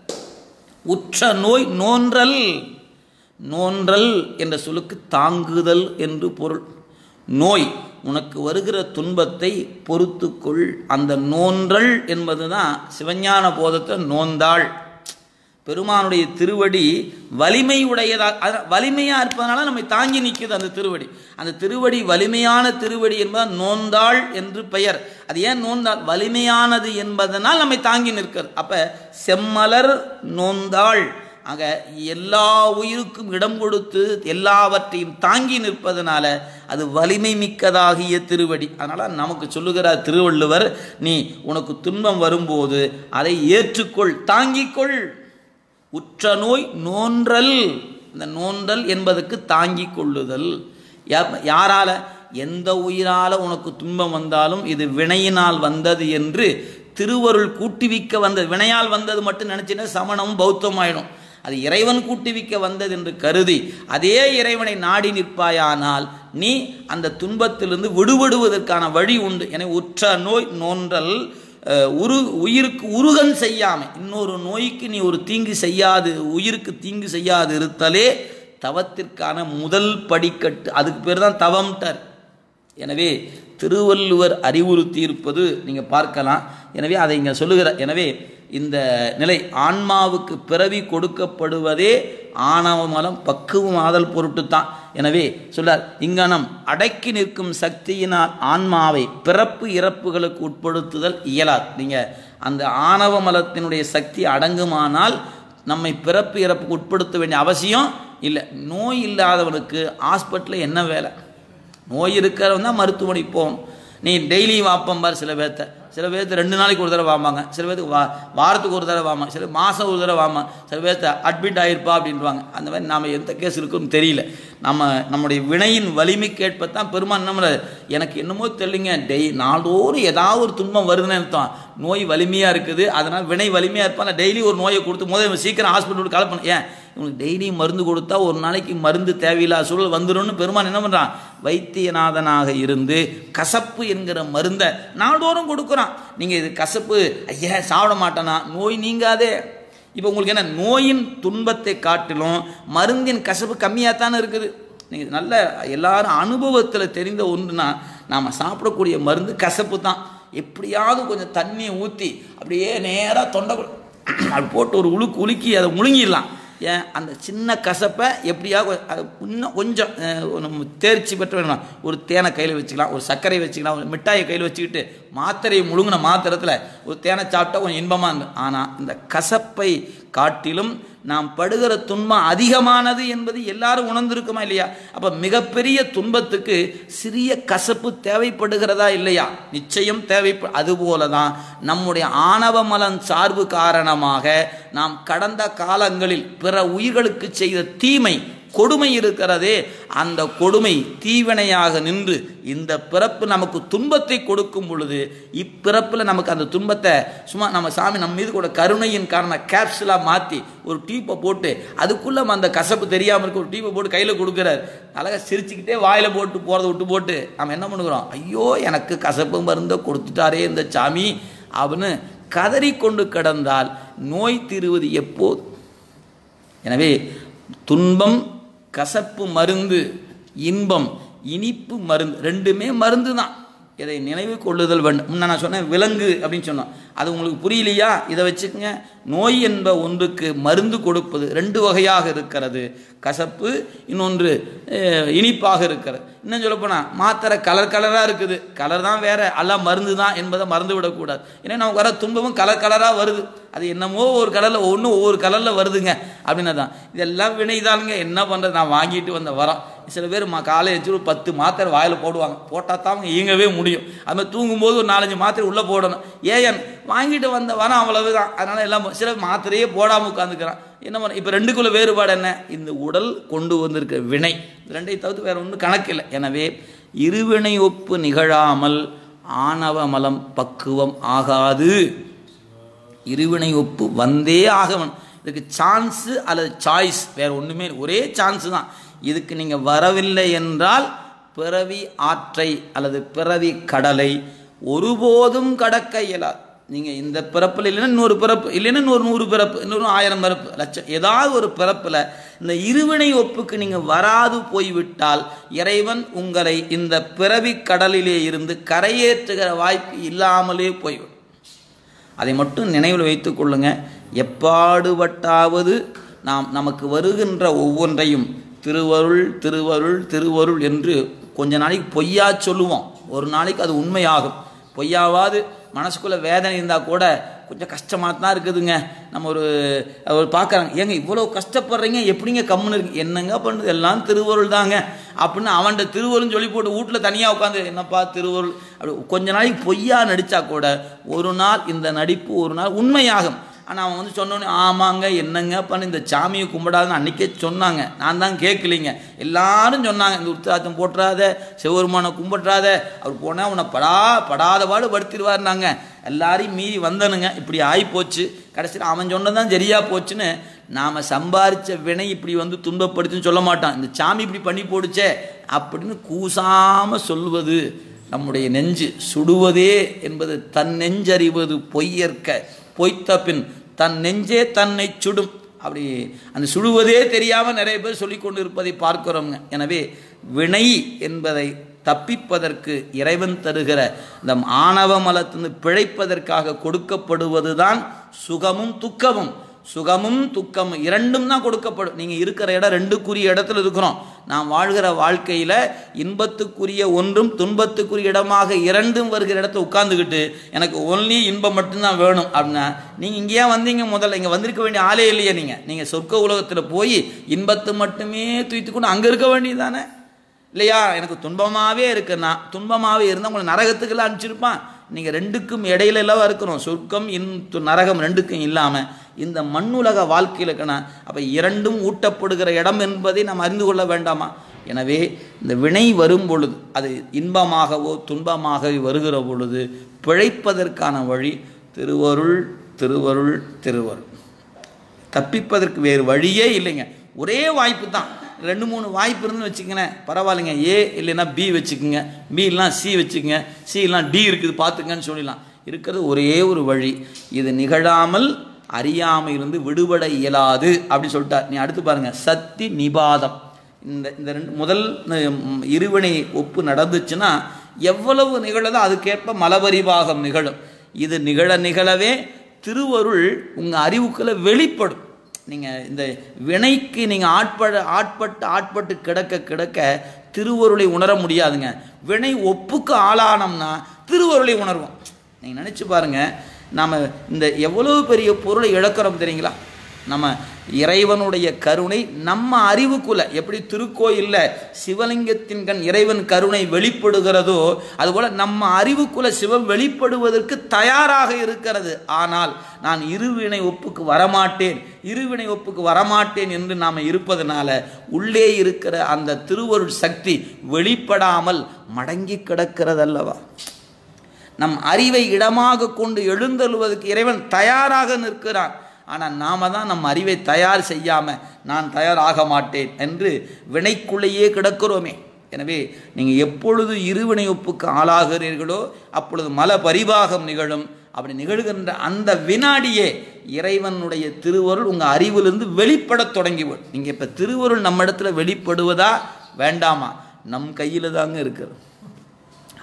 Speaker 1: உற்ற நோய் நோன்றல். நோன்றல் என்ற சொல்லுக்கு தாங்குதல் என்று பொருள். நோய், உனக்கு வருகிற துன்பத்தை பொறுத்துக்கொள். அந்த நோன்றல் என்பதுதான் சிவஞான போதத்தை நோந்தாள். பெருமானுடைய திருவடி வலிமை உடையதாக, வலிமையாக இருப்பதனால நம்மை தாங்கி நிற்குது அந்த திருவடி. அந்த திருவடி வலிமையான திருவடி என்பதால் நோந்தாள் என்று பெயர். அது ஏன் நோந்தாள்? வலிமையானது என்பதனால் நம்மை தாங்கி நிற்கிறது. அப்போ செம்மலர் நோந்தாள். ஆக எல்லா உயிருக்கும் இடம் கொடுத்து எல்லாவற்றையும் தாங்கி நிற்பதனால அது வலிமை மிக்கதாகிய திருவடி. அதனால் நமக்கு சொல்லுகிறார் திருவள்ளுவர், நீ உனக்கு துன்பம் வரும்போது அதை ஏற்றுக்கொள், தாங்கிக்கொள். உற்ற நோய் நோன்றல். இந்த நோன்றல் என்பதற்கு தாங்கி கொள்ளுதல். யாரால? எந்த உயிரால உனக்கு துன்பம் வந்தாலும் இது வினையினால் வந்தது என்று திருவருள் கூட்டுவிக்க வந்தது. வினையால் வந்தது மட்டும் நினைச்சினா சமணமும் பௌத்தம் ஆயிடும். அது இறைவன் கூட்டுவிக்க வந்தது என்று கருதி அதே இறைவனை நாடி நிற்பாயானால் நீ அந்த துன்பத்திலிருந்து விடுபடுவதற்கான வழி உண்டு. எனவே உற்ற நோய் நோன்றல். உயிருக்கு உருகன் செய்யாமை, இன்னொரு நோய்க்கு நீ ஒரு தீங்கு செய்யாது, உயிருக்கு தீங்கு செய்யாது இருத்தலே தவத்திற்கான முதல் படிக்கட்டு. அதுக்கு பேர் தான் தவம்டர். எனவே திருவள்ளுவர் அறிவுறுத்தி இருப்பது நீங்கள் பார்க்கலாம். எனவே அதை இங்கே சொல்லுகிறார். எனவே இந்த நிலை ஆன்மாவுக்கு பிறவி கொடுக்கப்படுவதே ஆணவ மலம் பக்குவமாதல் பொருட்டுத்தான். எனவே சொல்லார், இங்கனம் அடக்கி நிற்கும் சக்தியினால் ஆன்மாவை பிறப்பு இறப்புகளுக்கு உட்படுத்துதல் இயலாது. நீங்கள் அந்த ஆணவ மலத்தினுடைய சக்தி அடங்குமானால் நம்மை பிறப்பு இறப்புக்கு உட்படுத்த வேண்டிய அவசியம் இல்லை. நோய் இல்லாதவனுக்கு ஹாஸ்பிட்டலில் என்ன வேலை? நோய் இருக்கிறவன் தான் மருத்துவமனைக்கு போகணும். நீ டெய்லி வாப்பம்பார். சில பேர்த்து 2 நாளைக்கு ஒரு தடவை வாம்பாங்க, சில பேருக்கு வாரத்துக்கு ஒரு தடவை வாம்பாங்க, சில மாதம் ஒரு தடவை வாம்பாங்க, சில பேர்த்து அட்மிட் ஆகிருப்பா அப்படின்வாங்க. அந்த மாதிரி நாம் எந்த கேஸ் இருக்குன்னு தெரியல. நம்முடைய வினையின் வலிமைக்கேற்பத்தான் பெருமான் நம்மளை எனக்கு என்னமோ தெரியலைங்க, நாளோடு ஏதாவது ஒரு துன்பம் வருதுன்னு அர்த்தம். நோய் வலிமையாக இருக்குது, அதனால் வினை வலிமையாக இருப்பான். டெய்லி ஒரு நோயை கொடுத்து முதல் சீக்கிரம் ஹாஸ்பிட்டலுக்கு கால் பண்ண. ஏன் இவனுக்கு டெய்லியும் மருந்து கொடுத்தா ஒரு நாளைக்கு மருந்து தேவையில்லாத சூழல் வந்துடும்னு பெருமான் என்ன பண்ணுறான்? வைத்தியநாதனாக இருந்து கசப்பு என்கிற மருந்தை நாள்தோறும் கொடுக்குறான். நீங்கள் இது கசப்பு ஐயா சாப்பிட மாட்டானா, நோய் நீங்காதே. இப்போ உங்களுக்கு என்ன, நோயின் துன்பத்தை காட்டிலும் மருந்தின் கசப்பு கம்மியாகத்தானே இருக்குது. நீங்கள் நல்ல எல்லாரும் அனுபவத்தில் தெரிந்த ஒன்றுனா, நாம் சாப்பிடக்கூடிய மருந்து கசப்பு தான். எப்படியாவது கொஞ்சம் தண்ணியை ஊற்றி அப்படியே நேராக தொண்டை அப்படி போட்டு ஒரு உலுக்கி அதை முழுங்கிடலாம். ஏன் அந்த சின்ன கசப்பை எப்படியாவது அது இன்னும் கொஞ்சம் நம்ம தேர்ச்சி பெற்ற வேணும். ஒரு தேனை கையில் வச்சுக்கலாம், ஒரு சர்க்கரை வச்சுக்கலாம், ஒரு மிட்டாயை கையில் வச்சுக்கிட்டு மாத்திரையை முழுங்கின மாத்திரத்தில் ஒரு தேனை சாப்பிட்டா கொஞ்சம் இன்பமாக இருந்தது. ஆனால் இந்த கசப்பை காட்டிலும் நாம் படுகிற துன்பம் அதிகமானது என்பது எல்லாரும் உணர்ந்திருக்குமா இல்லையா? அப்போ மிகப்பெரிய துன்பத்துக்கு சிறிய கசப்பு தேவைப்படுகிறதா இல்லையா? நிச்சயம் தேவைப்படும். அதுபோல தான் நம்முடைய ஆணவ மலம் சார்பு காரணமாக நாம் கடந்த காலங்களில் பிற உயிர்களுக்கு செய்த தீமை கொடுமை இருக்கிறதே, அந்த கொடுமை தீவினையாக நின்று இந்த பிறப்பு நமக்கு துன்பத்தை கொடுக்கும் பொழுது இப்பிறப்பில் நமக்கு அந்த துன்பத்தை சும்மா நம்ம சாமி நம்ம மீது கூட கருணையின் காரணம் கேப்சுலாக மாற்றி ஒரு டீப்பை போட்டு அதுக்குள்ளே அந்த கசப்பு தெரியாமல் இருக்க ஒரு டீப்பை போட்டு கையில் கொடுக்குறாரு. அழகாக சிரிச்சுக்கிட்டே வாயில் போட்டு போகிறத விட்டு போட்டு நம்ம என்ன பண்ணுகிறோம்? ஐயோ எனக்கு கசப்பு மருந்தை கொடுத்துட்டாரே இந்த சாமி அப்படின்னு கதறிக்கொண்டு கிடந்தால் நோய் தீருவது எப்போது? எனவே துன்பம் கசப்பு மருந்து, இன்பம் இனிப்பு மருந்து, ரெண்டுமே மருந்து தான். இதை நினைவு கொள்ளுதல் வேண்டும். முன்ன நான் சொன்னேன் விலங்கு அப்படின்னு சொன்னோம், அது உங்களுக்கு புரியலையா? இதை வச்சுக்கோங்க. நோய் என்ப ஒன்றுக்கு மருந்து கொடுப்பது 2 வகையாக இருக்கிறது. கசப்பு, இன்னொன்று இனிப்பாக இருக்கிறது. இன்னும் சொல்லப்போனால் மாத்திரை கலராக இருக்குது, கலர் தான் வேறு, எல்லாம் மருந்து தான் என்பதை மறந்து விடக்கூடாது. ஏன்னா நமக்கு வர துன்பமும் கலராக வருது. அது என்னமோ ஒரு கலரில் ஒவ்வொரு கலரில் வருதுங்க அப்படின்னா தான். இதெல்லாம் வினைதானுங்க, என்ன பண்ணுறது? நான் வாங்கிட்டு வந்த வரோம். சில பேர் காலை வச்சு ஒரு 10 மாத்திரை வாயில் போடுவாங்க, போட்டால் தான் அவங்க இயங்கவே முடியும். அது மாதிரி தூங்கும்போது ஒரு 4-5 மாத்திரை உள்ளே போடணும். ஏன் வாங்கிட்டு வந்த வரோம், அவ்வளவு தான். அதனால் எல்லாம் சில மாத்திரையே போடாமல் உட்காந்துக்கிறான். என்ன பண்ண? இப்போ 2க்குள்ள வேறுபாடு என்ன? இந்த உடல் கொண்டு வந்திருக்க வினை, 2ஐ தவிர்த்து வேறு ஒன்றும் கணக்கு இல்லை. எனவே இருவினை ஒப்பு நிகழாமல் ஆணவ மலம் பக்குவம் ஆகாது. இருவினை ஒப்பு வந்தே ஆகவன். இதுக்கு சான்ஸு அல்லது சாய்ஸ் வேறு ஒன்றுமே, ஒரே சான்ஸு தான். இதுக்கு நீங்கள் வரவில்லை என்றால் பிறவி ஆற்றை அல்லது பிறவி கடலை ஒருபோதும் கடக்க இயலாது. நீங்கள் இந்த பிறப்பில் இல்லைன்னா இன்னொரு பிறப்பு, இல்லைன்னா இன்னொரு 100 பிறப்பு, இன்னொரு 1000 பிறப்பு, லட்சம், ஏதாவது ஒரு பிறப்பில் இந்த இருவினை ஒப்புக்கு நீங்கள் வராது போய்விட்டால் இறைவன் உங்களை இந்த பிறவி கடலிலே இருந்து கரையேற்றுகிற வாய்ப்பு இல்லாமலே போய்விடும். அதை மட்டும் நினைவில் வைத்து கொள்ளுங்க. எப்பாடுபட்டாவது நமக்கு வருகின்ற ஒவ்வொன்றையும் திருவருள் திருவருள் திருவருள் என்று கொஞ்ச நாளைக்கு பொய்யா சொல்லுவோம், ஒரு நாளைக்கு அது உண்மையாகும். பொய்யாவாது மனசுக்குள்ளே வேதனை இருந்தால் கூட கொஞ்சம் கஷ்டமாக தான் இருக்குதுங்க. நம்ம ஒரு பார்க்குறாங்க, ஏங்க இவ்வளோ கஷ்டப்படுறீங்க, எப்படிங்க கம்முன்னு இருக்கு? என்னங்க பண்ணுறது, எல்லாம் திருவருள் தாங்க அப்படின்னு அவன்கிட்ட திருவருள்னு சொல்லி போட்டு வீட்டில் தனியாக உட்காந்து என்னப்பா திருவருள் அப்படி கொஞ்ச நாளைக்கு பொய்யா நடித்தா கூட ஒரு நாள் இந்த நடிப்பு ஒரு நாள் உண்மையாகும். ஆனால் அவன் சொன்னோன்னே ஆமாங்க என்னங்க பண்ணு இந்த சாமியை கும்பிடாதுன்னு அன்றைக்கே சொன்னாங்க, நான் தான் கேட்கலிங்க. எல்லாரும் சொன்னாங்க இந்த உத்திராத்தம் போட்டுறாத, சிவபெருமானை கும்பிட்றாத, அவர் போனால் அவனை படாத பாடு படுத்திடுவார்னாங்க. எல்லாரையும் மீறி வந்தனுங்க, இப்படி ஆகிப்போச்சு. கடைசியில் அவன் சொன்னதான் சரியாக போச்சுன்னு நாம் சம்பாதிச்ச வினை இப்படி துன்பப்படுத்துன்னு சொல்ல மாட்டான். இந்த சாமி இப்படி பண்ணி போடுச்சே அப்படின்னு கூசாமல் சொல்வது நம்முடைய நெஞ்சு சுடுவதே என்பது தன் நெஞ்சறிவது பொய்யற்க பொய்த்த பின் தன் நெஞ்சே தன்னை சுடும். அப்படி அந்த சுடுவதே தெரியாமல் நிறைய பேர் சொல்லி கொண்டு இருப்பதை பார்க்கிறோங்க. எனவே வினை என்பதை தப்பிப்பதற்கு இறைவன் தருகிற இந்த ஆணவ மலத்திலிருந்து பிழைப்பதற்காக கொடுக்கப்படுவது தான் சுகமும் துக்கமும். சுகமும் துக்கம் இரண்டும் தான் கொடுக்கப்படும். நீங்கள் இருக்கிற இடம் 2க்குரிய இடத்துல இருக்கிறோம். நாம் வாழ்கிற வாழ்க்கையில் இன்பத்துக்குரிய ஒன்றும் துன்பத்துக்குரிய இடமாக 2ம் வருகிற இடத்துல உட்கார்ந்துக்கிட்டு எனக்கு ஒன்லி இன்பம் மட்டும்தான் வேணும் அப்படின்னா நீங்கள் இங்கேயா வந்தீங்க? முதல்ல இங்கே வந்திருக்க வேண்டிய ஆளே இல்லையே. நீங்கள் சொர்க்க உலகத்தில் போய் இன்பத்தை மட்டுமே தூய்த்துக்கொண்டு அங்கே இருக்க வேண்டியது தானே இல்லையா? எனக்கு துன்பமாகவே இருக்குன்னா துன்பமாகவே இருந்தால் உங்களை நரகத்துக்கெல்லாம் அனுப்பிச்சிருப்பான். நீங்கள் 2க்கும் இடையில எல்லாம் இருக்கிறோம். சொர்க்கம் நரகம் 2க்கும் இல்லாமல் இந்த மண்ணுலக வாழ்க்கையில் இருக்கணும். அப்போ 2ம் ஊட்டப்படுகிற இடம் என்பதை நாம் அறிந்து கொள்ள வேண்டாமா? எனவே இந்த வினை வரும் பொழுது அது இன்பமாகவோ துன்பமாகவோ வருகிற பொழுது பிழைப்பதற்கான வழி திருவருள் திருவருள் திருவருள். தப்பிப்பதற்கு வேறு வழியே இல்லைங்க. ஒரே வாய்ப்பு தான். 2-3 வாய்ப்பு இருந்துன்னு வச்சுக்கங்களேன், பரவாயில்லைங்க. ஏ இல்லைன்னா பி வச்சுக்கோங்க, பி இல்லைனா சி வச்சுக்கோங்க, சி இல்லைனா டி இருக்குது பார்த்துங்கன்னு சொல்லிடலாம். இருக்கிறது ஒரே ஒரு வழி. இது நிகழாமல் அறியாமையிலிருந்து விடுபட இயலாது அப்படி சொல்லிட்டார். நீ அடுத்து பாருங்கள், சத்தி நிபாதம். இந்த முதல் இருவினை ஒப்பு நடந்துச்சுன்னா எவ்வளவு நிகழதோ அதுக்கேற்ப மலபரிபாகம் நிகழும். இது நிகழவே திருவருள் உங்கள் அறிவுக்குள்ள வெளிப்படும். நீங்கள் இந்த வினைக்கு நீங்கள் ஆட்பட்டு கிடக்க திருவருளை உணர முடியாதுங்க. வினை ஒப்புக்கு ஆளானோம்னா திருவருளை உணர்வோம். நீங்கள் நினச்சி பாருங்கள், நாம் இந்த எவ்வளவு பெரிய பொருளை இழக்கிறோம் தெரியுங்களா? நம்ம இறைவனுடைய கருணை நம்ம அறிவுக்குள்ள எப்படி திருக்கோயிலில் சிவலிங்கத்தின் கண் இறைவன் கருணை வெளிப்படுகிறதோ அதுபோல் நம்ம அறிவுக்குள்ள சிவம் வெளிப்படுவதற்கு தயாராக இருக்கிறது. ஆனால் நான் இருவினை ஒப்புக்கு வரமாட்டேன் என்று நாம் இருப்பதனால உள்ளே இருக்கிற அந்த திருவருள் சக்தி வெளிப்படாமல் மடங்கி கிடக்கிறதல்லவா? நம் அறிவை இடமாக கொண்டு எழுந்தருள்வதற்கு இறைவன் தயாராக நிற்கிறான். ஆனால் நாம தான் நம் அறிவை தயார் செய்யாமல் நான் தயாராக மாட்டேன் என்று வினைக்குள்ளேயே கிடக்கிறோமே. எனவே நீங்கள் எப்பொழுது இருவினை ஒப்புக்கு ஆளாகிறீர்களோ அப்பொழுது மல பரிபாகம் நிகழும். அப்படி நிகழ்கின்ற அந்த வினாடியே இறைவனுடைய திருவருள் உங்கள் அறிவிலிருந்து வெளிப்பட தொடங்கிவிடும். நீங்கள் இப்போ திருவருள் நம்ம இடத்துல வெளிப்படுவதா வேண்டாமா? நம் கையில் தாங்க இருக்கிறது.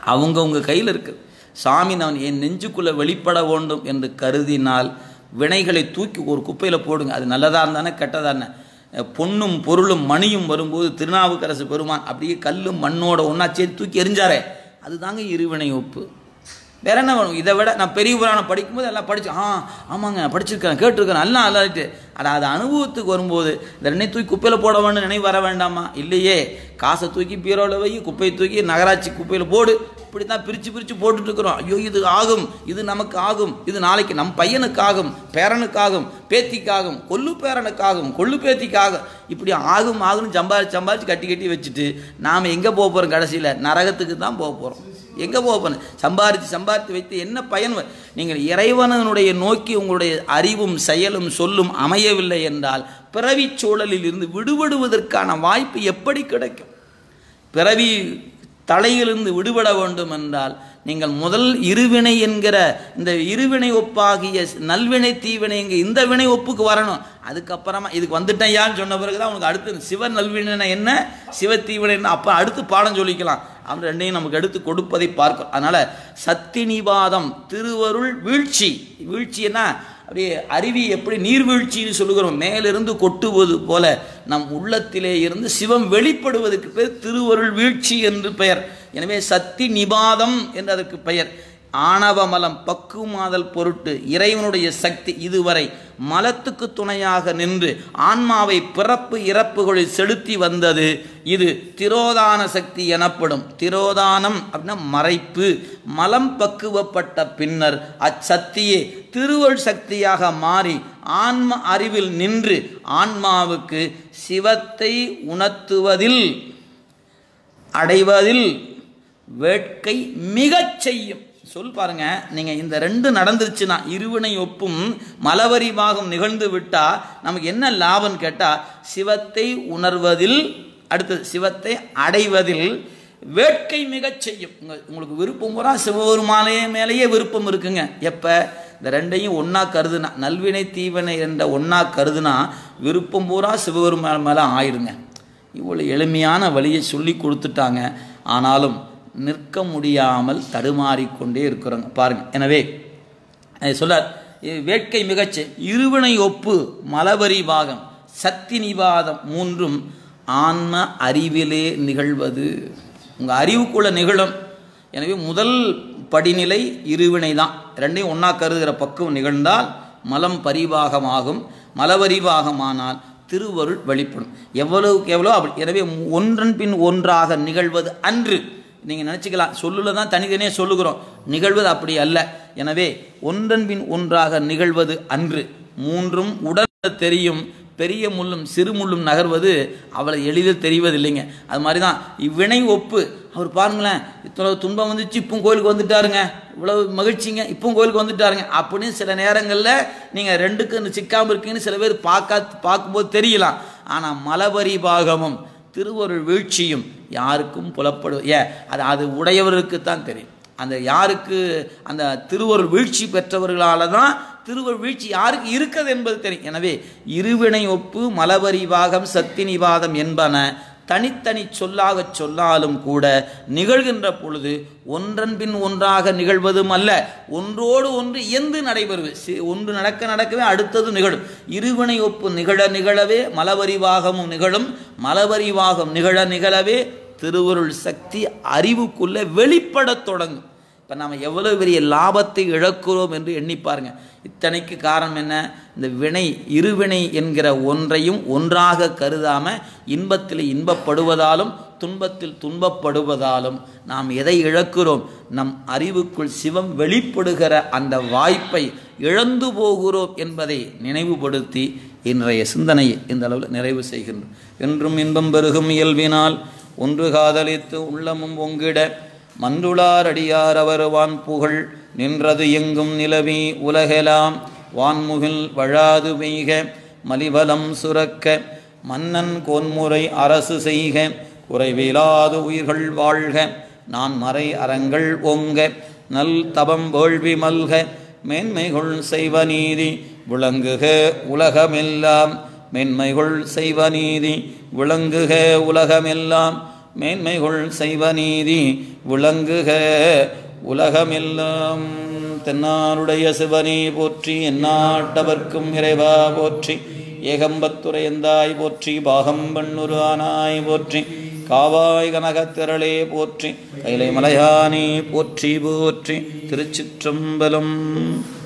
Speaker 1: அவங்கவுங்க கையில் இருக்குது. சாமி நான் என் நெஞ்சுக்குள்ளே வெளிப்பட வேண்டும் என்று கருதினால் வினைகளை தூக்கி ஒரு குப்பையில் போடுங்க. அது நல்லதாக இருந்தானே கெட்டதானே. பொன்னும் பொருளும் மணியும் வரும்போது திருநாவுக்கரசு பெருமான் அப்படியே கல்லும் மண்ணோட ஒன்றா சேர்த்து தூக்கி எரிஞ்சாரே, அதுதாங்க இருவினை ஒப்பு. வேற என்ன வேணும்? இதை விட நான் பெரிய புராணம் படிக்கும்போது எல்லாம் படிச்சு ஆமாங்க படிச்சிருக்கேன் கேட்டிருக்கேன் எல்லாம் நல்லாட்டு. ஆனால் அது அனுபவத்துக்கு வரும்போது இந்த ரெண்டையும் தூக்கி குப்பையில் போட வேண்டும் நினைவு வர வேண்டாமா? இல்லையே, காசை தூக்கி பீரோவில் வை, குப்பையை தூக்கி நகராட்சி குப்பையில் போடு, இப்படி தான் பிரித்து பிரித்து போட்டுட்டு இருக்கிறோம். ஐயோ இது ஆகும், இது நமக்கு ஆகும், இது நாளைக்கு நம் பையனுக்காகும், பேரனுக்காகும், பேத்திக்காகும், கொள்ளு பேரனுக்காகும், கொள்ளு பேத்திக்காகும், இப்படி ஆகும் ஆகும்னு சம்பாதிச்சு கட்டி கட்டி வச்சுட்டு நாம் எங்கே போக போகிறோம்? கடைசியில் நரகத்துக்கு தான் போக போகிறோம். எங்கே போக போகிறோம்? சம்பாதித்து வைத்து என்ன பயன்? நீங்கள் இறைவனுடைய நோக்கி உங்களுடைய அறிவும் செயலும் சொல்லும் அமையவில்லை என்றால் பிறவி சூழலில் இருந்து விடுபடுவதற்கான வாய்ப்பு எப்படி கிடைக்கும்? பிறவி தலையிலிருந்து விடுபட வேண்டும் என்றால் நீங்கள் முதல் இருவினை என்கிற இந்த இருவினை ஒப்பாகிய நல்வினை தீவினை இந்த வினை ஒப்புக்கு வரணும். அதுக்கப்புறமா இதுக்கு வந்துட்டேன் யான்னு சொன்ன பிறகுதான் உனக்கு அடுத்து சிவ நல்வினை என்ன, சிவ தீவினை என்ன, அப்போ அடுத்து பாடம் சொல்லிக்கலாம். அவன் ரெண்டையும் நமக்கு எடுத்து கொடுப்பதை பார்க்கும். அதனால சத்தி நிவாதம் திருவருள் வீழ்ச்சி. வீழ்ச்சின்னா அப்படியே அருவி எப்படி நீர்வீழ்ச்சின்னு சொல்லுகிறோம், மேலிருந்து கொட்டுவது போல நம் உள்ளத்திலே இருந்து சிவம் வெளிப்படுவதற்கு பேர் திருவருள் வீழ்ச்சி என்று பெயர். எனவே சத்தி நிபாதம் என்று அதற்கு பெயர். ஆணவ மலம் பக்குமாதல் பொருட்டு இறைவனுடைய சக்தி இதுவரை மலத்துக்கு துணையாக நின்று ஆன்மாவை பிறப்பு இறப்புகளில் செலுத்தி வந்தது. இது திரோதான சக்தி எனப்படும். திரோதானம் அப்படின்னா மறைப்பு. மலம் பக்குவப்பட்ட பின்னர் அச்சக்தியே திருவள் சக்தியாக மாறி ஆன்ம அறிவில் நின்று ஆன்மாவுக்கு சிவத்தை உணர்த்துவதில் அடைவதில் வேட்கை மிகச் செய்யும். சொல் பாருங்க, நீங்க இந்த ரெண்டு நடந்துருச்சுன்னா இருவினை ஒப்பும் மலவரி பாகம் நிகழ்ந்து விட்டா நமக்கு என்ன லாபம் கேட்டா, சிவத்தை உணர்வதில் அடுத்தது சிவத்தை அடைவதில் வேட்கை மிகச் செய்யும். உங்களுக்கு விருப்பம் பூரா சிவபெருமானே மேலேயே விருப்பம் இருக்குங்க. எப்ப இந்த ரெண்டையும் ஒன்னா கருதுனா, நல்வினை தீவினை என்ற ஒன்னா கருதுனா விருப்பம் பூரா சிவபெருமான் மேல ஆயிடுங்க. இவ்வளவு எளிமையான வழியை சொல்லி கொடுத்துட்டாங்க. ஆனாலும் நிற்க முடியாமல் தடுமாறிக்கொண்டே இருக்கிறோங்க பாருங்க. எனவே சொல்றார் வேட்கை மிகச்ச இருவினை ஒப்பு மலவரி பாகம் சக்தி நிவாதம் மூன்றும் ஆன்ம அறிவிலே நிகழ்வது. உங்க அறிவுக்குள்ள நிகழும். எனவே முதல் படிநிலை இருவினை தான். ரெண்டையும் ஒன்னா கருதுகிற பக்குவம் நிகழ்ந்தால் மலம் பரிபாகமாகும். மலவரிபாகமானால் திருவருள் வெளிப்படும். எவ்வளவுக்கு எவ்வளோ அப்படி. எனவே ஒன்றன் பின் ஒன்றாக நிகழ்வது அன்று. நீங்கள் நினச்சிக்கலாம் சொல்லுல தான் தனித்தனியே சொல்லுகிறோம், நிகழ்வது அப்படி அல்ல. எனவே ஒன்றன் பின் ஒன்றாக நிகழ்வது அன்று. மூன்றும் உடல் தெரியும். பெரிய முள்ளும் சிறு முள்ளும் நகர்வது அவளை எளிதில் தெரிவதில்லைங்க. அது மாதிரி தான் இவ்வினை ஒப்பு. அவர் பாருங்களேன், இவ்வளவு துன்பம் வந்துச்சு, இப்பவும் கோயிலுக்கு வந்துட்டாருங்க, இவ்வளவு மகிழ்ச்சிங்க, இப்பவும் கோயிலுக்கு வந்துட்டாருங்க அப்படின்னு சில நேரங்களில் நீங்கள் ரெண்டுக்கு சிக்காமல் இருக்கீங்கன்னு சில பேர் பார்க்கும்போது தெரியலாம். ஆனால் மலவரி பாகமும் திருவருள் வீழ்ச்சியும் யாருக்கும் புலப்படும். அது உடையவருக்கு தான் தெரியும். அந்த யாருக்கு அந்த திருவருள் வீழ்ச்சி பெற்றவர்களால் தான் திருவருள் வீழ்ச்சி யாருக்கு இருக்கிறது என்பது தெரியும். எனவே இருவினை ஒப்பு மலவரி பாகம் சக்தி நிவாதம் என்பன தனித்தனி சொல்லாக சொன்னாலும் கூட நிகழ்கின்ற பொழுது ஒன்றன் பின் ஒன்றாக நிகழ்வதும் அல்ல, ஒன்றோடு ஒன்று இயந்து நடைபெறுவது. ஒன்று நடக்கவே அடுத்தது நிகழும். இருவினை ஒப்பு நிகழவே மலவரிவாகமும் நிகழும். மலவரிவாகம் நிகழவே திருவருள் சக்தி அறிவுக்குள்ள வெளிப்படத் தொடங்கும். இப்போ நாம் எவ்வளவு பெரிய லாபத்தை இழக்கிறோம் என்று எண்ணி பாருங்க. இத்தனைக்கு காரணம் என்ன? இந்த வினை இருவினை என்கிற ஒன்றையும் ஒன்றாக கருதாமல் இன்பத்தில் இன்பப்படுவதாலும் துன்பத்தில் துன்பப்படுவதாலும் நாம் எதை இழக்கிறோம்? நம் அறிவுக்குள் சிவம் வெளிப்படுகிற அந்த வாய்ப்பை இழந்து போகிறோம் என்பதை நினைவுபடுத்தி இன்றைய சிந்தனையை இந்த அளவில் நிறைவு செய்கின்றோம். என்றும் இன்பம் பெருகும் இயல்பினால் ஒன்று காதலித்து உள்ளமும் ஒங்கிட மன்றுளார் அடியார் அவர் வான் புகழ் நின்றது எங்கும் நிலவி உலகெலாம் வான்முகில் வழாது பெய்க மலிவலம் சுரக்க மன்னன் கோன்முறை அரசு செய்க குறைவிலாது உயிர்கள் வாழ்க நான் மறை அறங்கள் ஓங்க நல் தபம் வேள்வி மல்க மேன்மைகள் செய்வ நீதி விளங்குக உலகமெல்லாம். மேன்மைகள் செய்வ நீதி விளங்குக உலகமெல்லாம். மேன்மைகொள் செய்வ நீதி விளங்குக உலகமெல்லாம். தென்னாருடைய சிவனே போற்றி, எந்நாட்டவர்க்கும் இறைவா போற்றி, ஏகம்பத்துரையந்தாய் போற்றி, பாகம்பண்ணுரு ஆனாய் போற்றி, காவாய் கனகத்திரளே போற்றி, கைலை மலையானே போற்றி போற்றி. திருச்சிற்றம்பலம்.